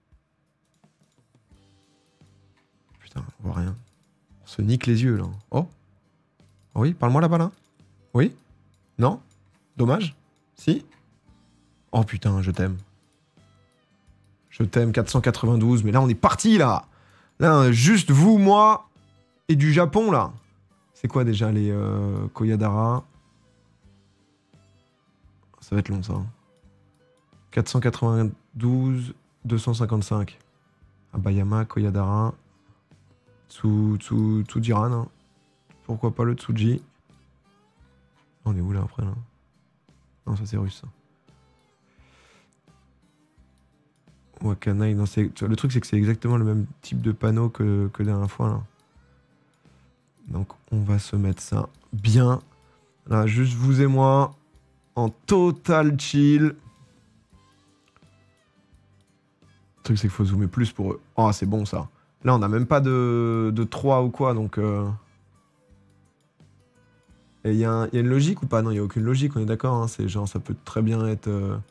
Putain, on voit rien. On se nique les yeux, là. Oh. Oh oui, parle-moi là-bas, là. Oui? Non? Dommage? Si? Oh putain, je t'aime. Je t'aime 492, mais là on est parti là. Là, juste vous, moi et du Japon là. C'est quoi déjà les Koyadara? Ça va être long ça. 492, 255. Abayama, Koyadara, Tsujiran. Hein. Pourquoi pas le Tsuji? On est où là après là? Non, ça c'est russe. Ça. Wakanai, non, le truc c'est que c'est exactement le même type de panneau que la dernière fois là. Donc on va se mettre ça bien. Là, juste vous et moi, en total chill. Le truc c'est qu'il faut zoomer plus pour eux. Oh c'est bon ça. Là on n'a même pas de 3 ou quoi donc... Et il y a une logique ou pas? Non, il n'y a aucune logique, on est d'accord. Hein. C'est genre, ça peut très bien être...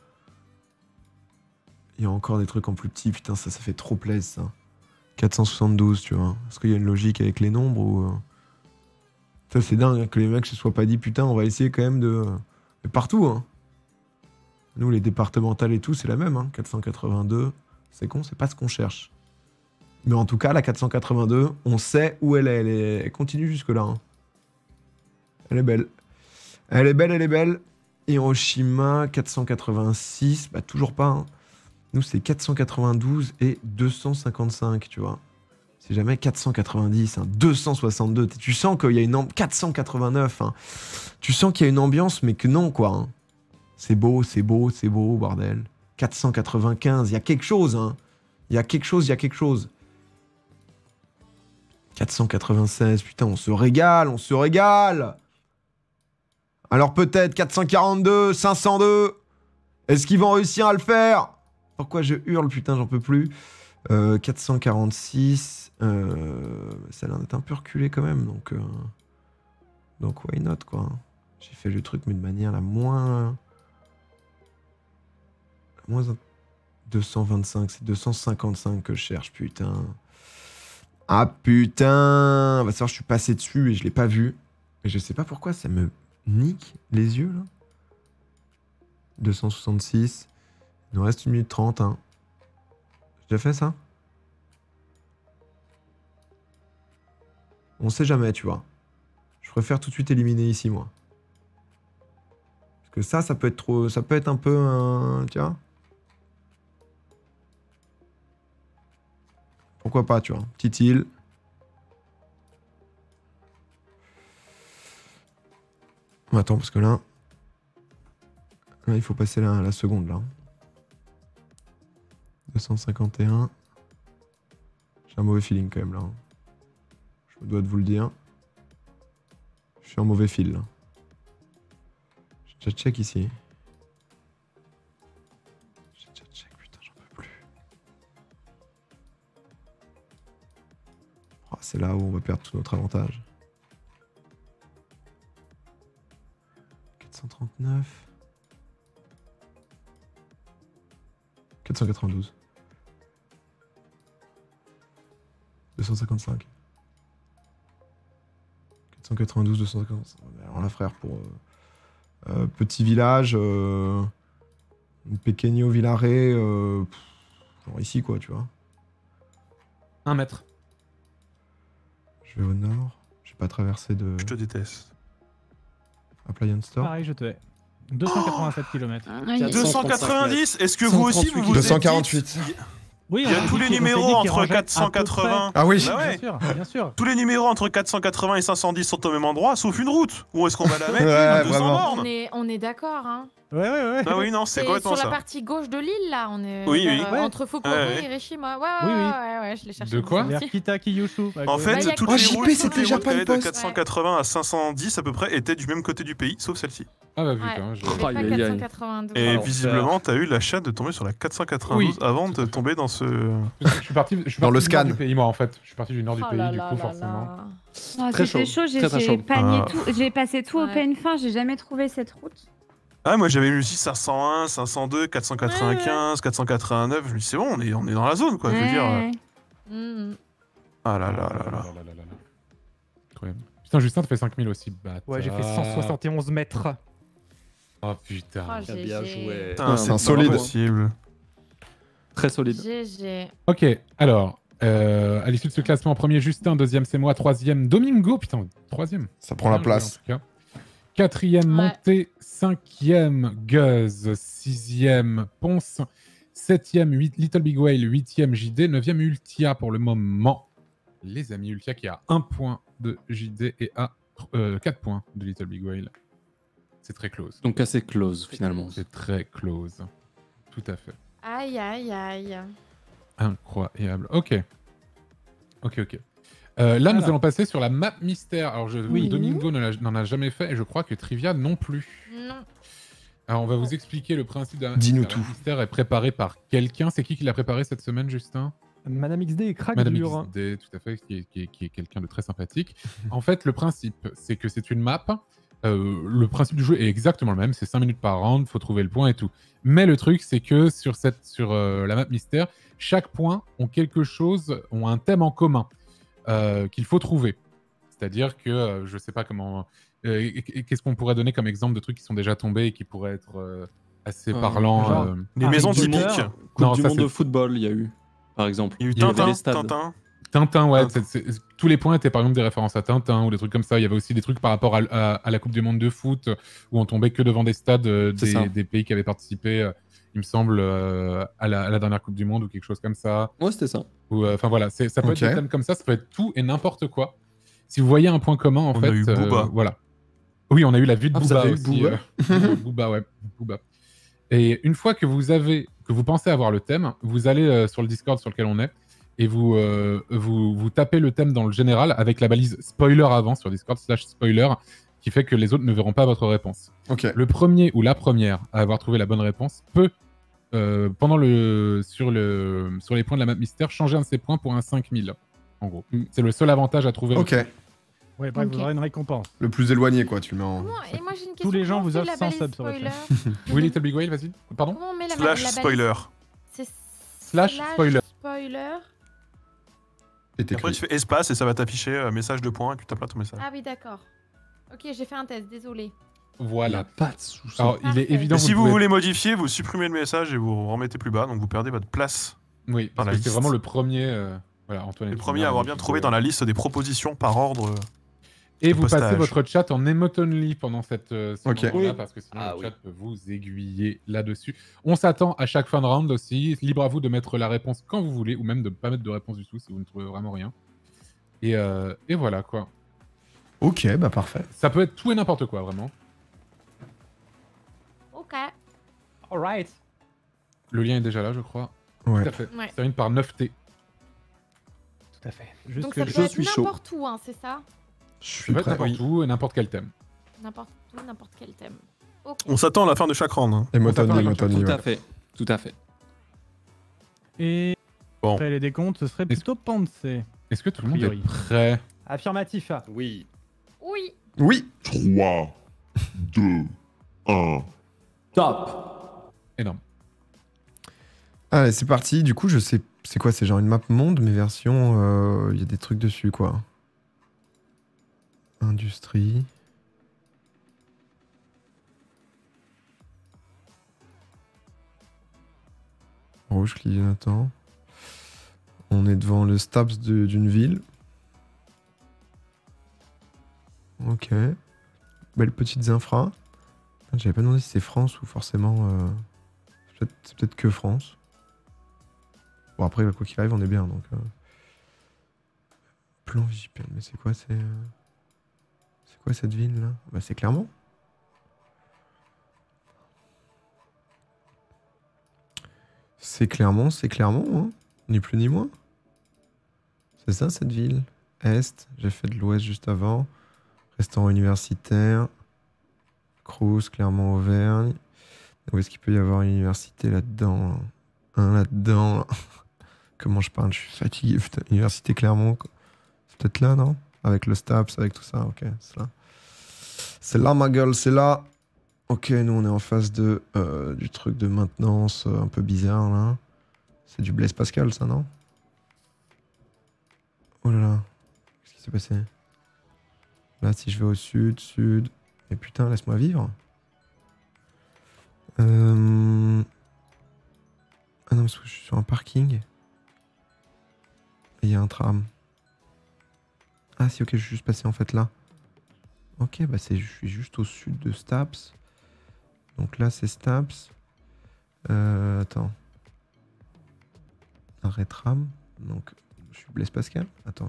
Il y a encore des trucs en plus petit. Putain, ça fait trop plaisir, ça. 472, tu vois. Est-ce qu'il y a une logique avec les nombres ou... Ça, c'est dingue hein, que les mecs se soient pas dit, putain, on va essayer quand même de... Mais partout, hein. Nous, les départementales et tout, c'est la même, hein. 482. C'est con, c'est pas ce qu'on cherche. Mais en tout cas, la 482, on sait où elle est. Elle continue jusque-là, hein. Elle est belle. Elle est belle, elle est belle. Hiroshima, 486. Bah, toujours pas. Hein. Nous, c'est 492 et 255, tu vois. C'est jamais 490, hein. 262. Tu sens qu'il y a une... 489, hein. Tu sens qu'il y a une ambiance, mais que non, quoi. Hein. C'est beau, c'est beau, c'est beau, bordel. 495, il y a quelque chose, hein. Il y a quelque chose, il y a quelque chose. 496, putain, on se régale, on se régale. Alors peut-être 442, 502. Est-ce qu'ils vont réussir à le faire? Pourquoi je hurle, putain, j'en peux plus. 446. Ça a l'air d'être un peu reculé quand même, donc why not, quoi. J'ai fait le truc, mais de manière la moins 225, c'est 255 que je cherche, putain. Ah putain, bah ça, je suis passé dessus et je l'ai pas vu. Mais je sais pas pourquoi ça me nique les yeux là. 266. Il nous reste 1 minute 30. Hein. J'ai déjà fait ça? On sait jamais, tu vois. Je préfère tout de suite éliminer ici, moi. Parce que ça peut être trop. Ça peut être un peu. Tu vois? Pourquoi pas, tu vois. Petite île. Attends, parce que là... Là, il faut passer la seconde, là. 251. J'ai un mauvais feeling, quand même, là. Je me dois de vous le dire. Je suis en mauvais fil, là. J'ai déjà check ici. J'ai déjà check, putain, j'en peux plus. Oh, c'est là où on va perdre tout notre avantage. 439. 492. 255. 492, 255. Alors là, frère, pour petit village, Pequeño Villaré, genre ici, quoi, tu vois. 1 mètre. Je vais au nord. J'ai pas traversé de... Je te déteste. Appliance Store. Pareil, je te hais. 287 km. 290. Est-ce que vous aussi, vous vous êtes dit... 248. Oui, il y a tous les numéros entre 480. Ah oui, bah ouais. bien sûr. Tous les numéros entre 480 et 510 sont au même endroit, sauf une route. Où est-ce qu'on va la mettre? Ouais, 200 vraiment. bornes. On est d'accord, hein. Ouais. Ah oui, non, c'est complètement sur ça. la partie gauche de l'île, là. On est Oui, oui. entre Fukuoka Ouais. et Hiroshima. Oui. Ouais, je l'ai cherché. De quoi? aussi. Vers Kita-Kyushu. En fait, Bah, y a toutes que- les JP, routes, c'était toutes les déjà routes pas qui le allaient de poste. 480 à 510 à peu près étaient du même côté du pays, sauf celle-ci. Ah bah Ouais, putain, j'avais pas Aïe, aïe, aïe. 492. Et Alors, visiblement, t'as eu la chatte de tomber sur la 492 Oui. avant de tomber dans ce... Je suis parti Dans le du nord scan. du pays, moi, en fait. Je suis parti du nord du Oh pays, là du là coup, là forcément. là. Oh, Très c'était chaud, chaud, très, très j'ai chaud. pagné Ah. tout, j'ai passé tout au Ouais. PN1, j'ai jamais trouvé cette route. Ah, moi j'avais eu aussi 501, 502, 495, 489. Je me dis, c'est bon, on est dans la zone, quoi. Je veux dire... Ouais. Mhm. Ah là là là là. Incroyable. Putain, Justin, t'as fait 5000 aussi, bâtard. Ouais, j'ai fait 171 mètres. Oh putain. Oh, Bien GG. joué. Putain, c'est un pas solide. possible. Très solide. GG. Ok, alors, à l'issue de ce classement, premier Justin, deuxième c'est moi, troisième Domingo, putain, troisième. Ça prend la Bien joué, place. en tout cas. Quatrième Ouais. Monté, cinquième Guz, sixième Ponce, septième Little Big Whale, huitième JD, neuvième Ultia pour le moment. Les amis, Ultia qui a 1 point de JD et a 4 points de Little Big Whale. C'est très close. Donc assez close finalement. C'est très close. Tout à fait. Aïe, aïe, aïe. Incroyable. Ok. Là, nous allons passer sur la map mystère. Alors, Domingo n'en a jamais fait et je crois que Trivia non plus. Non. Alors, on va vous expliquer le principe de la map Dis-nous mystère. La tout. map mystère est préparée par quelqu'un. C'est qui l'a préparé cette semaine, Justin? Madame XD et crack Madame dur. XD, tout à fait, qui est quelqu'un de très sympathique. En fait, le principe, c'est que c'est une map. Le principe du jeu est exactement le même. C'est 5 minutes par round, faut trouver le point et tout. Mais le truc, c'est que sur la map mystère, chaque point ont un thème en commun qu'il faut trouver. C'est-à-dire que, je sais pas comment... Qu'est-ce qu'on pourrait donner comme exemple de trucs qui sont déjà tombés et qui pourraient être assez parlants genre Les maisons Harry Potter. typiques. Coupe Non, du ça, monde c'est- de football, il y a eu, par exemple. Il y a eu Il y avait Tintin, les stades. Tintin. Tintin, ouais, Tintin. tous les points étaient par exemple des références à Tintin ou des trucs comme ça. Il y avait aussi des trucs par rapport à la Coupe du Monde de foot où on tombait que devant des stades C'est ça. des pays qui avaient participé, il me semble, à la dernière Coupe du Monde ou quelque chose comme ça. Ouais, c'était ça. Enfin voilà, ça peut Ok. être des thèmes comme ça peut être tout et n'importe quoi. Si vous voyez un point commun, en On fait, a eu Booba. voilà. Oui, on a eu la vue de Ah, vous Booba avez eu aussi. Booba Booba, ouais. Booba. Et une fois que vous pensez avoir le thème, vous allez sur le Discord sur lequel on est et vous tapez le thème dans le général avec la balise spoiler avant sur Discord /spoiler qui fait que les autres ne verront pas votre réponse. Ok. Le premier ou la première à avoir trouvé la bonne réponse peut, sur les points de la map mystère, changer un de ses points pour un 5000. En gros. C'est le seul avantage à trouver. Ok. Ouais, bref, Ok. vous aurez une récompense. Le plus éloigné, quoi, tu le mets en. Comment... Et moi, j'ai une question. Tous les gens Comment on vous fait offrent la 100 balise subs sur votre spoiler Oui, Little Big Whale, vas-y. Pardon. Comment on met la Slash balise spoiler. C'est Slash spoiler. spoiler. Et Après, t'écris. tu fais espace et ça va t'afficher message de points et tu tapes là ton message. Ah oui, d'accord. Ok, j'ai fait un test, désolé. Il n'y a Voilà. pas de souci. Alors, il est Parfait. évident. Et si vous pouvez- voulez modifier, vous supprimez le message et vous remettez plus bas, donc vous perdez votre place. Oui, dans parce la que c'est liste. vraiment le premier. Voilà, Antoine. Le premier à avoir bien trouvé dans la liste des propositions par ordre. Et de vous passez postage. votre chat en emote-only pendant ce Ok. moment-là, Oui. parce que sinon Ah le oui. chat peut vous aiguiller là-dessus. On s'attend à chaque fin de round aussi. Libre à vous de mettre la réponse quand vous voulez, ou même de ne pas mettre de réponse du tout si vous ne trouvez vraiment rien. Et voilà, quoi. Ok, bah parfait. Ça peut être tout et n'importe quoi, vraiment. Ok. Alright. Le lien est déjà là, je crois. Ouais. Tout à fait. Ouais. Ça termine par 9T. Tout à fait. Juste Donc que ça je peut être suis chaud. n'importe où, hein, c'est ça? Je Ça suis peut être prêt. n'importe où et n'importe quel thème. N'importe où, n'importe quel thème. Ok. On s'attend à la fin de chaque round. hein. Emotonly, On emotonly, Tout ouais. à fait. Tout à fait. Et Bon. après les décomptes, ce serait plutôt pensé. Est-ce que tout le monde priori. est prêt? Affirmatif. Oui. Oui. Oui. 3, 2, 1. Top. Énorme. Allez, c'est parti. Du coup, je sais. C'est quoi? C'est genre une map monde, mais version. Il y a des trucs dessus, quoi. Industrie. Rouge clignotant. On est devant le Staps d'une ville. Ok. Belles petites infras. J'avais pas demandé si c'est France ou forcément. C'est peut-être que France. Bon, après, quoi qu'il arrive, on est bien. Donc, Plan Vigipel, mais c'est quoi c'est quoi cette ville là? Bah, c'est Clermont. C'est Clermont, hein. Ni plus ni moins. C'est ça cette ville. Est, j'ai fait de l'ouest juste avant. Restaurant universitaire. Crous, Clermont-Auvergne. Où est-ce qu'il peut y avoir une université là-dedans là? Un là-dedans. Là. Comment je parle? Je suis fatigué. Putain, Université Clermont. Quoi. C'est peut-être là, non? Avec le STAPS, avec tout ça. Ok, c'est là. C'est là, ma gueule, c'est là. Ok, nous, on est en face de, du truc de maintenance un peu bizarre, là. C'est du Blaise Pascal, ça, non? Oh là là. Qu'est-ce qui s'est passé? Là, si je vais au sud, sud... Mais putain, laisse-moi vivre. Ah non, parce que je suis sur sur un parking. Et il y a un tram. Ah si, ok, je suis juste passé en fait là. Ok, bah je suis juste au sud de Staps. Donc là, c'est Staps. Attends. Arrêt tram. Donc, je suis Blaise Pascal. Attends,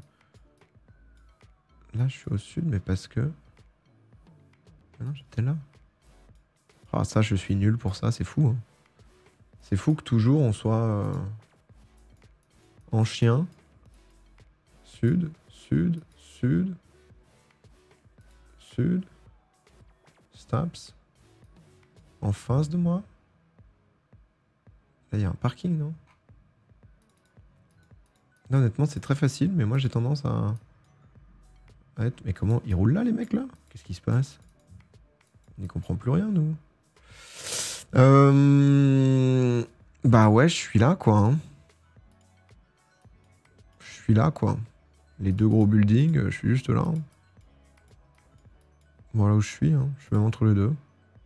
là, je suis au sud, mais parce que... Ah non, j'étais là. Ah, ça, je suis nul pour ça, c'est fou. Hein. C'est fou que toujours on soit en chien. Sud, sud, sud, sud. Staps. En face de moi. Là, il y a un parking, non? Là, honnêtement, c'est très facile, mais moi, j'ai tendance à être... Mais comment? Ils roulent là, les mecs, là? Qu'est-ce qui se passe? On n'y comprend plus rien, nous. Bah ouais, je suis là, quoi. Hein. Je suis là, quoi. Les deux gros buildings, je suis juste là. Hein. Voilà où je suis. Hein. Je suis même entre les deux.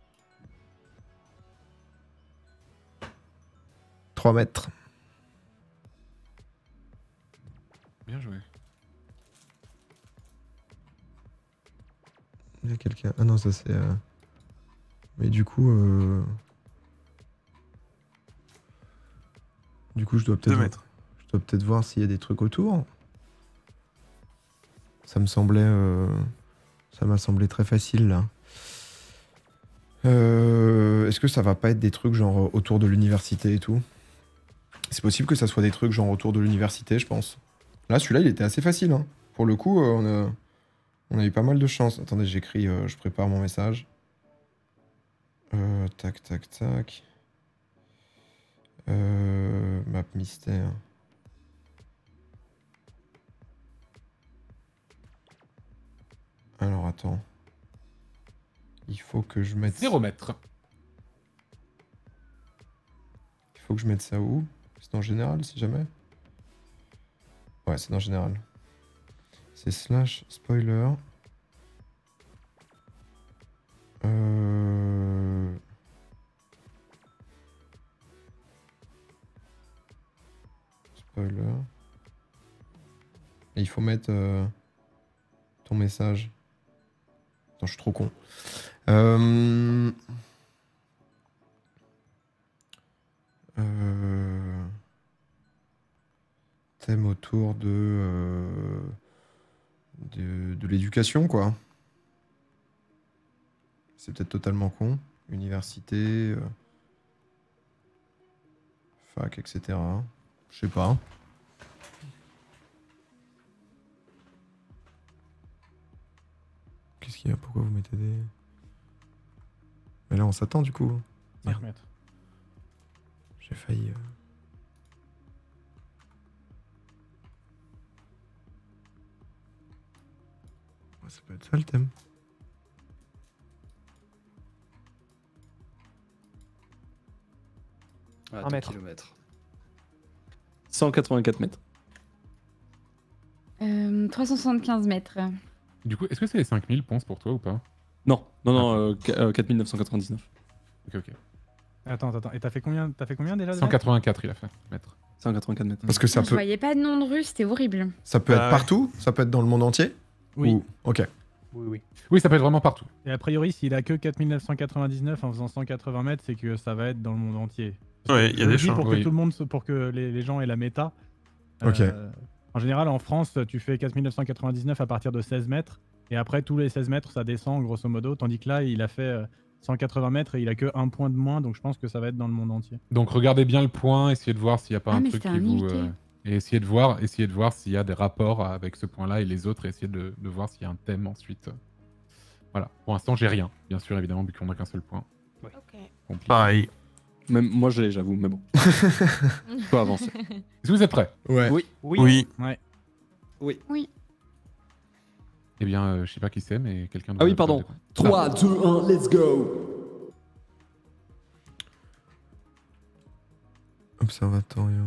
3 mètres. Bien joué. Il y a quelqu'un... Ah non, ça c'est... Mais du coup... Du coup, je dois peut-être voir s'il y a des trucs autour. Ça me semblait... Ça m'a semblé très facile, là. Est-ce que ça va pas être des trucs genre autour de l'université et tout? C'est possible que ça soit des trucs genre autour de l'université, je pense. Là, celui-là, il était assez facile. Hein. Pour le coup, on a eu pas mal de chance. Attendez, j'écris, je prépare mon message. Tac, tac, tac. Map mystère. Alors, attends. Il faut que je mette... 0 mètres. Il faut que je mette ça où? C'est dans général, si jamais? Ouais, c'est dans général. C'est slash spoiler. Spoiler. Et il faut mettre ton message. Attends, je suis trop con. Thème autour de l'éducation, quoi. C'est peut-être totalement con. Université, fac, etc. Je sais pas. Qu'est-ce qu'il y a? Pourquoi vous mettez des... Mais là, on s'attend, du coup. 5 mètres. J'ai failli... Ça peut être ça, le thème. Ah, 1 mètre. Kilomètres. 184 mètres. 375 mètres. Du coup, est-ce que c'est les 5000 ponces pour toi ou pas? Non, 4999. Ok. Attends. Et t'as fait combien déjà? 184, il a fait, mètres. 184 mètres. Parce que ça Je peut... voyais pas de nom de rue, c'était horrible. Ça peut être partout? Ça peut être dans le monde entier? Oui. Ou... Ok. Oui. Oui, ça peut être vraiment partout. Et a priori, s'il a que 4999 en faisant 180 mètres, c'est que ça va être dans le monde entier. Ouais, il y a des champs. Pour que tout le monde, pour que les gens aient la méta. Ok. En général, en France, tu fais 4999 à partir de 16 mètres. Et après, tous les 16 mètres, ça descend grosso modo. Tandis que là, il a fait 180 mètres et il a que 1 point de moins. Donc je pense que ça va être dans le monde entier. Donc regardez bien le point, essayez de voir s'il n'y a pas un mais truc c'était qui un vous... IUT. Et essayez de voir s'il y a des rapports avec ce point-là et les autres, et essayez de voir s'il y a un thème ensuite. Voilà. Pour l'instant, j'ai rien, bien sûr, évidemment, vu qu'on n'a qu'un seul point. Ok. Compliqué. Pareil. Même moi, je l'ai, j'avoue, mais bon. Je peux avancer. Est-ce que vous êtes prêts? Ouais. Oui. Oui. Ouais. Oui. Oui. Eh bien, je sais pas qui c'est, mais quelqu'un... Ah oui, pardon. 3, 2, 1, let's go. Observatorio.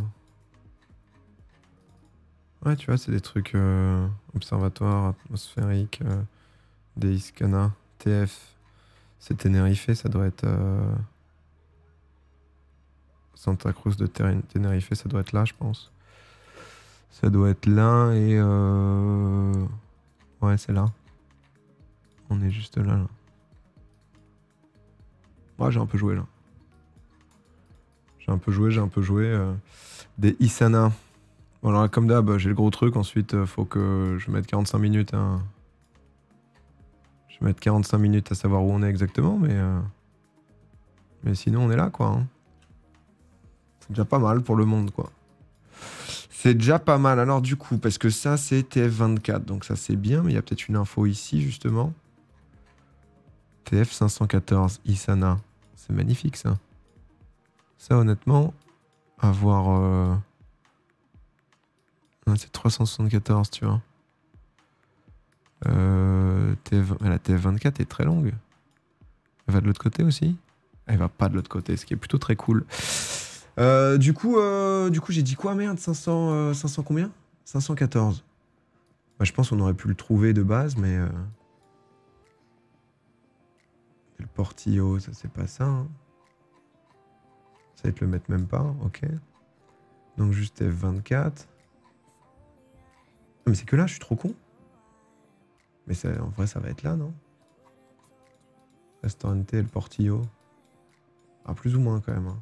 Ouais, tu vois, c'est des trucs... observatoire, atmosphérique, Deiscana, TF. C'est Tenerife, ça doit être... Santa Cruz de Tenerife, ça doit être là, je pense. Ça doit être là et... Ouais, c'est là. On est juste là. Ouais, j'ai un peu joué, là. J'ai un peu joué. Des Isana. Bon, alors, comme d'hab, j'ai le gros truc. Ensuite, faut que je mette 45 minutes. Hein. Je vais mettre 45 minutes à savoir où on est exactement, mais sinon, on est là, quoi. Hein. C'est déjà pas mal pour le monde, quoi. C'est déjà pas mal. Alors, du coup, parce que ça, c'est TF24. Donc, ça, c'est bien, mais il y a peut-être une info ici, justement. TF514, Isana. C'est magnifique, ça. Ça, honnêtement, avoir... c'est 374, tu vois. La TF24 est très longue. Elle va de l'autre côté aussi? Elle va pas de l'autre côté, ce qui est plutôt très cool. Du coup j'ai dit quoi, merde? 500 combien? 514. Bah, je pense qu'on aurait pu le trouver de base, mais... Le Portillo, ça c'est pas ça. Hein. Ça va être le mettre même pas, ok. Donc juste F24. Mais c'est que là, je suis trop con. Mais en vrai, ça va être là, non? Restaurante, le Portillo. Ah, plus ou moins quand même.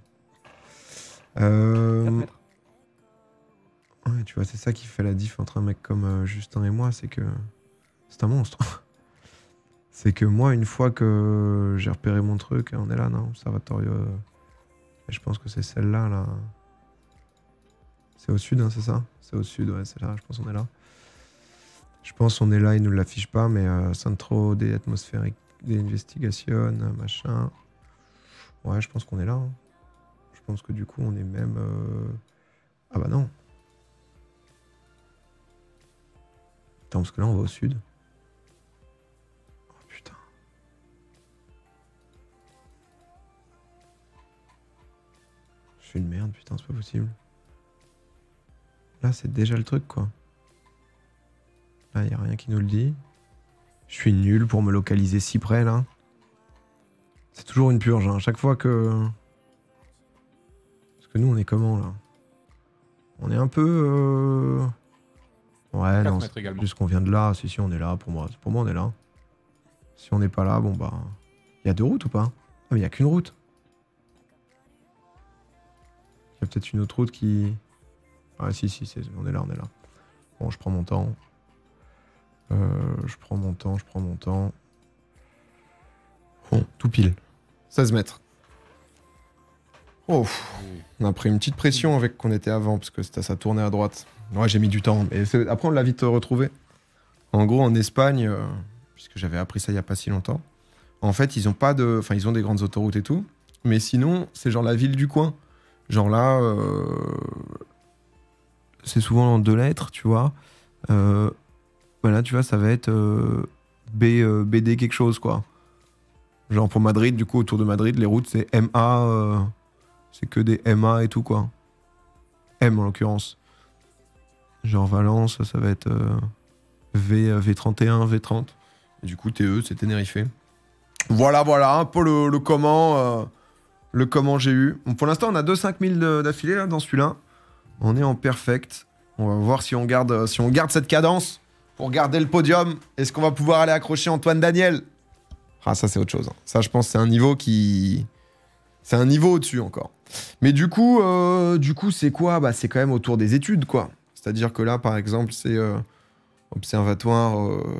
Hein. Ouais, tu vois, c'est ça qui fait la diff entre un mec comme Justin et moi, c'est que... C'est un monstre. C'est que moi, une fois que j'ai repéré mon truc, on est là, non? Observatorio. Et je pense que c'est celle-là, là. C'est au sud, hein, c'est ça? C'est au sud, ouais, c'est là, je pense qu'on est là. Je pense qu'on est là, il ne l'affiche pas, mais Centro des atmosphériques, des investigations, machin. Ouais, je pense qu'on est là. Hein. Je pense que du coup, on est même... Ah bah non. Attends, parce que là, on va au sud. Oh putain. Je suis une merde, putain, c'est pas possible. Là, c'est déjà le truc, quoi. Là, il n'y a rien qui nous le dit. Je suis nul pour me localiser si près, là. C'est toujours une purge, hein. À chaque fois que... Parce que nous, on est comment, là? On est un peu... Ouais, non, c'est juste qu'on vient de là. Si, on est là, pour moi. Pour moi, on est là. Si on n'est pas là, bon, bah... Il y a deux routes ou pas? Ah, mais il n'y a qu'une route. Il y a peut-être une autre route qui... Ah, si, on est là. Bon, je prends mon temps. Je prends mon temps. Bon, tout pile. 16 mètres. Oh, on a pris une petite pression avec qu'on était avant, parce que ça tournait à droite. Ouais, j'ai mis du temps, mais après on l'a vite retrouvé. En gros, en Espagne, puisque j'avais appris ça il n'y a pas si longtemps, en fait, ils ont pas de... Enfin, ils ont des grandes autoroutes et tout, mais sinon, c'est genre la ville du coin. Genre là, c'est souvent en 2 lettres, tu vois. Voilà, tu vois, ça va être BD quelque chose, quoi. Genre pour Madrid, du coup, autour de Madrid, les routes, c'est MA... c'est que des MA et tout, quoi. M, en l'occurrence. Genre Valence, ça va être V31, V30. Et du coup, TE, c'est Tenerife. Voilà, un peu le comment j'ai eu. Bon, pour l'instant, on a 2-5000 d'affilée, là, dans celui-là. On est en perfect. On va voir si on garde cette cadence pour garder le podium. Est-ce qu'on va pouvoir aller accrocher Antoine Daniel? Ah, ça, c'est autre chose. Hein. Ça, je pense, c'est un niveau qui... C'est un niveau au-dessus, encore. Mais du coup, c'est quoi? Bah, c'est quand même autour des études, quoi. C'est-à-dire que là, par exemple, c'est observatoire.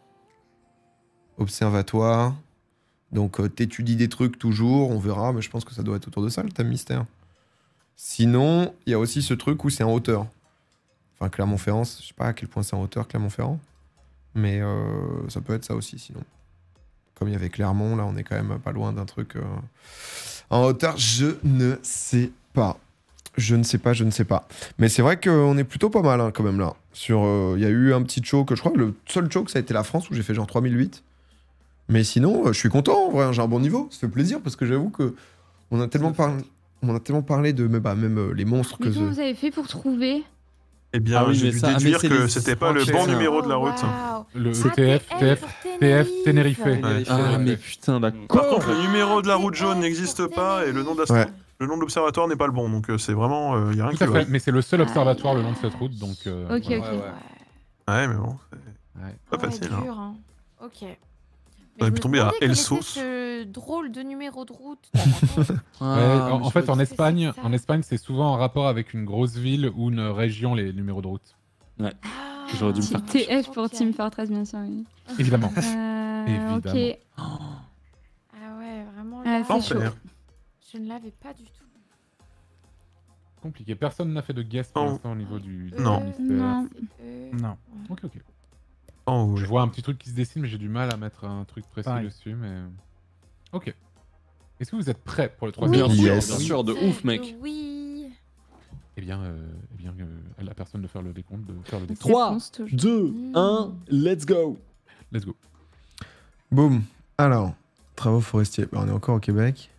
Donc, t'étudies des trucs toujours, on verra, mais je pense que ça doit être autour de ça, le thème mystère. Sinon, il y a aussi ce truc où c'est en hauteur. Enfin, Clermont-Ferrand, je sais pas à quel point c'est en hauteur, Clermont-Ferrand. Mais ça peut être ça aussi, sinon. Comme il y avait Clermont, là, on est quand même pas loin d'un truc en hauteur. Je ne sais pas. Mais c'est vrai qu'on est plutôt pas mal, hein, quand même, là. Il y a eu un petit choke, je crois que le seul choke, ça a été la France, où j'ai fait genre 3008. Mais sinon, je suis content, en vrai, j'ai un bon niveau. Ça fait plaisir, parce que j'avoue que on a tellement parlé de même les monstres que... Comment vous avez fait pour trouver? Eh bien, oui, j'ai mais dû ça- déduire mais c'est que les- c'était pas le bon numéro de la route. Wow. Le Ah, TF Tenerife. Ah, mais putain, d'accord. Par contre, le numéro de la route jaune n'existe pas et le nom de la Ouais. Le nom de l'observatoire n'est pas le bon, donc c'est vraiment. Il y a rien Tout qui à va. fait, mais c'est le seul observatoire le long de cette route, donc. Ok, voilà. ok. Ouais, mais bon, c'est Ouais. pas facile. Hein. Dur, hein. Ok. Mais On aurait je pu me tomber à demandais quel était Elsos. ce drôle de numéro de route. Ouais, en fait, en c'est Espagne, ça. c'est souvent en rapport avec une grosse ville ou une région, les numéros de route. Ah, J'aurais dû me faire TF pour ok. Team Fortress, bien sûr. Oui. Évidemment. Ok. Évidemment. Ah ouais, vraiment. Ah, là, c'est chaud. Enfer. Je ne l'avais pas du tout. Compliqué. Personne n'a fait de guess pour Non. l'instant au niveau du Non. mystère. Non. Non. Ok, ok. Oh, Je vois un petit truc qui se dessine, mais j'ai du mal à mettre un truc précis Pareil. dessus. Mais ok. Est-ce que vous êtes prêts pour le Bien troisième sûr, Yes. bien sûr, de ouf, mec. Oui. Eh bien, la personne de faire le décompte, de faire le décompte. 3, Réponse toujours. 2, 1, let's go. Let's go. Boum. Alors, travaux forestiers. Bah, on est encore au Québec.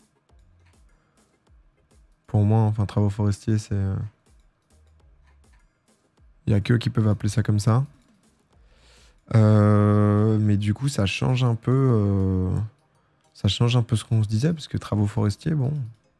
Pour moi, enfin, travaux forestiers, c'est. Il n'y a qu'eux qui peuvent appeler ça comme ça. Mais du coup, ça change un peu. Ça change un peu ce qu'on se disait, parce que travaux forestiers, bon.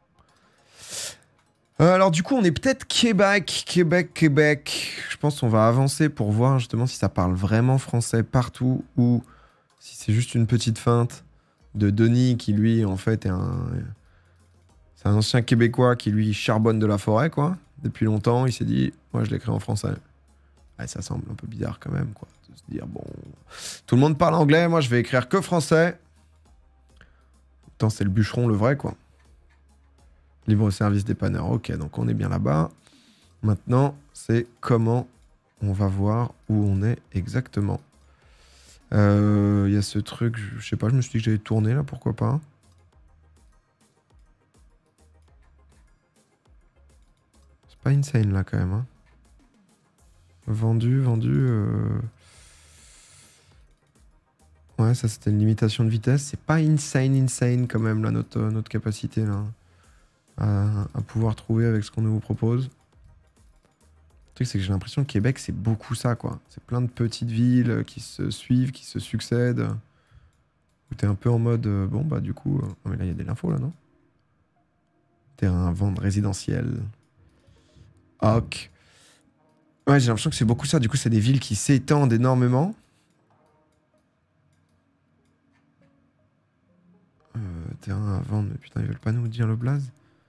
Alors, du coup, on est peut-être Québec. Je pense qu'on va avancer pour voir justement si ça parle vraiment français partout ou si c'est juste une petite feinte de Denis qui, lui, en fait, c'est un ancien Québécois qui, lui, charbonne de la forêt, quoi. Depuis longtemps, il s'est dit, moi, je l'écris en français. Ouais, ça semble un peu bizarre quand même, quoi. De se dire, bon, tout le monde parle anglais, moi, je vais écrire que français. Pourtant, c'est le bûcheron, le vrai, quoi. Libre-service dépanneur. Ok, donc on est bien là-bas. Maintenant, c'est comment on va voir où on est exactement. Il y a ce truc, je sais pas, je me suis dit que j'allais tourner là, pourquoi pas. C'est pas insane là quand même. Hein. Vendu. Ouais, ça c'était une limitation de vitesse. C'est pas insane quand même là, notre capacité là. À pouvoir trouver avec ce qu'on nous propose. Le truc, c'est que j'ai l'impression que Québec, c'est beaucoup ça, quoi. C'est plein de petites villes qui se suivent, qui se succèdent. Où t'es un peu en mode, bon, bah, du coup... Oh, mais là, il y a de l'info, là, non? Terrain à vendre résidentiel. Ok. Ouais, j'ai l'impression que c'est beaucoup ça. Du coup, c'est des villes qui s'étendent énormément. Terrain à vendre, mais putain, ils veulent pas nous dire le blaze.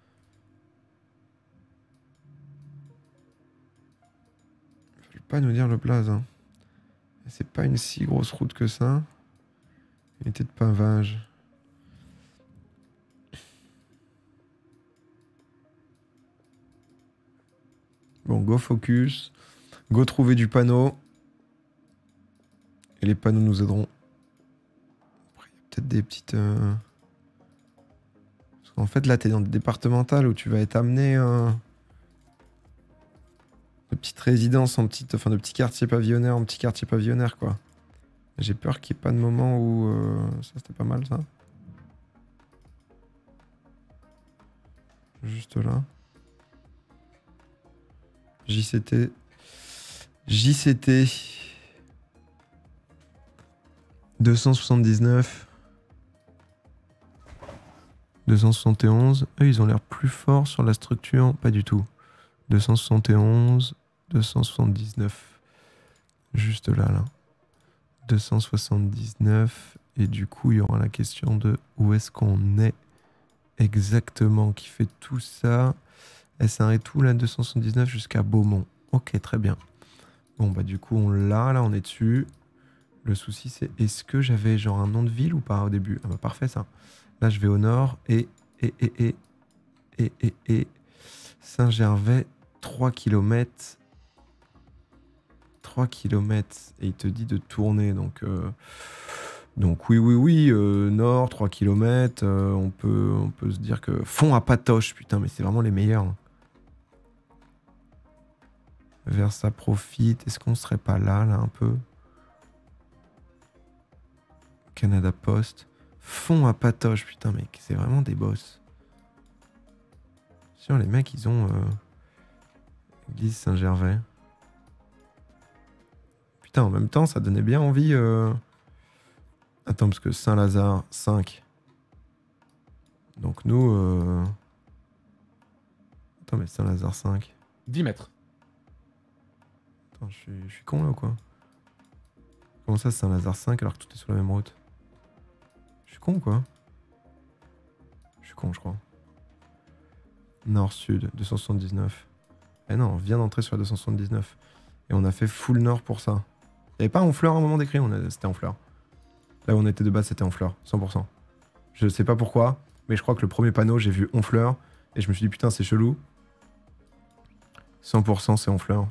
Pas nous dire le blaze. Hein. C'est pas une si grosse route que ça. Unité de pavage. Bon, go focus. Go trouver du panneau. Et les panneaux nous aideront. Après, il y a peut-être des petites... Parce qu'en fait, là, t'es dans des départementales où tu vas être amené... de petites résidences en petite, enfin de petits quartiers pavillonnaires en petits quartiers pavillonnaires quoi. J'ai peur qu'il n'y ait pas de moment où ça c'était pas mal ça. Juste là. JCT. 279. 271. Eux ils ont l'air plus forts sur la structure, pas du tout. 271, 279, juste là. 279, et du coup, il y aura la question de où est-ce qu'on est exactement, qui fait tout ça. Elle s'arrête tout, là, 279 jusqu'à Beaumont. Ok, très bien. Bon, bah du coup, on l'a, là, on est dessus. Le souci, c'est est-ce que j'avais genre un nom de ville ou pas au début? Ah bah parfait, ça. Là, je vais au nord, et Saint-Gervais, 3 km. 3 km. Et il te dit de tourner. Donc oui. Nord, 3 km. On peut se dire que... Fond à Patoche. Putain, mais c'est vraiment les meilleurs. Versa profite. Est-ce qu'on serait pas là un peu? Canada Post. Fond à Patoche. Putain, mec, c'est vraiment des boss. Sur les mecs, ils ont... Église Saint-Gervais. Putain, en même temps, ça donnait bien envie... Attends, parce que Saint-Lazare, 5. Donc nous... Putain, mais c'est un laser 5. 10 mètres. Attends, je suis con là ou quoi? Comment ça, c'est un laser 5 alors que tout est sur la même route? Je suis con ou quoi? Je suis con, je crois. Nord-sud, 279. Eh non, on vient d'entrer sur la 279. Et on a fait full nord pour ça. Il n'y avait pas Honfleur à un moment d'écrit, c'était Honfleur. Là où on était de base, c'était Honfleur, 100%. Je sais pas pourquoi, mais je crois que le premier panneau, j'ai vu Honfleur. Et je me suis dit, putain, c'est chelou. 100% c'est Honfleur.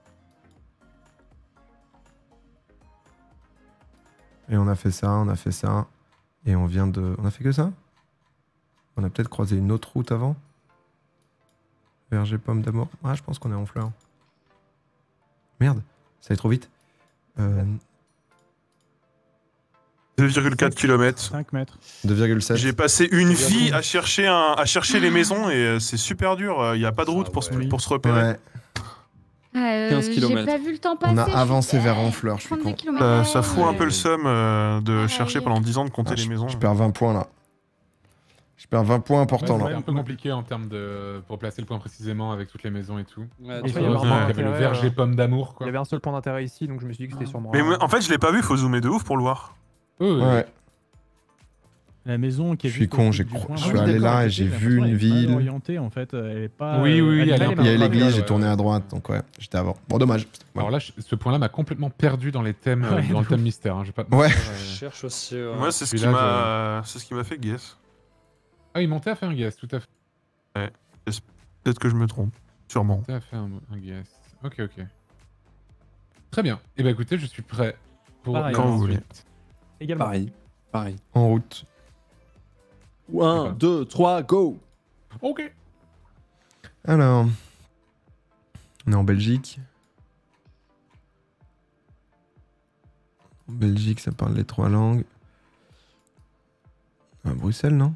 Et on a fait ça, on a fait ça. Et on vient de... On a fait que ça? On a peut-être croisé une autre route avant? Verger pomme d'amour. Ah, je pense qu'on est en fleurs. Merde, ça allait trop vite. 2,4 km. 5 mètres. 2,7. J'ai passé une vie à chercher les maisons et c'est super dur. Il n'y a pas de route pour se repérer. Ouais. 15 J'ai kilomètres. pas vu le temps passer. On a je suis- avancé vers Honfleur, je suis 32 con. kilomètres. Ça fout un peu le seum de Pareil. chercher pendant 10 ans de compter Ah, les maisons. Je perds 20 points là. Je perds 20 points importants C'est là. un peu compliqué en termes pour placer le point précisément avec toutes les maisons et tout. Ouais, Après, tu il y avait vois, un Heureusement point qu'il y avait le d'intérêt, verger pomme d'amour, Il quoi. y avait un seul point d'intérêt ici, donc je me suis dit que c'était sur moi. Mais en fait, je l'ai pas vu, faut zoomer de ouf pour le voir. Ouais. La maison qui est Je suis juste con, au-dessus j'ai du cro- point. je Ah suis oui, allé d'accord, là à et côté, j'ai j'ai vu l'impression une qu'elle est mal ville. orientée, en fait, elle est pas. Oui, oui, elle est elle est pas un les peu Il y a mêmes l'église, règles, j'ai ouais, tourné ouais. à droite, donc ouais, j'étais avant. Bon, dommage. Alors là, ce point-là m'a complètement perdu dans les thèmes, Ouais, dans le de thème mystère. Hein. Je vais pas te Ouais. mentir, Je cherche aussi. Moi, c'est ce qui Celui-là, m'a fait guess. Ah, il montait à faire un guess, tout à fait. Peut-être que je me trompe. Sûrement. Montait à faire un guess. Ok. Très bien. Et ben écoutez, je suis prêt pour Pareil. Quand vous voulez. suite. Également. Pareil. En route. 1, 2, 3, go! Ok. Alors. On est en Belgique. En Belgique, ça parle les 3 langues. À Bruxelles, non?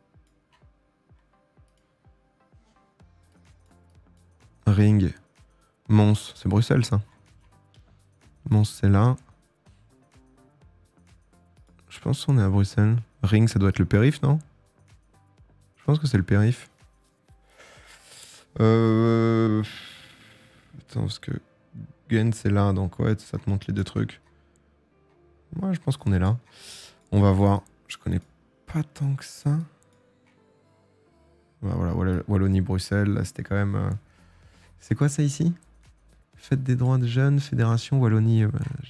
Ring. Mons, c'est Bruxelles, ça. Mons, c'est là. Je pense qu'on est à Bruxelles. Ring, ça doit être le périph', non? Je pense que c'est le périph'. Attends, parce que Gen, c'est là, donc ouais, ça te montre les deux trucs. Moi, je pense qu'on est là. On va voir. Je connais pas tant que ça. Bah, voilà, Wallonie-Bruxelles, là, c'était quand même... C'est quoi ça ici? Fête des droits de jeunes, Fédération Wallonie.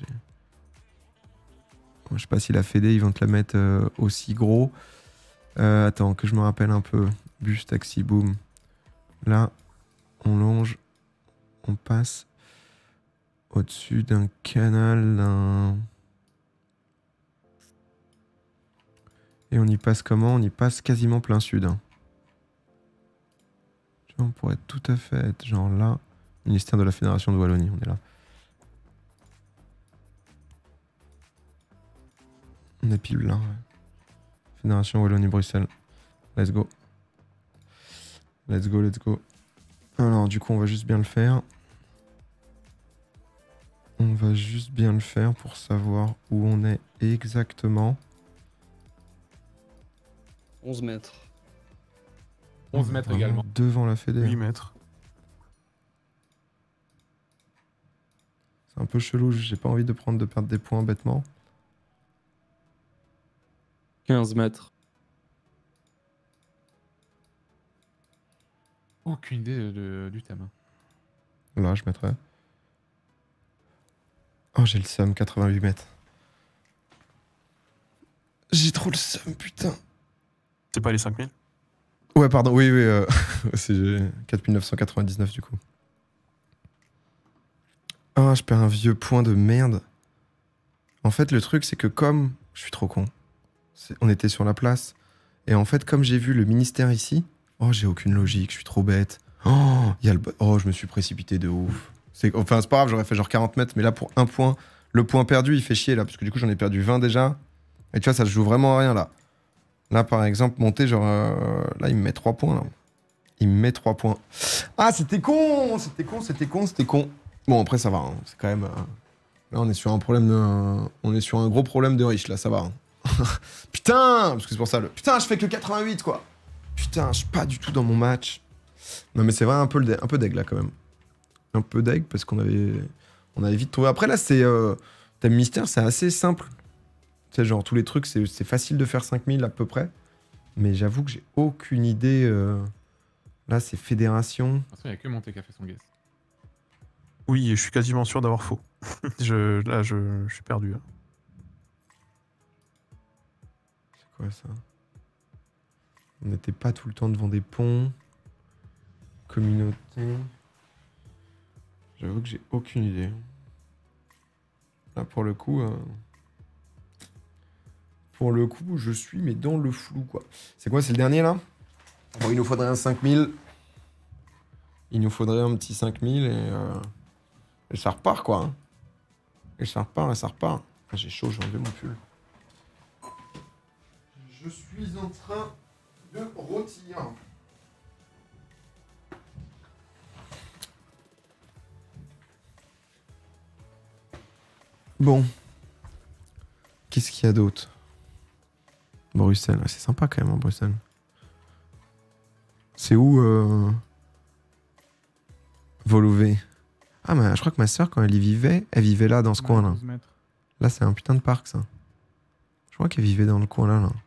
Je sais pas si la Fédé, ils vont te la mettre aussi gros. Attends, que je me rappelle un peu. Bus, taxi, boom. Là, on longe. On passe au-dessus d'un canal. Et on y passe comment? On y passe quasiment plein sud. Hein. Tu vois, on pourrait tout à fait être genre là. Ministère de la Fédération de Wallonie, on est là. On est pile là. Ouais. Fédération Wallonie-Bruxelles. Let's go. Let's go. Alors, du coup, on va juste bien le faire. On va juste bien le faire pour savoir où on est exactement. 11 mètres. 11 mètres Vraiment également. Devant la Fédé. 8 mètres. C'est un peu chelou, j'ai pas envie de perdre des points bêtement. 15 mètres. Aucune idée du thème. Là, je mettrais. Oh, j'ai le seum, 88 mètres. J'ai trop le seum, putain. C'est pas les 5000? Ouais, pardon, oui, c'est 4999 du coup. Ah, je perds un vieux point de merde. En fait, le truc, c'est que comme... Je suis trop con. On était sur la place. Et en fait, comme j'ai vu le ministère ici... Oh, j'ai aucune logique, je suis trop bête. Oh, je me suis précipité de ouf. Enfin, c'est pas grave, j'aurais fait genre 40 mètres, mais là, pour un point, le point perdu, il fait chier, là, parce que du coup, j'en ai perdu 20 déjà. Et tu vois, ça se joue vraiment à rien, là. Là, par exemple, monter, genre... là, il me met 3 points, là. Il me met 3 points. Ah, c'était con. Bon, après, ça va, hein. C'est quand même... Là, on est sur un problème de... On est sur un gros problème de riche, là, ça va. Hein. Putain. Parce que c'est pour ça, Putain, je fais que 88, quoi. Putain, je suis pas du tout dans mon match. Non, mais c'est vrai, un peu d'aigle là quand même. Un peu d'aigle parce qu'on avait vite trouvé. Après, là, c'est. Thème mystère, c'est assez simple. Tu sais, genre, tous les trucs, c'est facile de faire 5000 à peu près. Mais j'avoue que j'ai aucune idée. Là, c'est fédération. De toute façon, il n'y a que Monté qui a fait son guess. Oui, et je suis quasiment sûr d'avoir faux. Là, je suis perdu. Hein. C'est quoi ça? On n'était pas tout le temps devant des ponts. Communauté. J'avoue que j'ai aucune idée. Là, pour le coup, je suis mais dans le flou, quoi. C'est quoi, c'est le dernier, là? Bon, il nous faudrait un 5000. Il nous faudrait un petit 5000 et ça repart, quoi. Hein. Et ça repart, et ça repart. Ah, j'ai chaud, j'ai enlevé mon pull. Je suis en train de rôtir. Bon. Qu'est-ce qu'il y a d'autre? Bruxelles, c'est sympa quand même, hein, Bruxelles. C'est où Volovey? Ah, mais je crois que ma soeur, quand elle y vivait, elle vivait là, dans ce coin-là. Là, c'est un putain de parc, ça. Je crois qu'elle vivait dans le coin-là, là.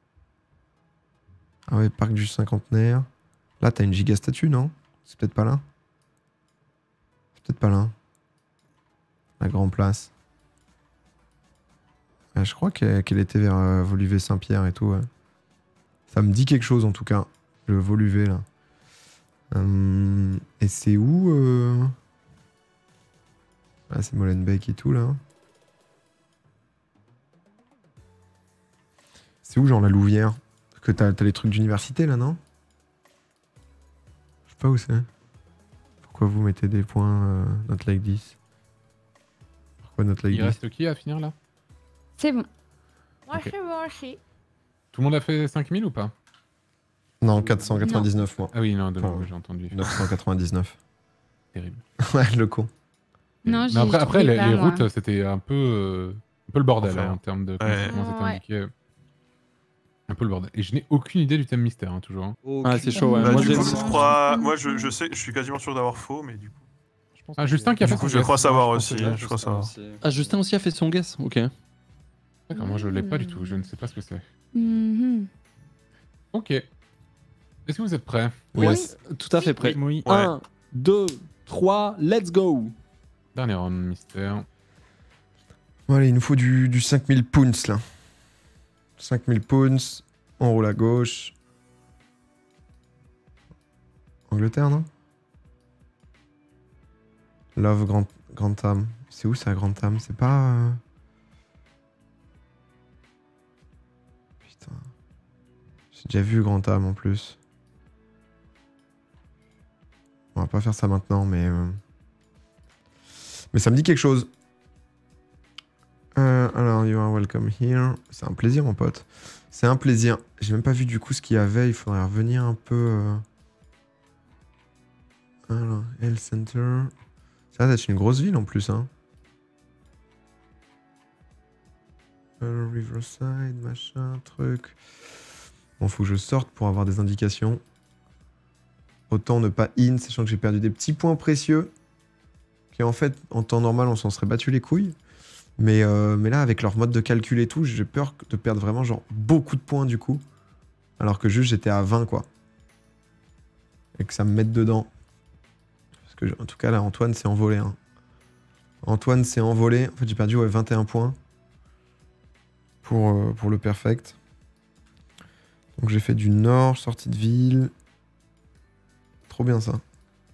Ah ouais, parc du cinquantenaire. Là, t'as une giga statue, non? C'est peut-être pas là? C'est peut-être pas là. La grande place. Je crois qu'elle était vers Woluwe-Saint-Pierre et tout, ouais. Ça me dit quelque chose, en tout cas. Le Woluwe, là. Et c'est où Ah, c'est Molenbeek et tout, là. C'est où, genre, la Louvière? Parce que t'as les trucs d'université, là, non? Je sais pas où c'est. Pourquoi vous mettez des points not like 10? Pourquoi not like 10? Il reste qui à finir, là? C'est bon. Moi, Ok. je suis bon aussi. Tout le monde a fait 5000 ou pas? Non, 499, moi. Ah oui, non, Enfin, j'ai entendu. 999. Terrible. Ouais, le con. Non, Mais après, trouvé les pas, moi. routes, c'était un peu le bordel Enfer. hein, en termes de Ouais. comment c'était Ouais. indiqué. Un peu le bordel. Et je n'ai aucune idée du thème mystère, hein, toujours. hein. Ah, c'est chaud, ouais. Bah, Moi, du j'ai- coup, je sais, je suis quasiment sûr d'avoir faux, mais du coup. Ah, Justin qui a Du fait coup, son je guess. crois savoir Ouais, aussi. Je crois savoir. Ah, Justin aussi a fait son guess. Ok. D'accord, moi je l'ai pas du tout, je ne sais pas ce que c'est. Mhm. Ok. Est-ce que vous êtes prêts? Oui. Yes. Tout à fait prêt. Oui. 1, 2, 3, let's go. Dernier round mystère. Bon, allez, il nous faut du 5000 pounds, là. 5000 pounds. On roule à gauche. Angleterre, non? Love Grantham. C'est où ça, Grantham? C'est pas... Putain. J'ai déjà vu Grantham en plus. On va pas faire ça maintenant, mais ça me dit quelque chose. Alors, you are welcome here. C'est un plaisir, mon pote. C'est un plaisir. J'ai même pas vu du coup ce qu'il y avait. Il faudrait revenir un peu... Alors, Health Center. Ça va être une grosse ville en plus, hein. Riverside, machin, truc. Bon, faut que je sorte pour avoir des indications. Autant ne pas in, sachant que j'ai perdu des petits points précieux. Qui en fait, en temps normal, on s'en serait battu les couilles. Mais là, avec leur mode de calcul et tout, j'ai peur de perdre vraiment genre beaucoup de points du coup. Alors que juste j'étais à 20 quoi. Et que ça me mette dedans. Parce que en tout cas là, Antoine s'est envolé. Hein. Antoine s'est envolé. En fait, j'ai perdu 21 points. Pour le perfect. Donc j'ai fait du nord, sortie de ville. Trop bien ça.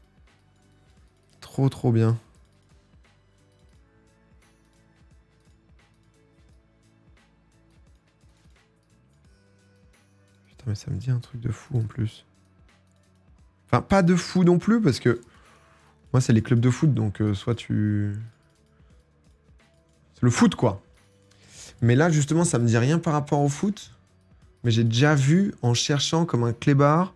Trop bien. Putain mais ça me dit un truc de fou en plus. Enfin pas de fou non plus parce que moi c'est les clubs de foot donc soit tu... C'est le foot quoi. Mais là justement ça me dit rien par rapport au foot. Mais j'ai déjà vu en cherchant comme un clébard.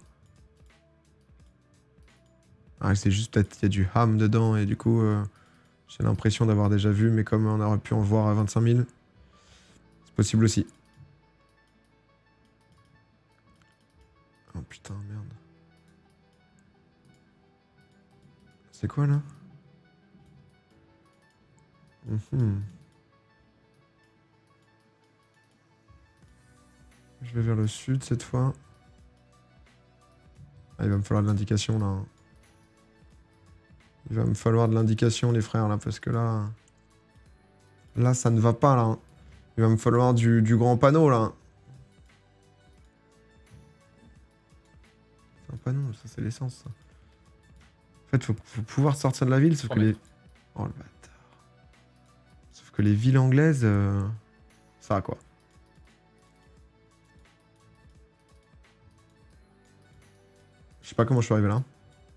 Ah, c'est juste peut-être qu'il y a du ham dedans et du coup j'ai l'impression d'avoir déjà vu mais comme on aurait pu en voir à 25 000. C'est possible aussi. Oh putain merde. C'est quoi là? Mhm. Je vais vers le sud cette fois. Ah, il va me falloir de l'indication là. Il va me falloir de l'indication les frères là parce que là... Là ça ne va pas là. Il va me falloir du grand panneau là. C'est un panneau, ça c'est l'essence ça. En fait faut pouvoir sortir de la ville sauf que les... Oh le bâtard. Sauf que les villes anglaises... Ça quoi. Je sais pas comment je suis arrivé là.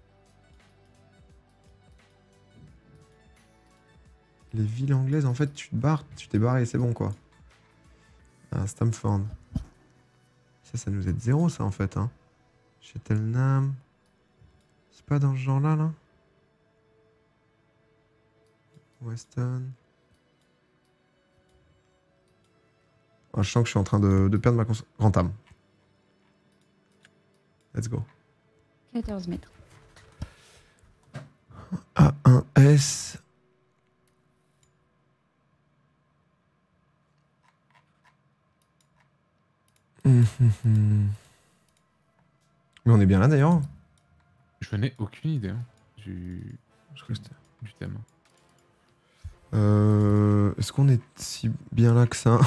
Les villes anglaises, en fait, tu te barres, tu t'es barré, c'est bon quoi. Ah, Stamford. Ça nous aide 0 ça en fait. Hein. Cheltenham. C'est pas dans ce genre là là. Weston. Ah, je sens que je suis en train de perdre ma Grand âme. Let's go. 14 mètres. A1S. Mais on est bien là d'ailleurs. Je n'ai aucune idée hein, du thème. Est-ce qu'on est si bien là que ça?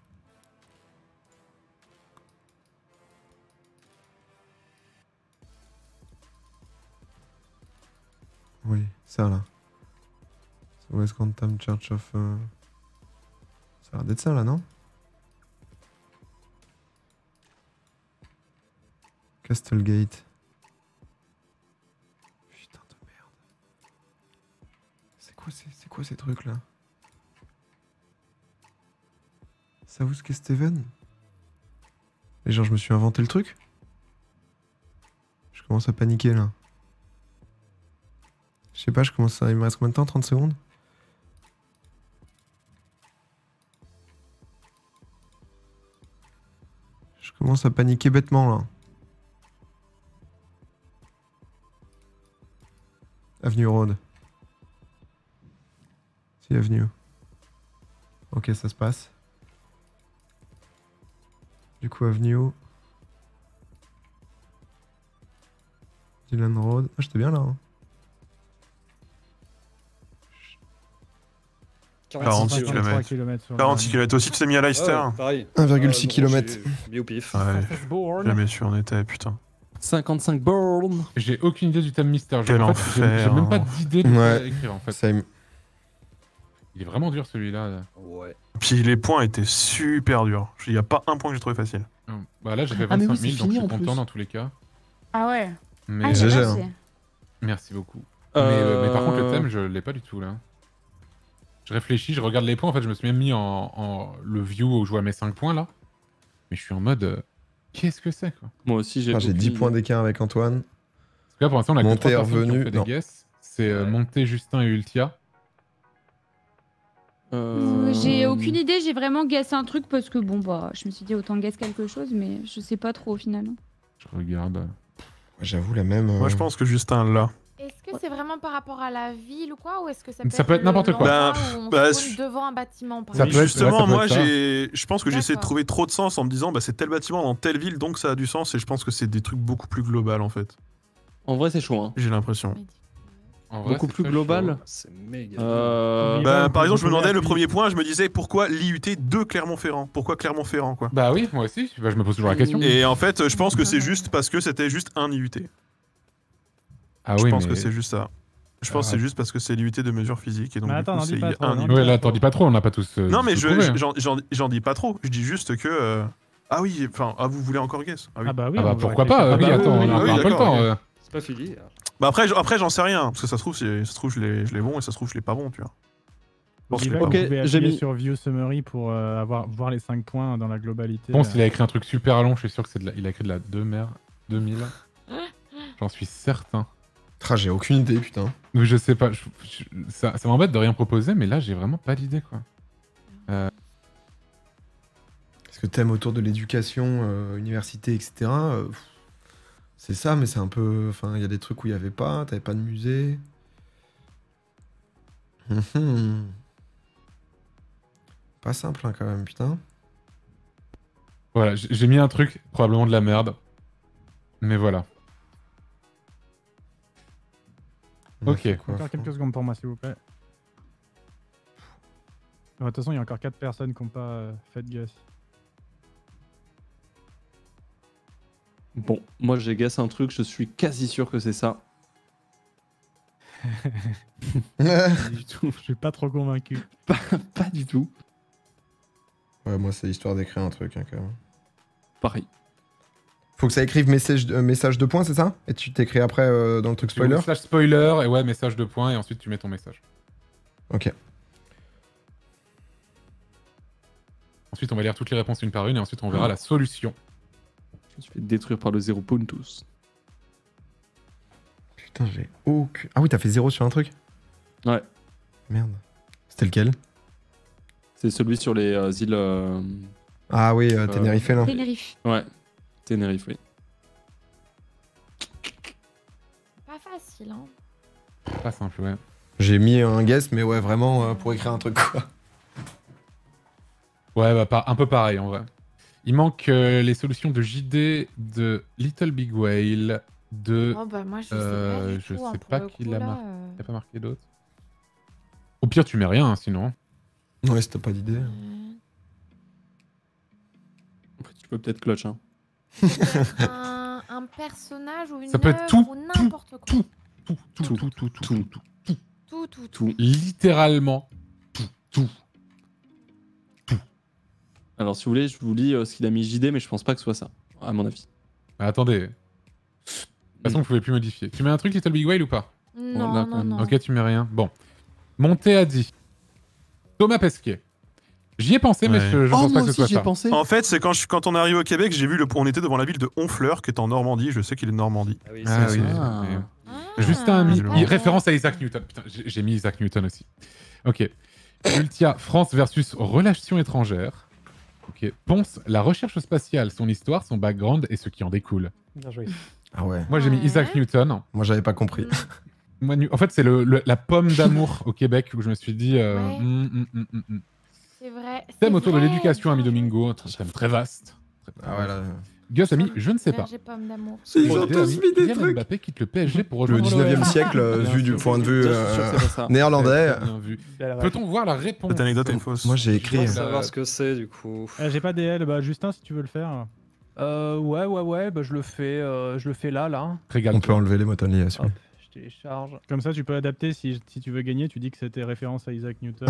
Oui, ça là. West Grantham Church of... Ça a l'air d'être ça là, non? Castlegate. Putain de merde. C'est quoi ces trucs là? South Kesteven? Et genre je me suis inventé le truc? Je commence à paniquer là. Je sais pas, je commence à... Il me reste combien de temps? 30 secondes? Je commence à paniquer bêtement là. Avenue Road. Si, Avenue. Ok, ça se passe. Du coup, Avenue. Dylan Road. Ah, j'étais bien là. Hein. 46 km. 46 km. Toi aussi, tu t'es mis à Leicester? Pareil. 1,6 km. Bio pif. Ouais, jamais su on était, putain. 55 bornes. J'ai aucune idée du thème mystère. Quel En fait, j'ai même pas d'idée de quoi écrire en fait. Same. Il est vraiment dur celui-là. Ouais. Puis les points étaient super durs. Il n'y a pas un point que j'ai trouvé facile. Bah là, j'ai fait Ah, mais 25 oui, 000, c'est donc je fini, suis en content plus. dans tous les cas. Ah ouais. Mais, Ah, j'ai GG, lâché. merci beaucoup. Mais par contre, le thème, je l'ai pas du tout là. Je réfléchis, je regarde les points. En fait, je me suis même mis en le view où je vois mes 5 points là. Mais je suis en mode. Qu'est-ce que c'est quoi? Moi aussi, j'ai. J'ai 10 points d'écart avec Antoine. Parce que là, pour l'instant, on a que 3 Monté, personnes qui revenu, ont fait des non. guesses. C'est Monté, Justin et Ultia. J'ai aucune idée, j'ai vraiment guessé un truc parce que bon bah je me suis dit autant guess quelque chose mais je sais pas trop au final. Je regarde. J'avoue la même. Moi, je pense que Justin là. Est-ce que c'est vraiment par rapport à la ville ou quoi? Ou est-ce que Ça peut être n'importe quoi. l'endroit Bah, où on bah, spawn devant un bâtiment par Ça exemple peut être- Justement, ouais, ça peut moi, être ça. je pense que j'ai essayé de D'accord. trouver trop de sens en me disant, bah, c'est tel bâtiment dans telle ville, donc ça a du sens. Et je pense que c'est des trucs beaucoup plus global en fait. En vrai, c'est chaud. Hein. J'ai l'impression. En vrai, Beaucoup c'est plus très global. chaud. C'est méga. Bah, par exemple, je me demandais le premier point, je me disais pourquoi l'IUT de Clermont-Ferrand? Pourquoi Clermont-Ferrand quoi? Bah oui, moi aussi. Bah, je me pose toujours la question. Et en fait, je pense que c'est juste parce que c'était juste un IUT. Ah Je oui, pense mais... que c'est juste ça. Je pense que c'est juste parce que c'est l'IUT de mesure physique et donc Mais du attends, coup n'en dis c'est pas trop, un n'en IUT. dis Ouais, là, t'en dis pas trop, on n'a pas tous. Non mais tout trouvé, hein. j'en dis pas trop. Je dis juste que ah oui, enfin vous voulez encore guess? Ah oui. Ah bah oui. Ah bah on va pourquoi cliquer. pas, Ah oui, bah attends, oui, on a oui, encore un peu le d'accord, temps. ok. C'est pas fini. Bah après j'en sais rien parce que ça se trouve je l'ai bon et ça se trouve je l'ai pas bon, tu vois. Je pense que je l'ai Ok, pas Ok, bon. vous pouvez j'ai appuyer mis- sur View Summary pour voir les 5 points dans la globalité. Bon, s'il a écrit un truc super long, je suis sûr que il a écrit de la 2000. J'en suis certain. J'ai aucune idée, putain. Oui, je sais pas. Ça m'embête de rien proposer, mais là, j'ai vraiment pas d'idée, quoi. Parce que thème autour de l'éducation, université, etc. C'est ça, mais c'est un peu. Enfin, il y a des trucs où il n'y avait pas. T'avais pas de musée. Mhm. Pas simple hein, quand même, putain. Voilà, j'ai mis un truc, probablement de la merde. Mais voilà. Ok. Encore quelques secondes pour moi, s'il vous plaît. De toute façon, il y a encore 4 personnes qui n'ont pas fait de guess. Bon, moi j'ai guess un truc, je suis quasi sûr que c'est ça. Pas du tout. Je suis pas trop convaincu. Pas du tout. Ouais, moi c'est histoire d'écrire un truc hein, quand même. Pareil. Faut que ça écrive message de points, c'est ça? Et tu t'écris après dans le truc spoiler? Slash spoiler, et ouais, message de points, et ensuite tu mets ton message. Ok. Ensuite, on va lire toutes les réponses une par une, et ensuite on verra la solution. Je me suis fait détruire par le 0 Puntus. Putain, j'ai aucun... Ah oui, t'as fait 0 sur un truc? Ouais. Merde. C'était lequel? C'est celui sur les îles... Ah oui, Tenerife là. Tenerife. Ouais, Tenerife, oui. Pas facile, hein. Pas simple, ouais. J'ai mis un guess, mais ouais, vraiment pour écrire un truc quoi. Ouais, bah un peu pareil en vrai. Il manque les solutions de JD, de Little Big Whale, de... Oh bah moi je sais pas du je tout, hein, sais pour pas le qui coup, l'a là, marqué. Il a pas marqué d'autres. Au pire, tu mets rien, hein, sinon. Ouais, si t'as pas d'idée. Après, tu peux peut-être clutch, hein. un personnage ou une Ça peut être œuvre tout, ou n'importe quoi. Tout. Littéralement tout. Alors, si vous voulez, je vous lis ce qu'il a mis JD, mais je pense pas que ce soit ça, à mon avis. Bah, attendez. De toute façon, vous pouvez plus modifier. Tu mets un truc Little Big Whale ou pas? Non, non, non. Ok, tu mets rien. Bon. Monté a dit. Thomas Pesquet. J'y ai pensé, mais je pense pas que ce soit ça. Pensé. En fait, c'est quand on est arrivé au Québec, j'ai vu on était devant la ville de Honfleur, qui est en Normandie. Je sais qu'il est de Normandie. Ah oui, Ah c'est oui. ça. Justin a mis Ah, bon. référence à Isaac Newton. Putain, j'ai mis Isaac Newton aussi. Ok. Ultia, France versus relations étrangères. Ok. Ponce, la recherche spatiale, son histoire, son background et ce qui en découle. Bien joué. Ah ouais. Moi, j'ai mis Isaac Newton. Moi, j'avais pas compris. Moi, en fait, c'est la pomme d'amour au Québec où je me suis dit. Ouais. C'est vrai. Thème autour de l'éducation, ami Domingo. Un thème très vaste. Ah ouais, là. Gus a mis, je ne sais pas. J'ai pomme d'amour. Ils ont Rodé a tous mis, mis des Kylian trucs. Mbappé quitte le PSG pour Le rejoindre 19e siècle, vu du point de vue Je suis sûr que c'est pas ça. néerlandais. Bien vu. Peut-on voir la réponse? Cette anecdote est fausse. Moi, j'ai écrit. Je veux savoir ce que c'est du coup. J'ai pas DL, bah Justin, si tu veux le faire. Ouais, bah je le fais là. On peut enlever les motonniers à celui. Hop, je télécharge. Comme ça, tu peux adapter si tu veux gagner. Tu dis que c'était référence à Isaac Newton.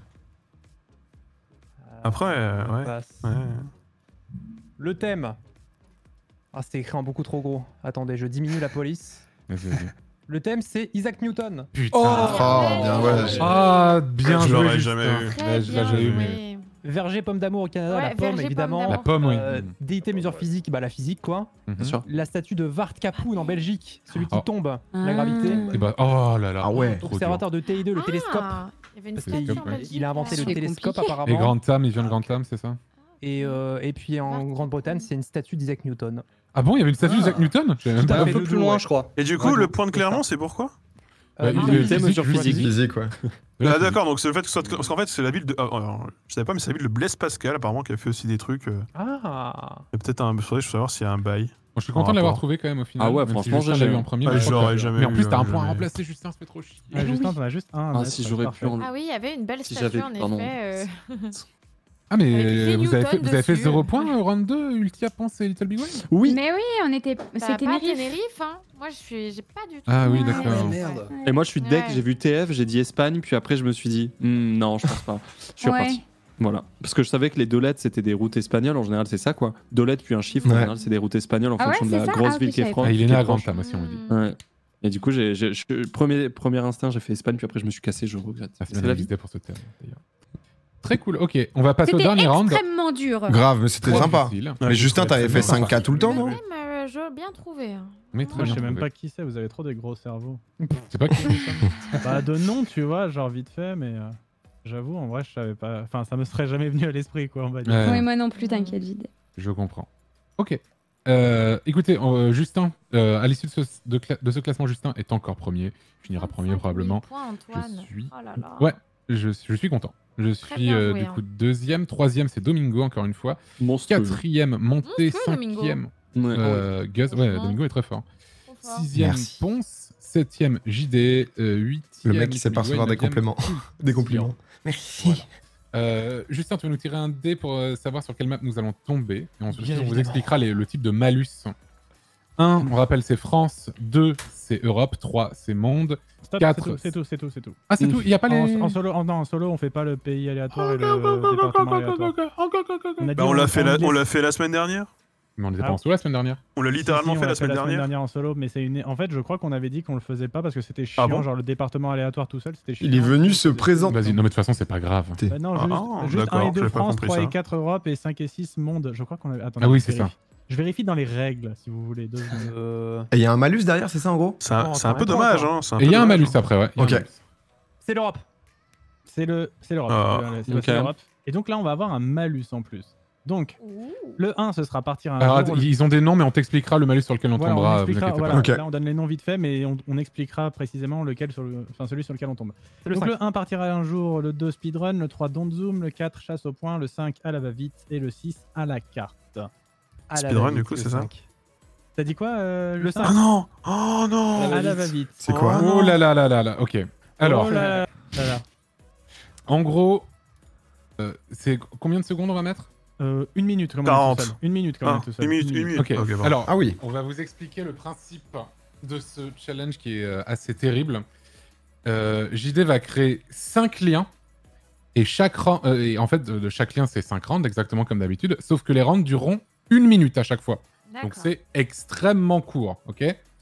Après, On ouais. passe. Ouais. Le thème. Ah, c'est écrit en beaucoup trop gros. Attendez, je diminue la police. Vas-y, vas-y. Le thème, c'est Isaac Newton. Putain. Oh, bien, ouais. Ah, bien Je joué. l'aurais Justin. jamais eu. Très Je l'ai bien eu, joué. mais. Verger, pomme d'amour au Canada, Ouais, la pomme, verger, pomme évidemment. d'amour. La pomme, oui. Déité mesure physique, bah la physique, quoi. Mhm. Bien sûr. La statue de Vart Capoun en Belgique, celui qui Oh. tombe, la Ah. gravité. Et bah, oh là là. Ah ouais. Trop dur. Observateur de TI2, le télescope. Ah, il y avait une C'est statue comme- en Belgique. Il a inventé le C'est télescope compliqué. apparemment. Et Grantham, il vient de Grantham, c'est ça? Et puis en Grande-Bretagne, c'est une statue d'Isaac Newton. Ah bon, il y avait une statue d'Isaac Newton? J'avais même Tout à pas fait. vu. Un peu plus loin, je crois. Et du coup, Ouais, le donc, point de c'est Clermont, ça. c'est pourquoi? Bah, non, il le est thème physique, sur juste physique. Physique, ouais. Ah d'accord, donc c'est le fait que ce soit... Parce qu'en fait, c'est la ville de... je savais pas, mais c'est la ville de Blaise Pascal, apparemment, qui a fait aussi des trucs. Ah. Il y a peut-être un... Faudrait savoir s'il y a un bail. Bon, je suis content de l'avoir trouvé quand même au final. Ah ouais, même franchement, si Justin j'ai l'a eu jamais- en premier. Ah, mais je crois j'aurais que- jamais Mais en plus, eu, t'as un point à jamais. remplacer, Justin, ça fait trop chier. Ah, Justin, t'en as juste un. à Ah, mettre, si c'est j'aurais pu parfait. en... Ah oui, il y avait une belle Si statue j'avais- en pardon. effet. Ah, mais Avec écrit vous avez Newton fait dessus. 0 points, round 2, Ultia, Ponce et Little Big Whale? Oui. Mais oui, on était. Bah, C'était pas Tenerife. Tenerife, hein. Moi, j'ai pas du tout. Ah oui, Ouais. d'accord. Merde. Et moi, je suis deck, Ouais. j'ai vu TF, j'ai dit Espagne, puis après, je me suis dit, non, je pense pas. Je suis Ouais. reparti. Voilà. Parce que je savais que les 2 lettres, c'était des routes espagnoles. En général, c'est ça, quoi. 2 lettres, puis un chiffre. En Ouais. général, c'est des routes espagnoles en Ah fonction ouais, de la c'est ça. grosse Ah, ok, ville je qui est savais proche. Ah, il est qui né à proche. Grantham aussi, on dit. Ouais. Et du coup, premier instinct, j'ai fait Espagne, puis après, je me suis cassé, je regrette. Ah, c'est C'est bien la vie. visité pour ce terme, d'ailleurs. Très cool, ok, on va passer au C'était dernier round. extrêmement dur. Grave, mais c'était Trop sympa. difficile. Mais Justin, t'avais fait 5K tout le temps, non? Même, je bien trouvé. hein. Mais très Moi, je bien sais même trouvé. pas qui c'est, vous avez trop des gros cerveaux. C'est pas qui ça. Bah, de nom, tu vois, genre vite fait, mais j'avoue, en vrai, je savais pas. Enfin, ça me serait jamais venu à l'esprit, quoi, on va dire. Ouais. Oui, moi non plus, t'inquiète, JD. Je comprends. Ok. Écoutez, Justin, à l'issue de ce classement, Justin est encore premier. Finira premier probablement. Points, Antoine. Je suis... Oh là là. Ouais, je suis content. Je Très suis bien joué, du hein. coup deuxième, troisième c'est Domingo encore une fois, Monstrueux. quatrième montée, Monstrueux, Domingo. cinquième Ouais. Guz, ouais Franchement. Domingo est très fort. Trop fort. Sixième Merci. Ponce, septième JD, huitième. Le mec qui sait pas Twigway, recevoir des neuvième, compliments. Des compliments. Merci. Voilà. Justin, tu vas nous tirer un dé pour savoir sur quelle map nous allons tomber. Et ensuite, Bien on vous évidemment. expliquera le type de malus. 1, on rappelle, c'est France. 2, c'est Europe. 3, c'est monde. Stop, 4. c'est tout. Ah, c'est tout. Il n'y a pas les. En solo, non, en solo, on fait pas le pays aléatoire et le département aléatoire. On a dit Bah, on l'a fait fait la semaine dernière. Mais on était Ah. pas en solo la semaine dernière. On l'a littéralement fait la semaine dernière. en solo, mais c'est une. En fait, je crois qu'on avait dit qu'on le faisait pas parce que c'était chiant. Ah bon Genre le département aléatoire tout seul, c'était chiant. Il est venu se présenter. Vas-y, non, mais de toute façon, c'est pas grave. Bah non, Ah, juste d'accord, 1 et 2 j'avais pas France, compris 3 et ça. 4 Europe et 5 et 6 monde. Je crois qu'on avait. Attendez, Ah oui, je c'est ça. vérifie. Je vérifie dans les règles, si vous voulez. 2 secondes. Et il y a un malus derrière, c'est ça en gros? C'est un Attends, peu attends, dommage. attends. Hein, c'est un Et peu il y a un dommage, malus hein. après, ouais. il y a un Ok. malus. C'est l'Europe. C'est l'Europe. Ah, C'est ok. l'Europe. Et donc là, on va avoir un malus en plus. Donc, Ouh. le 1, ce sera partir un Alors, jour. ils ont des noms, mais on t'expliquera le malus sur lequel on Voilà, tombera. on Vous expliquera, inquiétez voilà, pas. Ok. là on donne les noms vite fait, mais on expliquera précisément celui sur lequel on tombe. C'est le Donc 5. le 1 partira un jour, le 2 speedrun, le 3 don't zoom, le 4 chasse au point, le 5 à la va-vite et le 6 à la carte. Speedrun, du coup, c'est ça? T'as dit quoi Le le 5. Ah non. Oh non. À la va-vite. C'est quoi? Oh là là là là là. Ok. Alors, Oh là là là. en gros, c'est combien de secondes on va mettre? 1 minute quand même 40. tout seul. 1 minute quand même tout seul. Une minute. Ok. bon. Alors, Ah oui. on va vous expliquer le principe de ce challenge qui est assez terrible. JD va créer 5 liens. Et et en fait, de chaque lien, c'est 5 rounds, exactement comme d'habitude. Sauf que les rounds dureront 1 minute à chaque fois. Donc D'accord. c'est extrêmement court, ok?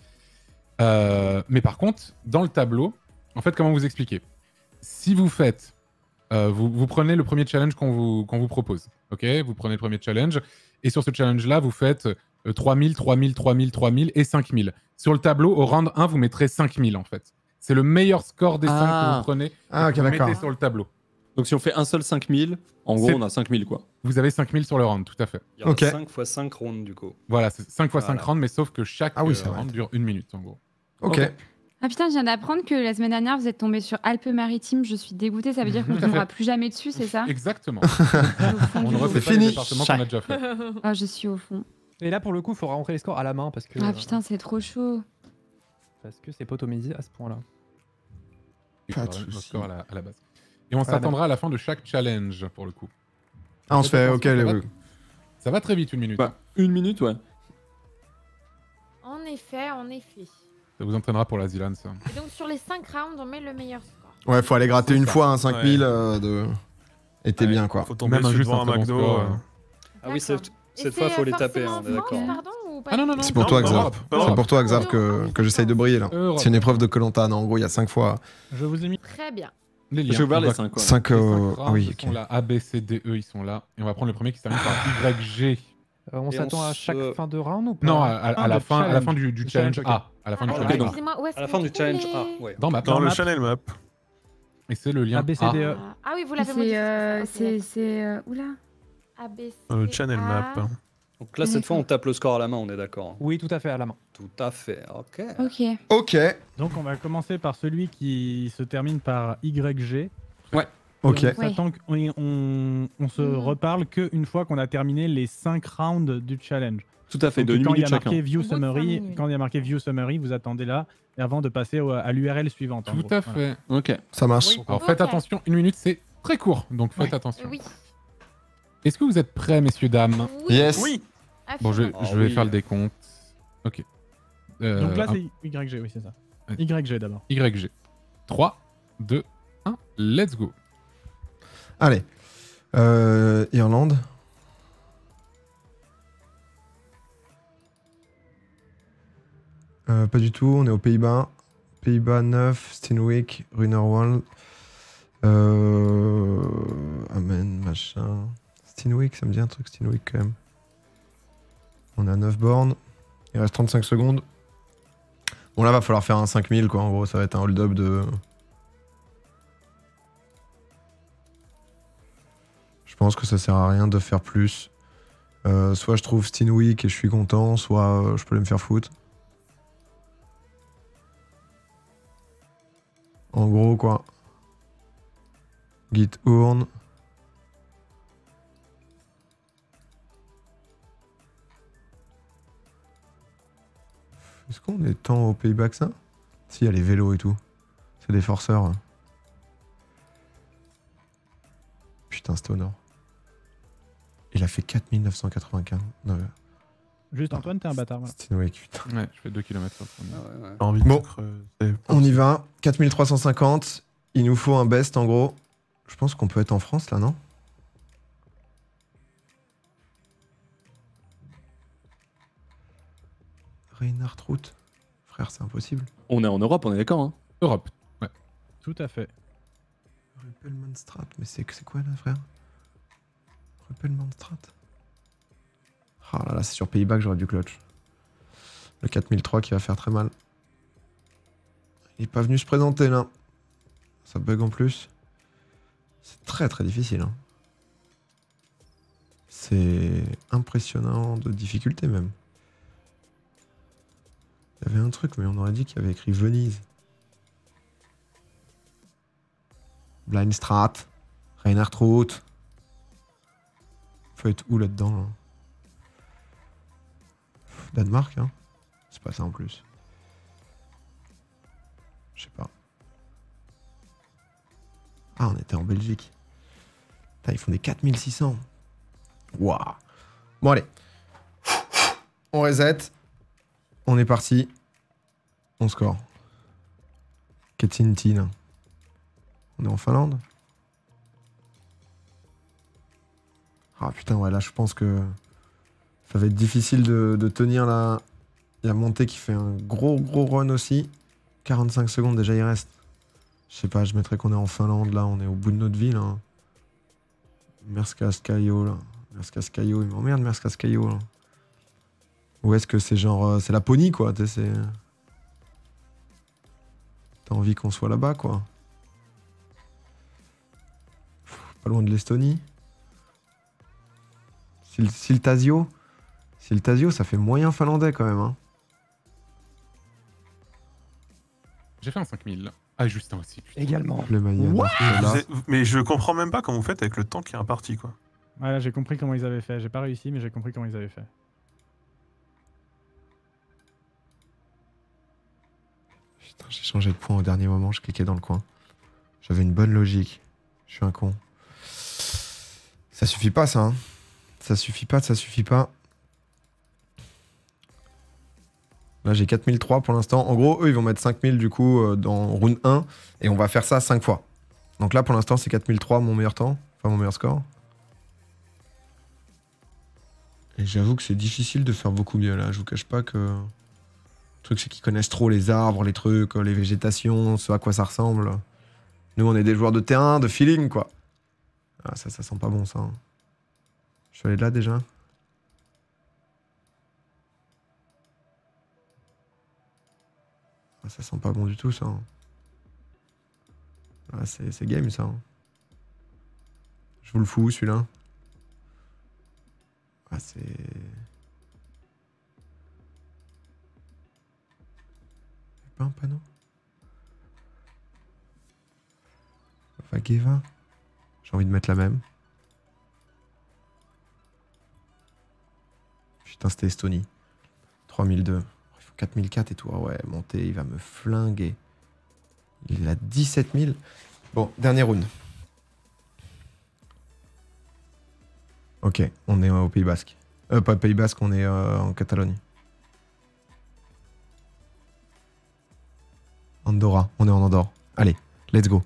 Mais par contre, dans le tableau, en fait, comment vous expliquer? Si vous faites... vous prenez le premier challenge qu'on vous propose, ok? Vous prenez le premier challenge, et sur ce challenge-là, vous faites 3000, 3000, 3000, 3000 et 5000. Sur le tableau, au round 1, vous mettrez 5000, en fait. C'est le meilleur score des 5 que Ah. vous prenez, Ah, et ok, que vous d'accord. mettez sur le tableau. Donc si on fait un seul 5000, en gros C'est- on a 5000 quoi. Vous avez 5000 sur le round, tout à fait. Il y en Ok. a 5 x 5 rounds du coup. Voilà, c'est 5 x 5 Voilà. rounds, mais sauf que chaque Ah oui, c'est vrai. round dure 1 minute, en gros. Ok. Ah putain, je viens d'apprendre que la semaine dernière, vous êtes tombé sur Alpes-Maritimes. Je suis dégoûtée. Ça veut dire qu'on ne tombera plus jamais dessus, c'est ça? Exactement. Je suis au fond On du ne trou. refait C'est pas les fini. départements qu'on a déjà fait. Ah, je suis au fond. Et là, pour le coup, il faudra rentrer les scores à la main parce que Ah putain, c'est trop chaud. c'est potomisé à ce point-là. Il Pas faudra de mettre nos soucis. scores à la base. Et on Voilà, s'attendra à la fin de chaque challenge, pour le coup. Ah, on se fait. Ok, Ça va très vite, 1 minute. Bah, 1 minute, ouais. En effet, en effet. Ça vous entraînera pour la Zilan, ça. Et donc sur les 5 rounds, on met le meilleur score. Ouais, faut aller gratter C'est une ça. fois un 5000 de. Et t'es Ouais. bien quoi. Faut tomber Même dessus juste devant un un très bon McDo. score, Ah oui, D'accord. cette Et fois, c'est, faut les taper, forcément on est d'accord. France, pardon, ou pas Ah non, du non, tout non. C'est pour Non, toi, pas Xav. Europe, pas C'est Europe. pour toi, Xav, que j'essaye de briller là. Europe. C'est une épreuve de Koh-Lanta. En gros, il y a 5 fois. Je vous ai mis. Très bien. Les liens. J'ai ouvert On les va- 5 quoi. 5. les cinq Ah rounds, oui, ils ok. sont là. A, B, C, D, E, ils sont là. Et on va prendre le premier qui se termine par YG. On Et s'attend on à chaque se- fin de round ou pas? Non, Ah, la le fin challenge. du Le challenge challenge, ok. A. À la fin du Ah, challenge ok, donc- Excusez-moi, où est-ce À la qu'on fin du trouve challenge les- A, ouais. Dans map. Dans le map. channel map. Et c'est le lien A, B, C, A. D, E. Ah oui, vous l'avez modifié. C'est. Oula. ABC. Dans le channel map. Donc là, cette fois, on tape le score à la main, on est d'accord. Oui, tout à fait, à la main. Tout à fait, ok. Ok. Ok. Donc on va commencer par celui qui se termine par YG. Ok. Et on s'attend on se Mhm. reparle qu'une fois qu'on a terminé les 5 rounds du challenge. Tout à fait, Donc, de 1 quand il y minute a marqué chacun. View Au bout de Summary, 5 minutes. quand il y a marqué View Summary, vous attendez là et avant de passer à l'URL suivante. en Tout gros. à Voilà. fait. Ok. Ça marche. Alors Ok. faites attention, 1 minute c'est très court, donc faites Ouais. attention. Oui. Est-ce que vous êtes prêts, messieurs, dames? Oui. Yes. Oui. Bon, je Ah vais oui. faire le décompte. Ok. Donc là un- c'est YG, oui c'est ça. Ouais. YG d'abord. YG. 3, 2, 1, let's go. Allez. Irlande. Pas du tout, on est aux Pays-Bas. Pays-Bas 9, Steenwick, Runnerworld. Amen, machin. Steenwick, ça me dit un truc, Steenwick quand même. On a 9 bornes. Il reste 35 secondes. Bon, là, va falloir faire un 5000, quoi. En gros, ça va être un hold-up de. Je pense que ça sert à rien de faire plus. Soit je trouve Steenwick et je suis content, soit je peux aller me faire foutre. En gros, quoi. Git Horn. Est-ce qu'on est tant aux Pays-Bas que ça? Si, il y a les vélos et tout. C'est des forceurs. Putain, Stoner. Il a fait 4995. Non, Juste Antoine, t'es un bâtard. Voilà. Steenwick, putain. Ouais, je fais 2 km sur le premier. Ah ouais, ouais. J'ai envie de Bon. te creuser. On y va. 4350. Il nous faut un best en gros. Je pense qu'on peut être en France là, non? Reinhard Route. Frère, c'est impossible. On est en Europe, on est d'accord, hein. Europe. Ouais. Tout à fait. Ruppelmannstraat. Mais c'est quoi là, frère? Ruppelmannstraat. Ah là là, c'est sur Pays-Bas que j'aurais dû clutch. Le 4003 qui va faire très mal. Il est pas venu se présenter là. Ça bug en plus. C'est très très difficile. Hein. C'est impressionnant de difficulté même. Il y avait un truc, mais on aurait dit qu'il y avait écrit Venise. Blindstrat. Reinhard Route. Faut être où là-dedans là? Danemark, hein? C'est pas ça en plus. Je sais pas. Ah, on était en Belgique. Putain, ils font des 4600. Waouh. Bon, allez. On reset. On est parti. On score. Ketsintin. On est en Finlande. Ah putain, ouais, là, je pense que ça va être difficile de tenir la... Il y a Monté qui fait un gros run aussi. 45 secondes déjà, il reste. Je sais pas, je mettrais qu'on est en Finlande, là. On est au bout de notre ville. Hein. Merskaskaio, là. Merskaskaio, il m'emmerde, Merskaskaio, là. Ou est-ce que c'est genre... c'est Laponie, quoi. T'as envie qu'on soit là-bas, quoi. Pas loin de l'Estonie. Siltasio. Siltasio, ça fait moyen finlandais, quand même, hein. J'ai fait un 5000. Ah, Justin aussi. Putain. Également. Le Mayenne. Mais je comprends même pas comment vous faites avec le temps qui est imparti, quoi. Ouais, là, j'ai compris comment ils avaient fait. J'ai pas réussi, mais j'ai compris comment ils avaient fait. Putain, j'ai changé de point au dernier moment, je cliquais dans le coin. J'avais une bonne logique. Je suis un con. Ça suffit pas, ça. Hein. Ça suffit pas, ça suffit pas. Là, j'ai 4003 pour l'instant. En gros, eux, ils vont mettre 5000 du coup dans round 1. Et on va faire ça 5 fois. Donc là, pour l'instant, c'est 4003, mon meilleur temps. Enfin, mon meilleur score. Et j'avoue que c'est difficile de faire beaucoup mieux, là. Je vous cache pas que... Le truc, c'est qu'ils connaissent trop les arbres, les trucs, les végétations, ce à quoi ça ressemble. Nous, on est des joueurs de terrain, de feeling, quoi. Ah, ça sent pas bon, ça. Hein. Je suis allé de là, déjà. Ah, ça sent pas bon du tout, ça. Ah, c'est game, ça. Je vous le fous, celui-là. Ah, c'est... Pas un panneau. Vageva. J'ai envie de mettre la même. Putain, c'était Estonie. 3002. Il faut 4004 et tout. Ah ouais, Monté, il va me flinguer. Il a 17 000. Bon, dernier round. Ok, on est au Pays Basque. Pas Pays Basque, on est en Catalogne. Andorra, on est en Andorre. Allez, let's go.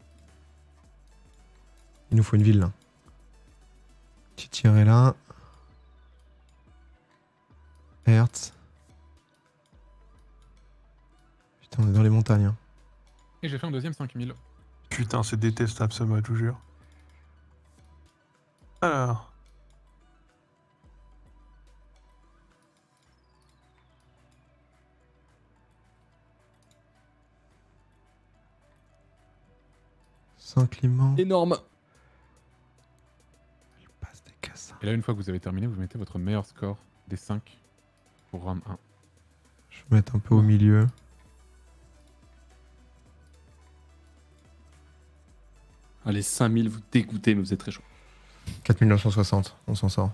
Il nous faut une ville là. Chichirella. Hertz. Putain, on est dans les montagnes. Hein. Et j'ai fait un deuxième 5000. Putain, c'est détestable ce mode, je vous jure. Alors. Saint-Clément. Énorme. Il passe des cassins. Et là, une fois que vous avez terminé, vous mettez votre meilleur score des 5 pour round 1. Je vais mettre un peu au milieu. Allez, 5000, vous dégoûtez, mais vous êtes très chaud. 4960, on s'en sort.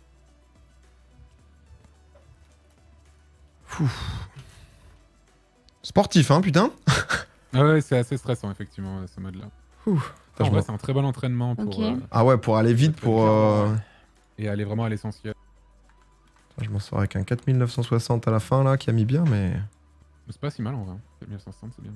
Fou. Sportif, hein, putain. Ah ouais, c'est assez stressant, effectivement, ce mode-là. En vrai, c'est un très bon entraînement pour... Ok. Ah ouais, pour aller vite, pour... Et aller vraiment à l'essentiel. Je m'en sors avec un 4960 à la fin, là, qui a mis bien, mais... C'est pas si mal, en vrai. 1960, c'est bien.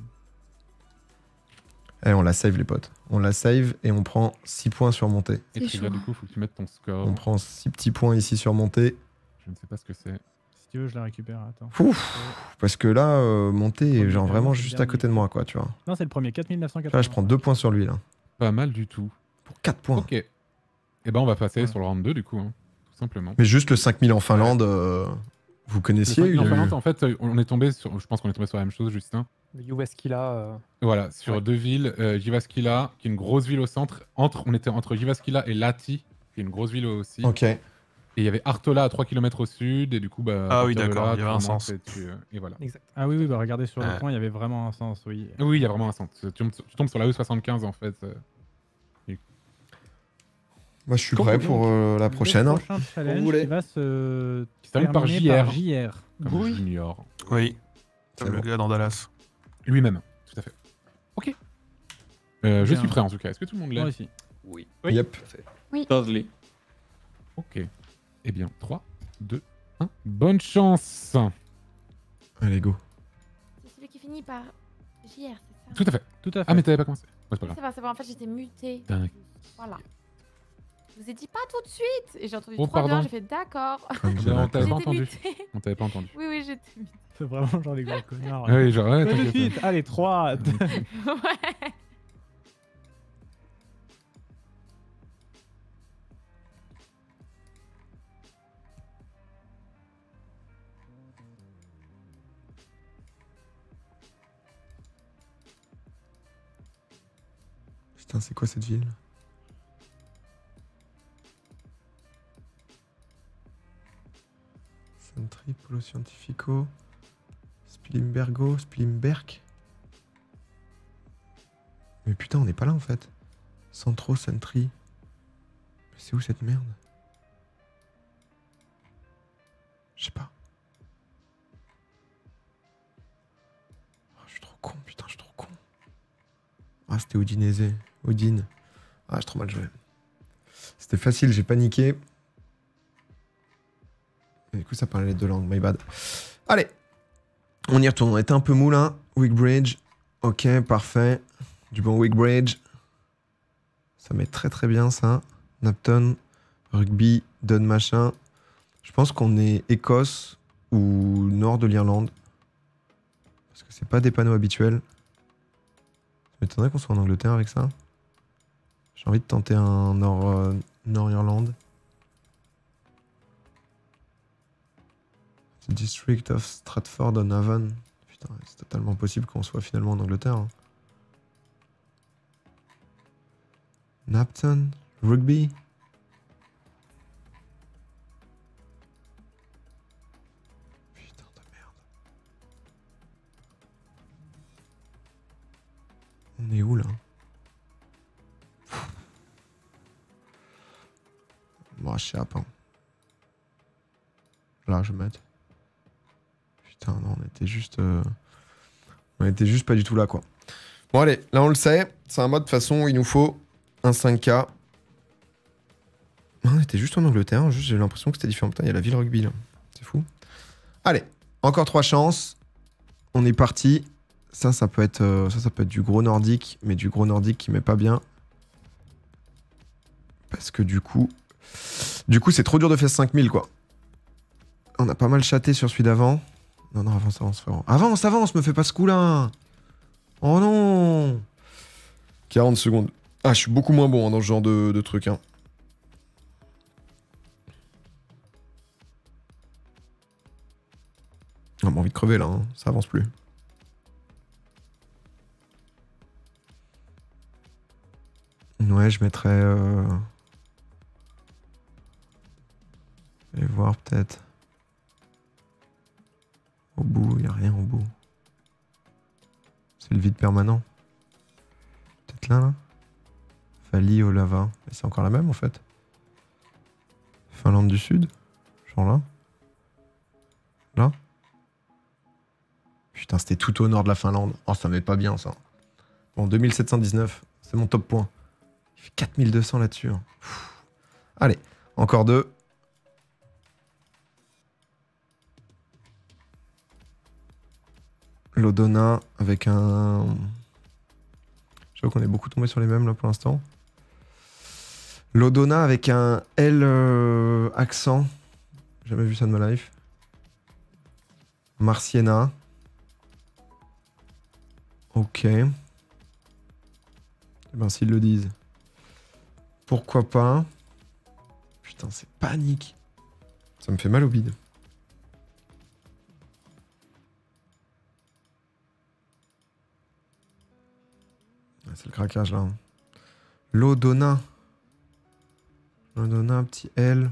Eh, on la save, les potes. On la save et on prend 6 points sur montée. Et Trivia, du coup, faut que tu mettes ton score. On prend 6 petits points ici sur montée. Je ne sais pas ce que c'est. Si tu veux, je la récupère. Attends. Ouf, parce que là, montée est genre vraiment juste à côté de moi, quoi, tu vois. Non, c'est le premier, 4980. Là, je prends 2 points sur lui, là. Pas mal du tout. Pour 4 points. Ok. Et ben, on va passer sur le round 2, du coup, hein, tout simplement. Mais juste le 5000 en Finlande, vous Le connaissiez 5000 en une- Finlande, en fait, on est tombé sur... Je pense qu'on est tombé sur la même chose, Justin. Le Jyväskylä. Voilà, sur deux villes, Jyväskylä, qui est une grosse ville au centre. On était entre Jyväskylä et Lahti, qui est une grosse ville aussi. Ok. Et il y avait Artola à 3 km au sud, et du coup, bah. Ah à oui, partir de d'accord, là, il y avait tu un remontes sens. et voilà. Exact. Ah oui, bah regardez sur le point, il y avait vraiment un sens, oui. Oui, il y a vraiment un sens. Tu tombes sur la E75 en fait. Moi, je suis prêt pour la prochaine. Le hein. prochain challenge voulez. qui va se Qui se termine par terminer JR. Comme Oui. Junior. Oui. C'est Comme le bon. gars dans Dallas. Lui-même, tout à fait. Ok. Je Bien. suis prêt en tout cas. Est-ce que tout le monde l'est? Moi aussi. Oui. Oui. Yep. Totally. Ok. Eh bien, 3, 2, 1. Bonne chance. Allez, go. C'est celui qui finit par JR, c'est ça? Tout à fait. Tout à fait. Ah, mais t'avais pas commencé. Ouais, c'est pas grave. C'est pas, en fait j'étais mutée. Dingue. Voilà. Je vous ai dit pas tout de suite. Et j'ai entendu Oh, 3 pardon. j'ai fait d'accord. Comme Ben, je on l'attends. t'avait pas J'étais entendu. mutée. On t'avait pas entendu. Oui, oui, j'étais mutée. C'est vraiment genre les gros connards. Ah oui, genre, ouais, Tout de t'inquiète. suite, allez, 3, 2. Ouais. Putain, c'est quoi cette ville? Sentry, Polo Scientifico, Spilimberg. Mais putain, on n'est pas là en fait. Centro, Sentry. Mais c'est où cette merde? Je sais pas. Oh, je suis trop con, putain, je suis trop con. Ah, c'était Udinese. Odin. Ah, j'ai trop mal joué. C'était facile, j'ai paniqué. Et du coup, ça parlait les deux langues, my bad. Allez, on y retourne. On était un peu mou là. Wigbridge. Ok, parfait. Du bon Wigbridge. Ça met très très bien ça. Napton, rugby, Dun machin. Je pense qu'on est Écosse ou nord de l'Irlande. Parce que c'est pas des panneaux habituels. Ça m'étonnerait qu'on soit en Angleterre avec ça. J'ai envie de tenter un Nord-Irlande. The District of Stratford-on-Avon. Putain, c'est totalement possible qu'on soit finalement en Angleterre. hein. Napton, rugby. Putain de merde. On est où là? Bon, je sais pas. Là, je vais mettre. Putain, non, on était juste. On était juste pas du tout là, quoi. Bon, allez, là, on le sait. C'est un mode, de toute façon, il nous faut un 5K. On était juste en Angleterre. Juste, j'ai l'impression que c'était différent. Putain, il y a la ville rugby, là. C'est fou. Allez, encore 3 chances. On est parti. Ça peut être, ça peut être du gros nordique, mais du gros nordique qui met pas bien. Parce que du coup, c'est trop dur de faire 5000, quoi. On a pas mal chaté sur celui d'avant. Non, non, avance, frérot. Avance, me fais pas ce coup-là. Oh non. 40 secondes. Ah, je suis beaucoup moins bon hein, dans ce genre de truc. Hein. On a envie de crever, là. Hein. Ça avance plus. Ouais, je mettrais... Je vais voir peut-être. Au bout, il n'y a rien au bout. C'est le vide permanent. Peut-être là. Fali au lava. Mais c'est encore la même en fait. Finlande du Sud. Genre là. Là. Putain, c'était tout au nord de la Finlande. Oh, ça m'est pas bien ça. Bon, 2719. C'est mon top point. Il fait 4200 là-dessus. Hein. Allez, encore 2. L'Odona avec un... J'avoue qu'on est beaucoup tombé sur les mêmes là pour l'instant. L'Odona avec un L accent. Jamais vu ça de ma life. Marciena. Ok. Eh ben s'ils le disent. Pourquoi pas. Putain, c'est panique. Ça me fait mal au bide. C'est le craquage là. L'Odona. L'Odona, un petit L.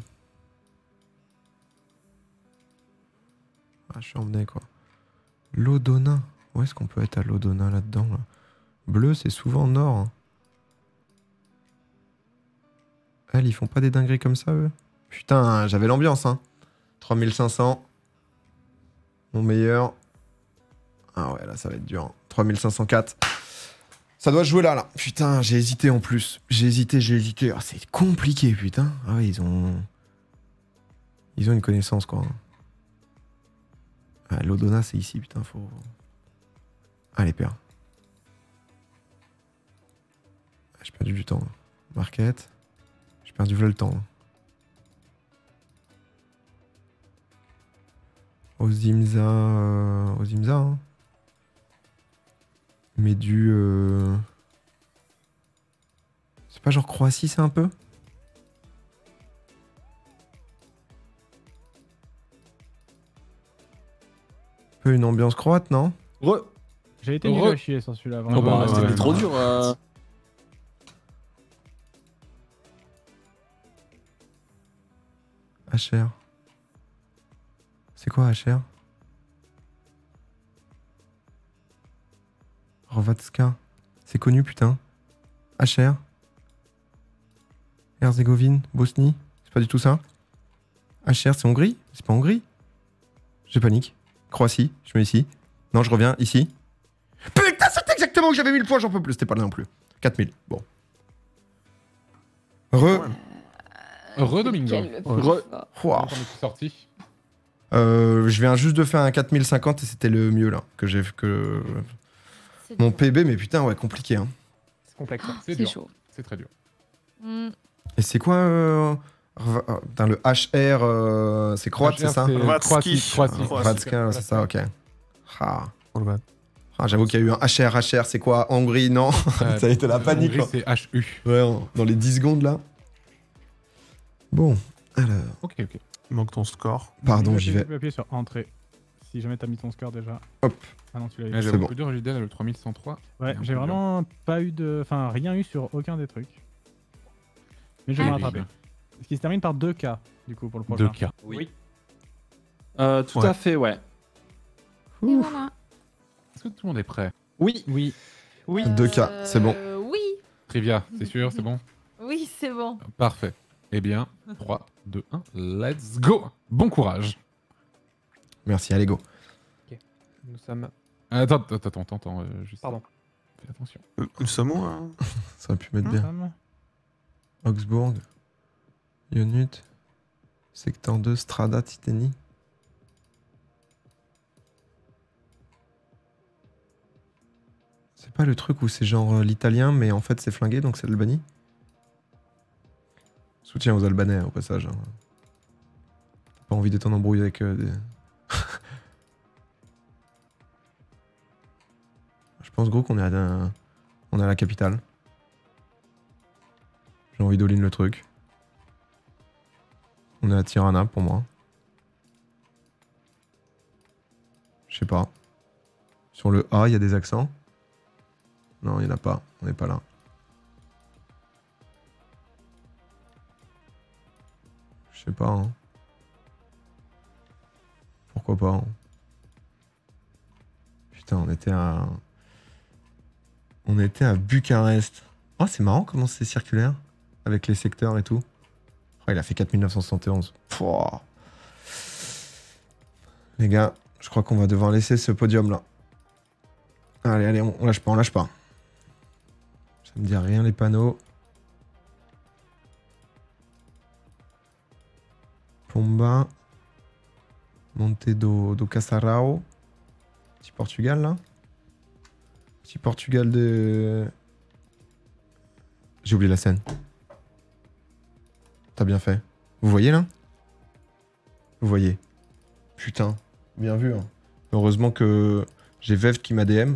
Ah, je suis emmené quoi. L'Odona. Où est-ce qu'on peut être à l'Odona là-dedans là? Bleu, c'est souvent nord. Hein. Elles, ils font pas des dingueries comme ça, eux? Putain, j'avais l'ambiance, hein. 3500. Mon meilleur. Ah ouais, là, ça va être dur. Hein. 3504. Ça doit se jouer là, là. Putain, j'ai hésité en plus. J'ai hésité. Ah, c'est compliqué, putain. Ah ouais, ils ont une connaissance, quoi. Ah, l'Odona, c'est ici, putain, faut... Allez, père. J'ai perdu du temps. Market. J'ai perdu le temps. Ozimza... Ozimza, hein. Mais du... C'est pas genre Croatie, c'est un peu? Un peu une ambiance croate, non? J'ai été nul à chier sur celui-là. Oh bah, c'était trop dur. HR. C'est quoi HR? Hrvatska. C'est connu, putain. HR. Herzégovine. Bosnie. C'est pas du tout ça. HR, c'est Hongrie? C'est pas Hongrie? Je panique. Croatie. Je mets ici. Non, je reviens ici. Putain, c'est exactement où j'avais mis le point, j'en peux plus. C'était pas là non plus. 4000. Bon. Domingo. Wow. On est sorti. Je viens juste de faire un 4050 et c'était le mieux là. Que j'ai que. Mon PB, mais putain, ouais, compliqué. Hein. C'est complexe. C'est chaud. C'est très dur. Et c'est quoi putain, le HR, c'est croate, c'est ça? Hrvatski. Hrvatska, c'est ça, ok. J'avoue qu'il y a eu un HR, c'est quoi? Hongrie, non? Ça a été la panique. Hongrie, c'est HU. Ouais, dans les 10 secondes là. Bon, alors. Ok. Il manque ton score. Pardon, j'y vais. Tu peux appuyer sur entrée. Si jamais t'as mis ton score déjà. Hop. Ah non, tu l'as eu. J'avais beaucoup dur, JDL, le 3103. Ouais, j'ai vraiment pas eu de. Enfin, rien eu sur aucun des trucs. Mais je vais me rattraper. Ce qui se termine par 2K, du coup, pour le prochain. 2K. Oui. Tout à fait, ouais. Et voilà. Est-ce que tout le monde est prêt? Oui. 2K, c'est bon. Oui. Trivia, c'est sûr, c'est bon? Oui, c'est bon. Parfait. Eh bien, 3, 2, 1, let's go! Bon courage. Merci, allez, go. Ok. Nous sommes. Attends, juste. Pardon. Fais attention. Nous sommes où hein? Ça aurait pu mettre bien. Augsbourg. Ionut. Secteur 2, Strada, Titani. C'est pas le truc où c'est genre l'italien, mais en fait c'est flingué, donc c'est l'Albanie? Soutien aux Albanais au passage. Hein. Pas envie d'être en embrouille avec des... Je pense gros qu'on est à la capitale. J'ai envie d'all-in le truc. On est à Tirana pour moi. Je sais pas. Sur le A, il y a des accents. Non, il n'y en a pas. On n'est pas là. Je sais pas. Hein. pourquoi pas. Hein. Putain, on était à Bucarest. Oh, c'est marrant comment c'est circulaire. Avec les secteurs et tout. Oh, il a fait 4971. Pouah. Les gars, je crois qu'on va devoir laisser ce podium là. Allez, allez, on lâche pas, on lâche pas. Ça me dit rien les panneaux. Pomba. Monte do Casarao. Petit Portugal là. Petit Portugal de... J'ai oublié la scène. T'as bien fait. Vous voyez là? Vous voyez. Putain, bien vu. Hein. Heureusement que j'ai Vevt qui m'a DM.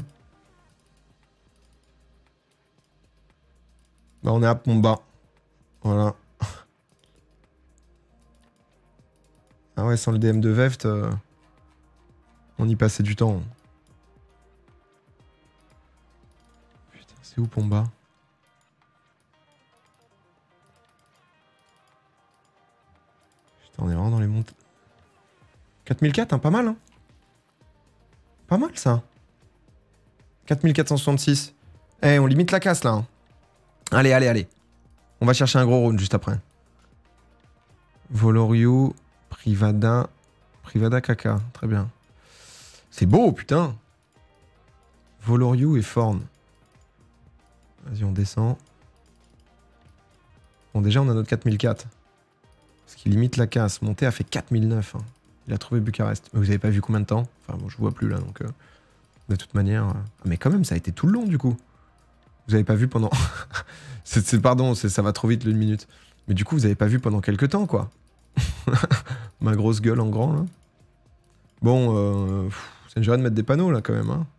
Bah on est à Pomba. Voilà. Ah ouais, sans le DM de Vevt, on y passait du temps. Putain, c'est où Pomba? Putain, on est vraiment dans les montées. 4004, hein, pas mal, hein. Pas mal, ça. 4466. Eh, on limite la casse, là. Hein. Allez, allez, allez. On va chercher un gros round juste après. Volorio, Privada Caca. Très bien. C'est beau, putain. Volorio et Forn. Vas-y, on descend. Bon, déjà, on a notre 4004. Ce qui limite la casse. Monté a fait 4009. Hein. Il a trouvé Bucarest. Mais vous avez pas vu combien de temps? Enfin, bon, je vois plus là, donc... de toute manière... Mais quand même, ça a été tout le long, du coup. Vous avez pas vu pendant... Pardon, ça va trop vite, le 1 minute. Mais du coup, vous avez pas vu pendant quelques temps, quoi. Ma grosse gueule en grand, là. Bon, c'est une joie de mettre des panneaux, là, quand même, hein.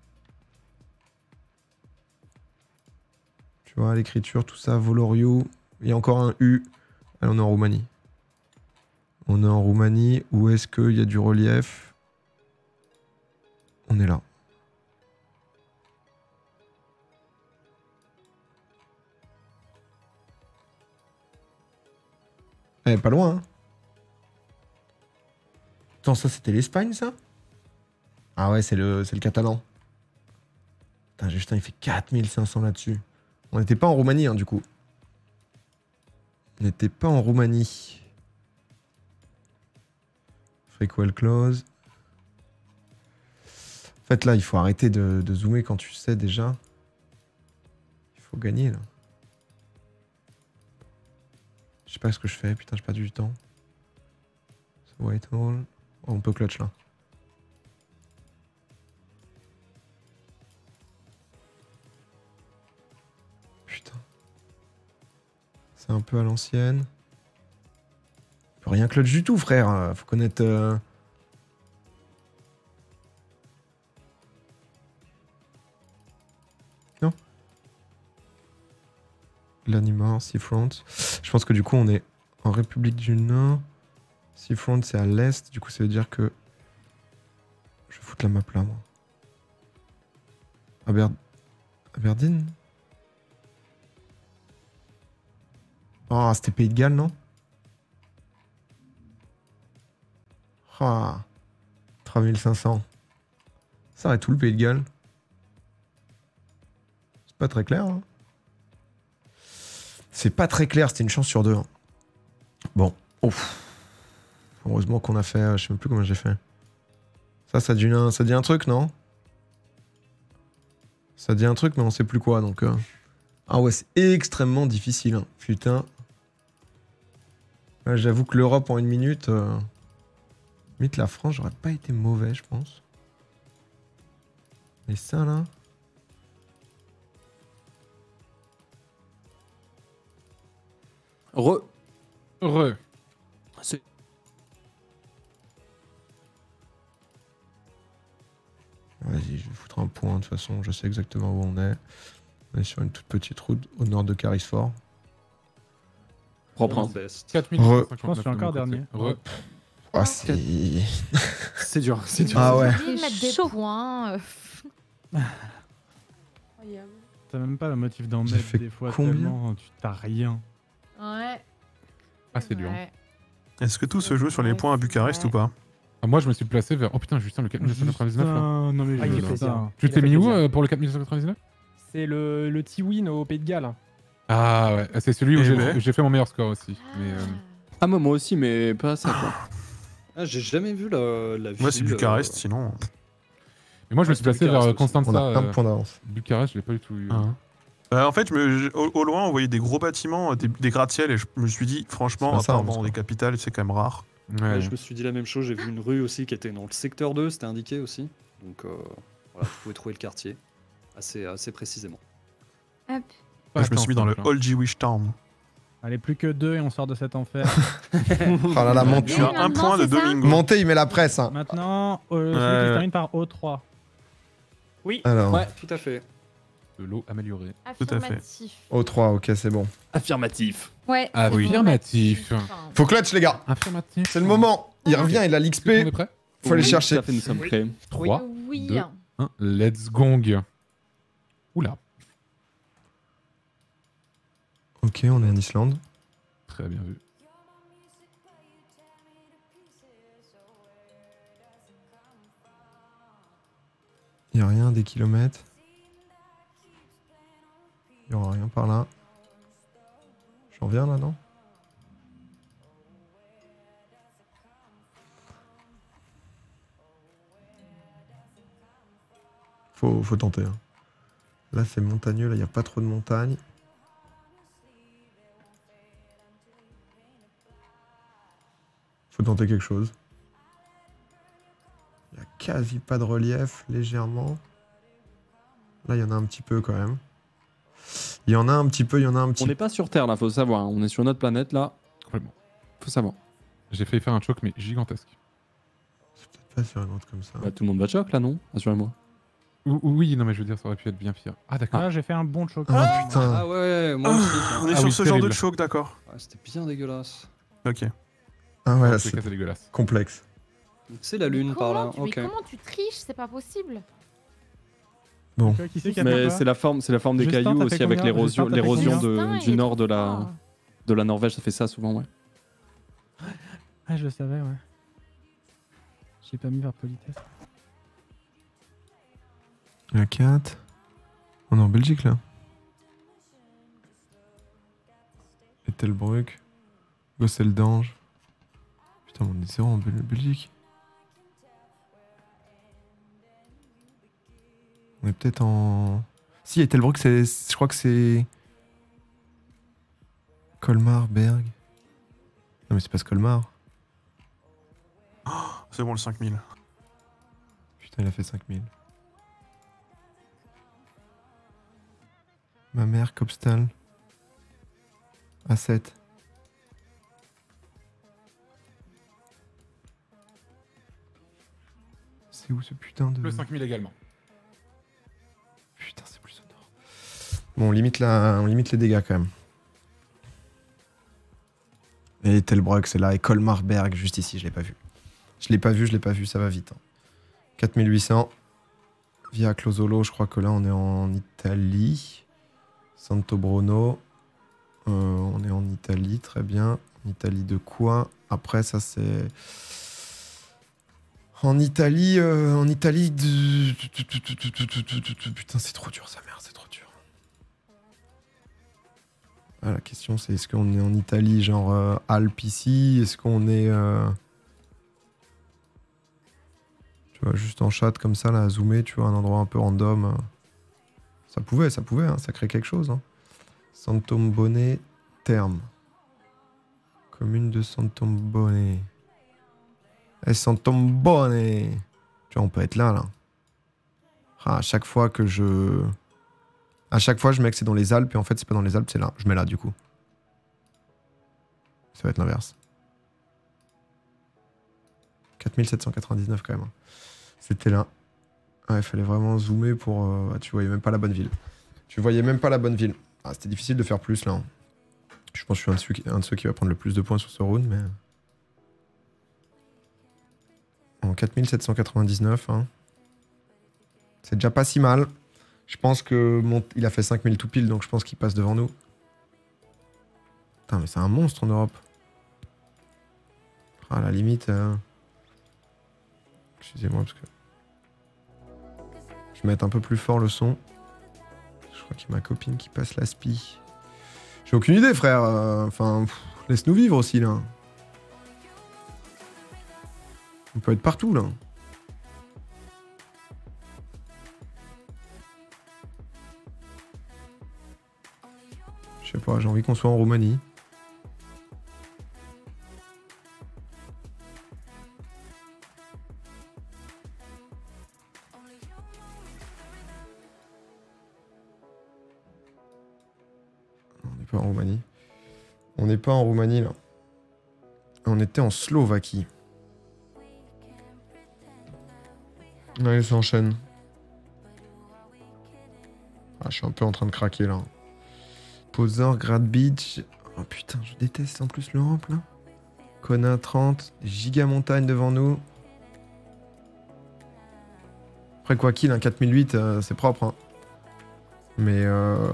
Tu vois, l'écriture, tout ça, Volorio. Il y a encore un U. Allez, on est en Roumanie. On est en Roumanie. Où est-ce qu'il y a du relief? On est là. Eh, pas loin, hein. Attends, ça, c'était l'Espagne, ça? Ah ouais, c'est le catalan. Putain, Justin, il fait 4500 là-dessus. On n'était pas en Roumanie, hein, du coup. On n'était pas en Roumanie. Frequel close. En fait, là, il faut arrêter de zoomer quand tu sais déjà. Il faut gagner, là. Je sais pas ce que je fais. Putain, j'ai perdu du temps. Whitehall. Oh, on peut clutch, là. Putain. C'est un peu à l'ancienne. On peut rien clutch du tout, frère. Faut connaître... Non. L'Animar, Seafront. Je pense que du coup, on est en République du Nord. Seafront, c'est à l'est. Du coup, ça veut dire que... Je vais foutre la map là, moi. Aberdeen. Oh, c'était Pays de Galles, non? Ah, 3500. Ça arrête tout le Pays de Galles. C'est pas très clair, hein. C'est pas très clair, c'était une chance sur deux. Hein. Bon, ouf. Heureusement qu'on a fait... je sais même plus combien j'ai fait. Ça dit un truc, non? Ça dit un truc, mais on sait plus quoi, donc... Ah ouais, c'est extrêmement difficile, hein. Putain. Là, j'avoue que l'Europe en 1 minute... Limite, la France, j'aurais pas été mauvais, je pense. Mais ça, là... Re. C'est... Vas-y, je vais foutre un point, de toute façon, je sais exactement où on est. On est sur une toute petite route au nord de Carrisford. Propre, hein. 4559 Je pense que je suis encore dernier. Ah, c'est... C'est dur, c'est dur. Ah ouais. Mettre des points. T'as même pas le motif d'en J'ai mettre fait des fois combien? tellement, tu t'as rien. Ouais. Ah, c'est dur. Ouais. Est-ce que tout se joue sur les points à Bucarest ou pas? Ah, moi, je me suis placé vers. Oh putain, Justin, le 4999 là. Non mais Ah, il fait juste plaisir. ça. Tu Il a t'es fait mis où plaisir. pour le 4999? C'est le T-Win au Pays de Galles. Ah ouais, c'est celui où Eh j'ai ben. j'ai fait mon meilleur score aussi. Mais, Ah, moi aussi, mais pas ça, quoi. Ah, j'ai jamais vu la ville. Moi, c'est Bucarest, sinon. mais moi, je me Ouais, suis placé c'était vers Bucarest Constanza. On a un point d'avance. Bucarest, je l'ai pas du tout eu. En fait, au loin, on voyait des gros bâtiments, des gratte-ciel, et je me suis dit, franchement, C'est pas ça, apparemment, en des capitales, c'est quand même rare. Ouais. Ouais, je me suis dit la même chose. J'ai vu une rue aussi qui était dans le secteur 2, c'était indiqué aussi. Donc voilà, vous pouvez trouver le quartier assez précisément. Hop. Moi, je me suis mis dans le simple, hein. Old Jewish Town. Allez, plus que 2 et on sort de cet enfer. Oh là là, Je montez. suis à un maintenant, point de c'est ça Domingo. Montez, il met la presse. Hein. Maintenant, celui qui Ouais. se termine par O3. Alors, Ouais, tout à fait. De l'eau améliorée. Tout à fait. Affirmatif. O3, ok, c'est bon. Affirmatif. Ouais. Affirmatif. Faut clutch, les gars. Affirmatif. C'est le moment. Il revient, il a l'XP. Tout le monde est prêt? Faut aller Oui, chercher. Tout à fait, nous sommes prêts. 3, Oui. 2, 1, let's gong. Oula. Ok, on est en Islande. Très bien vu. Il n'y a rien des kilomètres. Il n'y aura rien par là. J'en viens là, non? Faut tenter. Hein. Là, c'est montagneux. Là, il n'y a pas trop de montagnes. Faut tenter quelque chose. Il n'y a quasi pas de relief, légèrement. Là, il y en a un petit peu quand même. Il y en a un petit peu, il y en a un petit On n'est pas sur Terre là, faut savoir. Hein. On est sur notre planète là, Complètement. faut savoir. J'ai failli faire un choc, mais gigantesque. C'est peut-être pas sur un autre comme ça. Bah, tout le monde va choc là, non? Assurez-moi. Oui, non, mais je veux dire, ça aurait pu être bien pire. Ah, d'accord. Ah, j'ai fait un bon choc. Ah putain. Ah ouais, moi aussi. On est Ah sur oui, ce genre de terrible. choc, d'accord. Ah, c'était bien dégueulasse. Ok. Ah ouais, Ouais, là, c'est c'est dégueulasse. complexe. C'est la lune par là. Mais Ok. comment tu triches? C'est pas possible. Bon. Qui c'est qui a fait Mais quoi c'est la forme des Justin, cailloux t'as aussi fait avec combien l'érosion, Justin, t'as fait l'érosion combien du nord de la Norvège, ça fait ça souvent, ouais. Ah, je le savais, ouais. J'ai pas mis par politesse. La 4. On est en Belgique là. Ettelbruck. Gosseldange. Putain, on est zéro en Belgique. On est peut-être en. Si, Ettelbruck, je crois que c'est. Colmar, Berg. Non, mais c'est pas ce Colmar. C'est bon, le 5000. Putain, il a fait 5000. Ma mère, Copstal. À 7. C'est où ce putain de. Le 5000 également. Putain, c'est plus au nord. Bon, on limite les dégâts quand même. Et Telbruck, c'est là. Et Colmarberg, juste ici, je l'ai pas vu. Je l'ai pas vu, ça va vite. Hein. 4800. Via Closolo, je crois que là, on est en Italie. Santo Bruno. On est en Italie, très bien. En Italie de quoi? Après, ça, c'est... En Italie de... Putain, c'est trop dur, sa mère, c'est trop dur. Ah, la question, c'est est-ce qu'on est en Italie, genre Alpes ici? Est-ce qu'on est... Tu vois, juste en chat comme ça, là, à zoomer, tu vois, un endroit un peu random. Ça pouvait, hein, ça crée quelque chose. Hein. Santombone, terme. Commune de Santombone. Eh, Santombone. Tu vois, on peut être là, là. Ah, à chaque fois, je mets que c'est dans les Alpes, et en fait, c'est pas dans les Alpes, c'est là. Je mets là, du coup. Ça va être l'inverse. 4799, quand même. C'était là. Ah, il fallait vraiment zoomer pour... tu voyais même pas la bonne ville. Ah, c'était difficile de faire plus, là. Hein. Je pense que je suis un de ceux qui va prendre le plus de points sur ce round, mais... En 4799, hein. C'est déjà pas si mal. Je pense que il a fait 5000 tout pile, donc je pense qu'il passe devant nous. Putain, mais c'est un monstre en Europe. À la limite... Excusez-moi parce que... Je vais mettre un peu plus fort le son. Je crois qu'il y a ma copine qui passe l'aspi. J'ai aucune idée, frère. Enfin, laisse-nous vivre aussi, là. On peut être partout, là. Je sais pas, j'ai envie qu'on soit en Roumanie. On n'est pas en Roumanie. On n'est pas en Roumanie, là. On était en Slovaquie. Allez, ça enchaîne. Ah, je suis un peu en train de craquer, là. Posor, Grad Beach. Oh putain, je déteste en plus l'Europe, là. Kona 30. Giga montagne devant nous. Après, quoi qu'il, un 4008, c'est propre, hein. Mais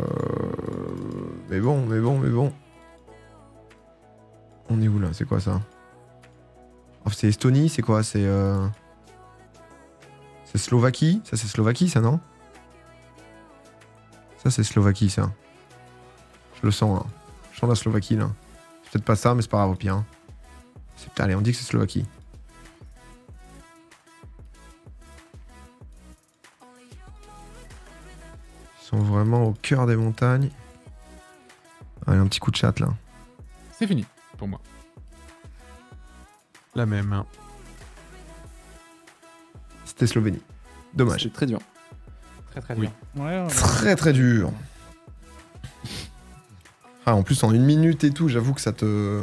bon. On est où là? C'est quoi ça? Oh, c'est Estonie? C'est quoi? C'est Slovaquie? Ça, c'est Slovaquie, ça, non? Ça, c'est Slovaquie, ça. Je le sens, là. Je sens la Slovaquie, là. C'est peut-être pas ça, mais c'est pas grave, au pire. Hein. Allez, on dit que c'est Slovaquie. Ils sont vraiment au cœur des montagnes. Allez, un petit coup de chatte, là. C'est fini, pour moi. La même. Hein. C'était Slovénie. Dommage. C'est très dur. Très dur. Ouais, Très dur. Ah, en plus, en 1 minute et tout, j'avoue que ça te...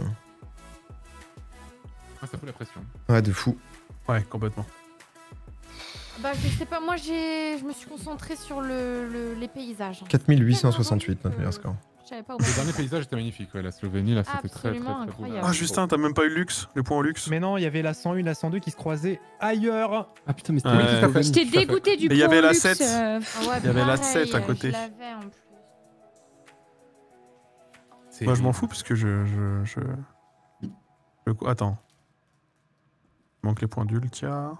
Ah, ça fout la pression. Ouais, de fou. Ouais, complètement. Bah, je sais pas, moi je me suis concentrée sur les paysages. 4868, notre meilleur score. Je savais pas où Le dernier paysage était magnifique, ouais. La Slovénie, là, c'était très Absolument beau. incroyable. Ah, Justin, t'as même pas eu le luxe, le point au luxe. Mais non, il y avait la 101, la 102 qui se croisaient ailleurs. Ah putain, mais Ouais. c'était tout à fait. Je t'ai dégoûté du Et il y avait point la luxe, 7. Ah ouais, Il y avait la pareil, 7 à côté. Je l'avais en plus. Moi, je m'en fous parce que Attends. Il manque les points d'Ultia.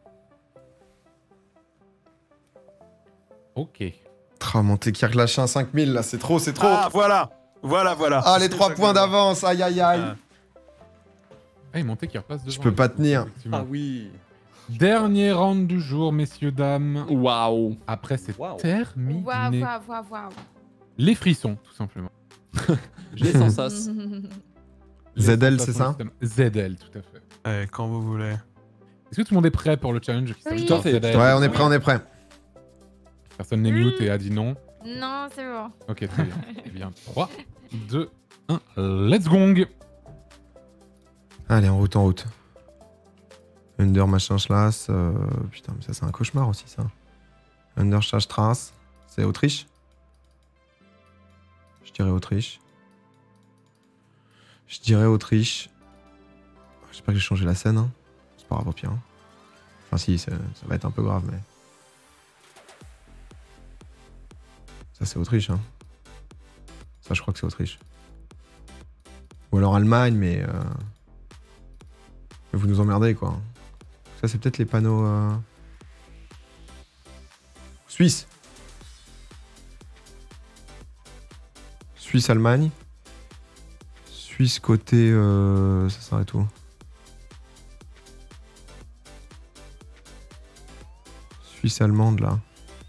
Ok. Oh, Montekirk lâche un 5000, là, c'est trop, c'est trop. Ah, voilà. Ah, les 3 points d'avance, aïe, aïe, aïe. Ah, il montait qui repasse devant. Je peux pas tenir. Effectivement. Ah oui. Dernier round du jour, messieurs, dames. Waouh. Après, c'est Waouh. terminé. Waouh. Les frissons, tout simplement. Les sans sas. ZL, c'est ça? ZL, tout à fait. Ouais, quand vous voulez. Est-ce que tout le monde est prêt pour le challenge qui s'appelle Oui. Tout à fait. ZL? Ouais, on est prêt. Personne n'est mute et a dit non. Non, c'est bon. Ok, très bien. Eh bien, 3, 2, 1, let's gong. Allez, en route. Under machin schlass. Putain, mais ça, c'est un cauchemar aussi, ça. Under Strasse. C'est Autriche? Je dirais Autriche. J'espère que j'ai changé la scène. Hein. C'est pas grave au pire. Hein. Enfin, si, ça va être un peu grave, mais. Ça, c'est Autriche. Hein. Ça, je crois que c'est Autriche. Ou alors Allemagne, mais. Vous nous emmerdez, quoi. Ça, c'est peut-être les panneaux. Suisse. Suisse-Allemagne. Suisse côté... ça s'arrête où? Suisse-Allemande, là.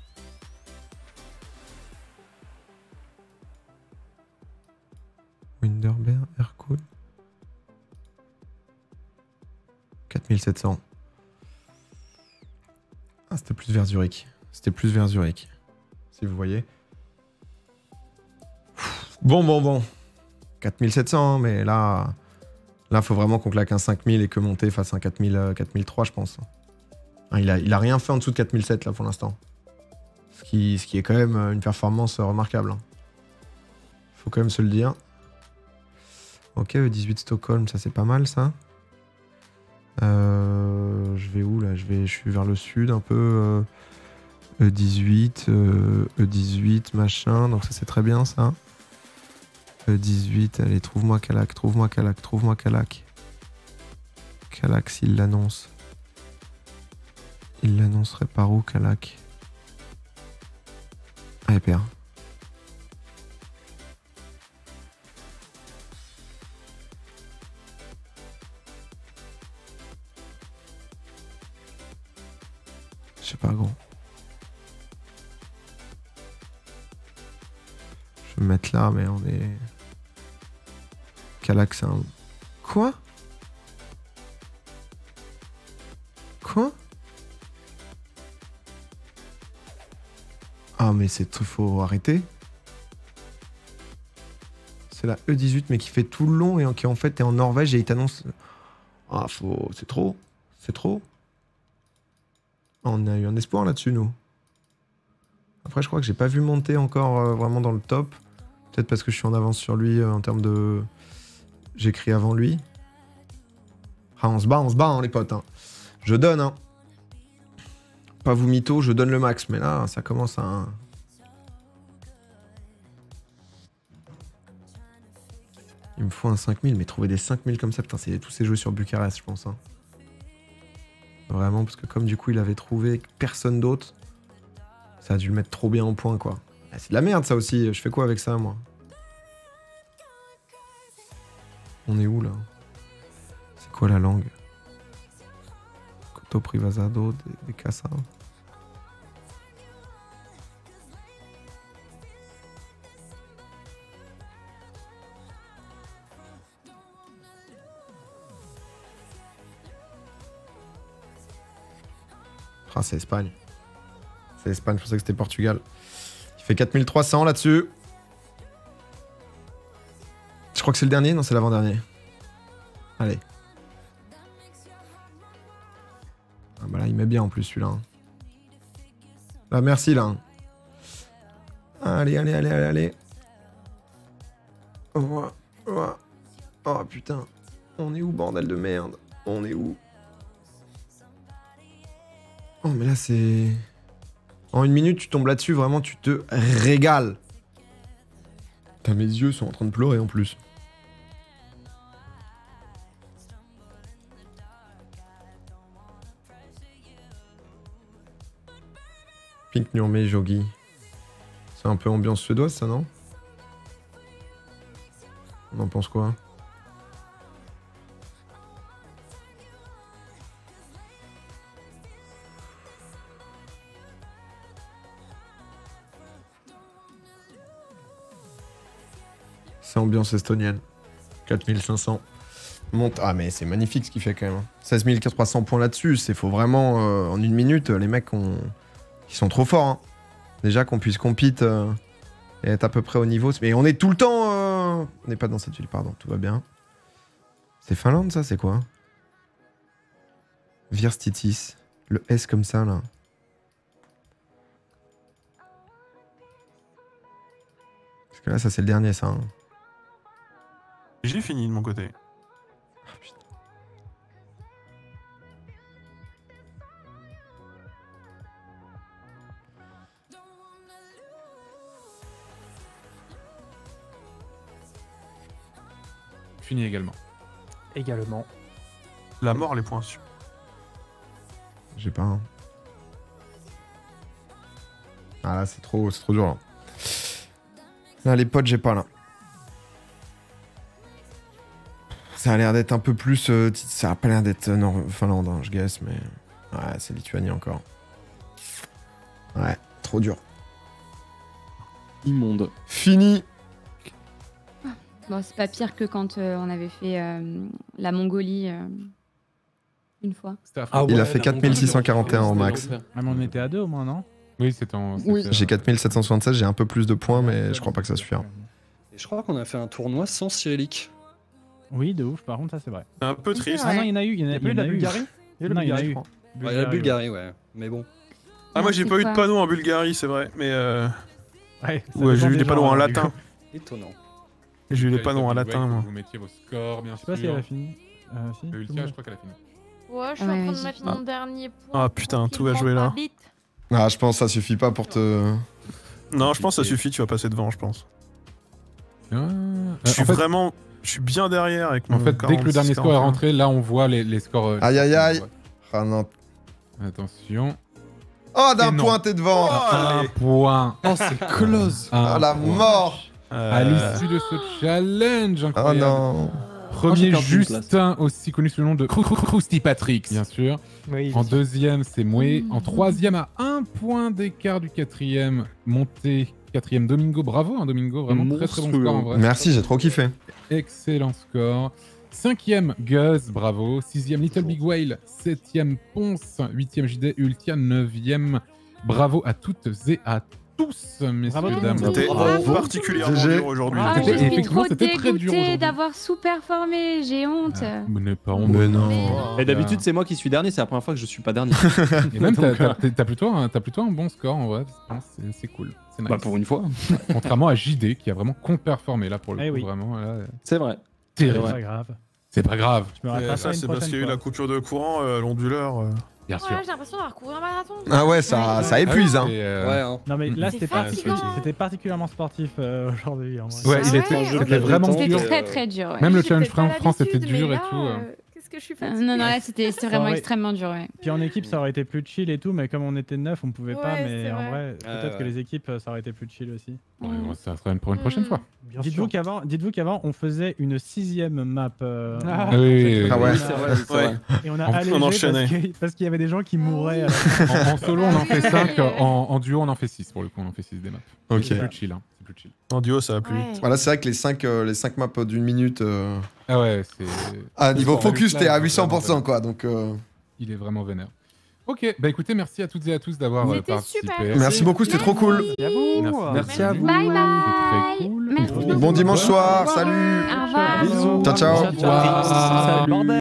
Winterberg, Ercole. 4700. Ah, c'était plus vers Zurich. Si vous voyez. Bon. 4700, mais là, faut vraiment qu'on claque un 5000 et que monter fasse un 4003, je pense. Il a rien fait en dessous de 4007 là pour l'instant. Ce qui est quand même une performance remarquable. Faut quand même se le dire. Ok, 18 Stockholm, ça c'est pas mal ça. Je vais où là? Je suis vers le sud un peu. E18, E18 machin, donc ça c'est très bien ça. E18, allez, trouve-moi Calac. Calac s'il l'annonce. Il l'annoncerait par où, Kalak? Ah, il perd. Je sais pas, gros. Je vais me mettre là, mais on est... Kalak, c'est un... Quoi? Quoi? Ah, mais c'est tout, faut arrêter. C'est la E18, mais qui fait tout le long et qui en fait est en Norvège et il t'annonce. Ah, faut. C'est trop. C'est trop. On a eu un espoir là-dessus, nous. Après, je crois que j'ai pas vu monter encore vraiment dans le top. Peut-être parce que je suis en avance sur lui en termes de. J'écris avant lui. Ah, on se bat, hein, les potes. Hein. Je donne, hein. Pas vous mytho, je donne le max, mais là, ça commence à... Il me faut un 5000, mais trouver des 5000 comme ça, putain, c'est tous ces jeux sur Bucarest, je pense. Hein. Vraiment, parce que comme du coup, il avait trouvé personne d'autre, ça a dû le mettre trop bien en point, quoi. Ah, c'est de la merde, ça aussi. Je fais quoi avec ça, moi? On est où, là? C'est quoi la langue? Coto Privasado, des Casa. Ah, c'est Espagne. C'est Espagne, je pensais que c'était Portugal. Il fait 4300 là-dessus. Je crois que c'est le dernier, non, c'est l'avant-dernier. Allez. Ah bah là, il met bien en plus celui-là. Là, merci là. Allez, allez, allez, allez, allez. Oh, oh, oh putain. On est où, bordel de merde? On est où? Oh, mais là, c'est... En une minute, tu tombes là-dessus, vraiment, tu te régales. Putain, mes yeux sont en train de pleurer en plus. Pink Nurme Jogi. C'est un peu ambiance suédoise, ça, non? On en pense quoi? C'est ambiance estonienne. 4500. Monte. Ah, mais c'est magnifique ce qu'il fait quand même. 16 300 points là-dessus. C'est faut vraiment. En une minute, les mecs ils sont trop forts. Hein. Déjà qu'on puisse compete et être à peu près au niveau. Mais on est tout le temps. On n'est pas dans cette ville, pardon. Tout va bien. C'est Finlande, ça? C'est quoi? Virstitis. Le S comme ça, là. Parce que là, ça, c'est le dernier, ça. Hein. J'ai fini de mon côté. Oh, putain. Fini également. Également. La mort, les points sûrs. J'ai pas. Hein. Ah là, c'est trop dur. Là. Là, les potes, j'ai pas là. Ça a l'air d'être un peu plus... ça a pas l'air d'être Finlande, hein, je guesse, mais... Ouais, c'est Lituanie encore. Ouais, trop dur. Immonde. Fini. Bon, c'est pas pire que quand on avait fait la Mongolie une fois. Ah ouais, il a fait 4641 au max. Ah, mais on était à 2 au moins, non? Oui, c'était en... Oui. J'ai 4776, j'ai un peu plus de points, mais je crois pas que ça suffira. Et je crois qu'on a fait un tournoi sans cyrillique. Oui, de ouf, par contre, ça c'est vrai. Un peu triste. Ah non, il y en a eu. Il y a eu la Bulgarie? Il y en a eu. Il y a la Bulgarie, ouais. Mais bon. Ah, moi j'ai pas eu de panneau en Bulgarie, c'est vrai. Mais ouais, j'ai eu des panneaux en latin. Étonnant. J'ai eu des panneaux en latin, moi. Vous mettiez vos scores, bien sûr. sûr. Je sais pas si elle a fini. Si, Ultia, je crois qu'elle a fini. Ouais, je suis en train de mettre mon dernier point. Ah putain, tout va jouer là. Ah, je pense que ça suffit pas pour te... Non, je pense que ça suffit, tu vas passer devant, je pense. Je suis en fait, vraiment... Je suis bien derrière avec mon En fait, dès que le dernier score est rentré, là on voit les scores... Aïe aïe aïe. Ah non. Attention. Oh, d'un Et non. point, t'es devant. Un point. Oh, c'est close. Ah, la point. mort. À l'issue de ce challenge Oh incroyable. non. Premier j'ai perdu une Justin, aussi connu sous le nom de Krusty Patrick, bien sûr. Oui. En deuxième, c'est Moué. En troisième, à 1 point d'écart du quatrième, monté. Quatrième, Domingo. Bravo, hein, Domingo. Vraiment très très bon Monstrueux. score en vrai. Merci, j'ai trop kiffé. Excellent score. Cinquième, Guz, bravo. Sixième, Little Big Whale. Septième, Ponce. Huitième, JD Ultia. Neuvième, bravo à toutes et à tous, messieurs, Bravo, dames. C'était Bravo. particulièrement GG. dur aujourd'hui. Ah, C'était- je suis effectivement, trop c'était très dur dégoûtée aujourd'hui. d'avoir sous-performé, j'ai honte. Mais n'est pas honte. Mais non. Et d'habitude, c'est moi qui suis dernier, c'est la première fois que je suis pas dernier. Et même, Donc, t'as plutôt un bon score en vrai. Je pense. C'est cool. C'est nice. Bah, pour une fois. Contrairement à JD qui a vraiment performé là pour le Eh coup. oui. Vraiment, là, C'est vrai. C'est terrible. pas grave. C'est pas grave. Je me rattraperai Ça, une c'est parce prochaine qu'il y a eu fois. la coupure de courant, l'onduleur. Bien sûr. Ouais, j'ai l'impression d'avoir couru un marathon. Ah ouais, ça épuise, hein. Et, Ouais, hein. Non mais là C'est c'était fatigant. c'était particulièrement sportif aujourd'hui. En vrai. Ouais, Ah il ouais, était, ouais. c'était vraiment C'était C'était dur. très très dur. Ouais. Même le J'ai challenge peut-être pas France était l'habitude, dur mais et là, tout. Qu'est-ce que je suis fatiguée. Non, non, là c'était vraiment Ouais. extrêmement dur. Ouais. Puis en équipe ça aurait été plus chill et tout, mais comme on était 9 on pouvait pas. Ouais, Mais c'est en vrai. vrai, peut-être que ouais. les équipes ça aurait été plus chill aussi. Ouais, ça sera pour une prochaine fois. Bien Dites-vous sûr. qu'avant on faisait une 6ème map. Ah. Oui, Ah ouais. C'est vrai, c'est vrai. Et on a On allégé enchaînait. parce qu'il y avait des gens qui mouraient. À la fin. En solo, on en fait 5. En duo, on en fait 6 pour le coup. On en fait 6 des maps. Ok. C'est plus chill. Hein. C'est plus chill. En duo, ça va plus Ouais. vite. Voilà, c'est vrai que les 5 maps d'une minute. Ah ouais, c'est. Ah, niveau Sport focus, Live, t'es à là, 800%, quoi. Donc, Il est vraiment vénère. Ok, bah écoutez, merci à toutes et à tous d'avoir C'était participé. super. merci beaucoup, c'était trop cool. Merci à vous. Merci à vous. Bye C'était bye. très cool. Merci beaucoup. Bon dimanche soir, salut. Au revoir. Bisous. Ciao, ciao. Au revoir. Salut. Bordel.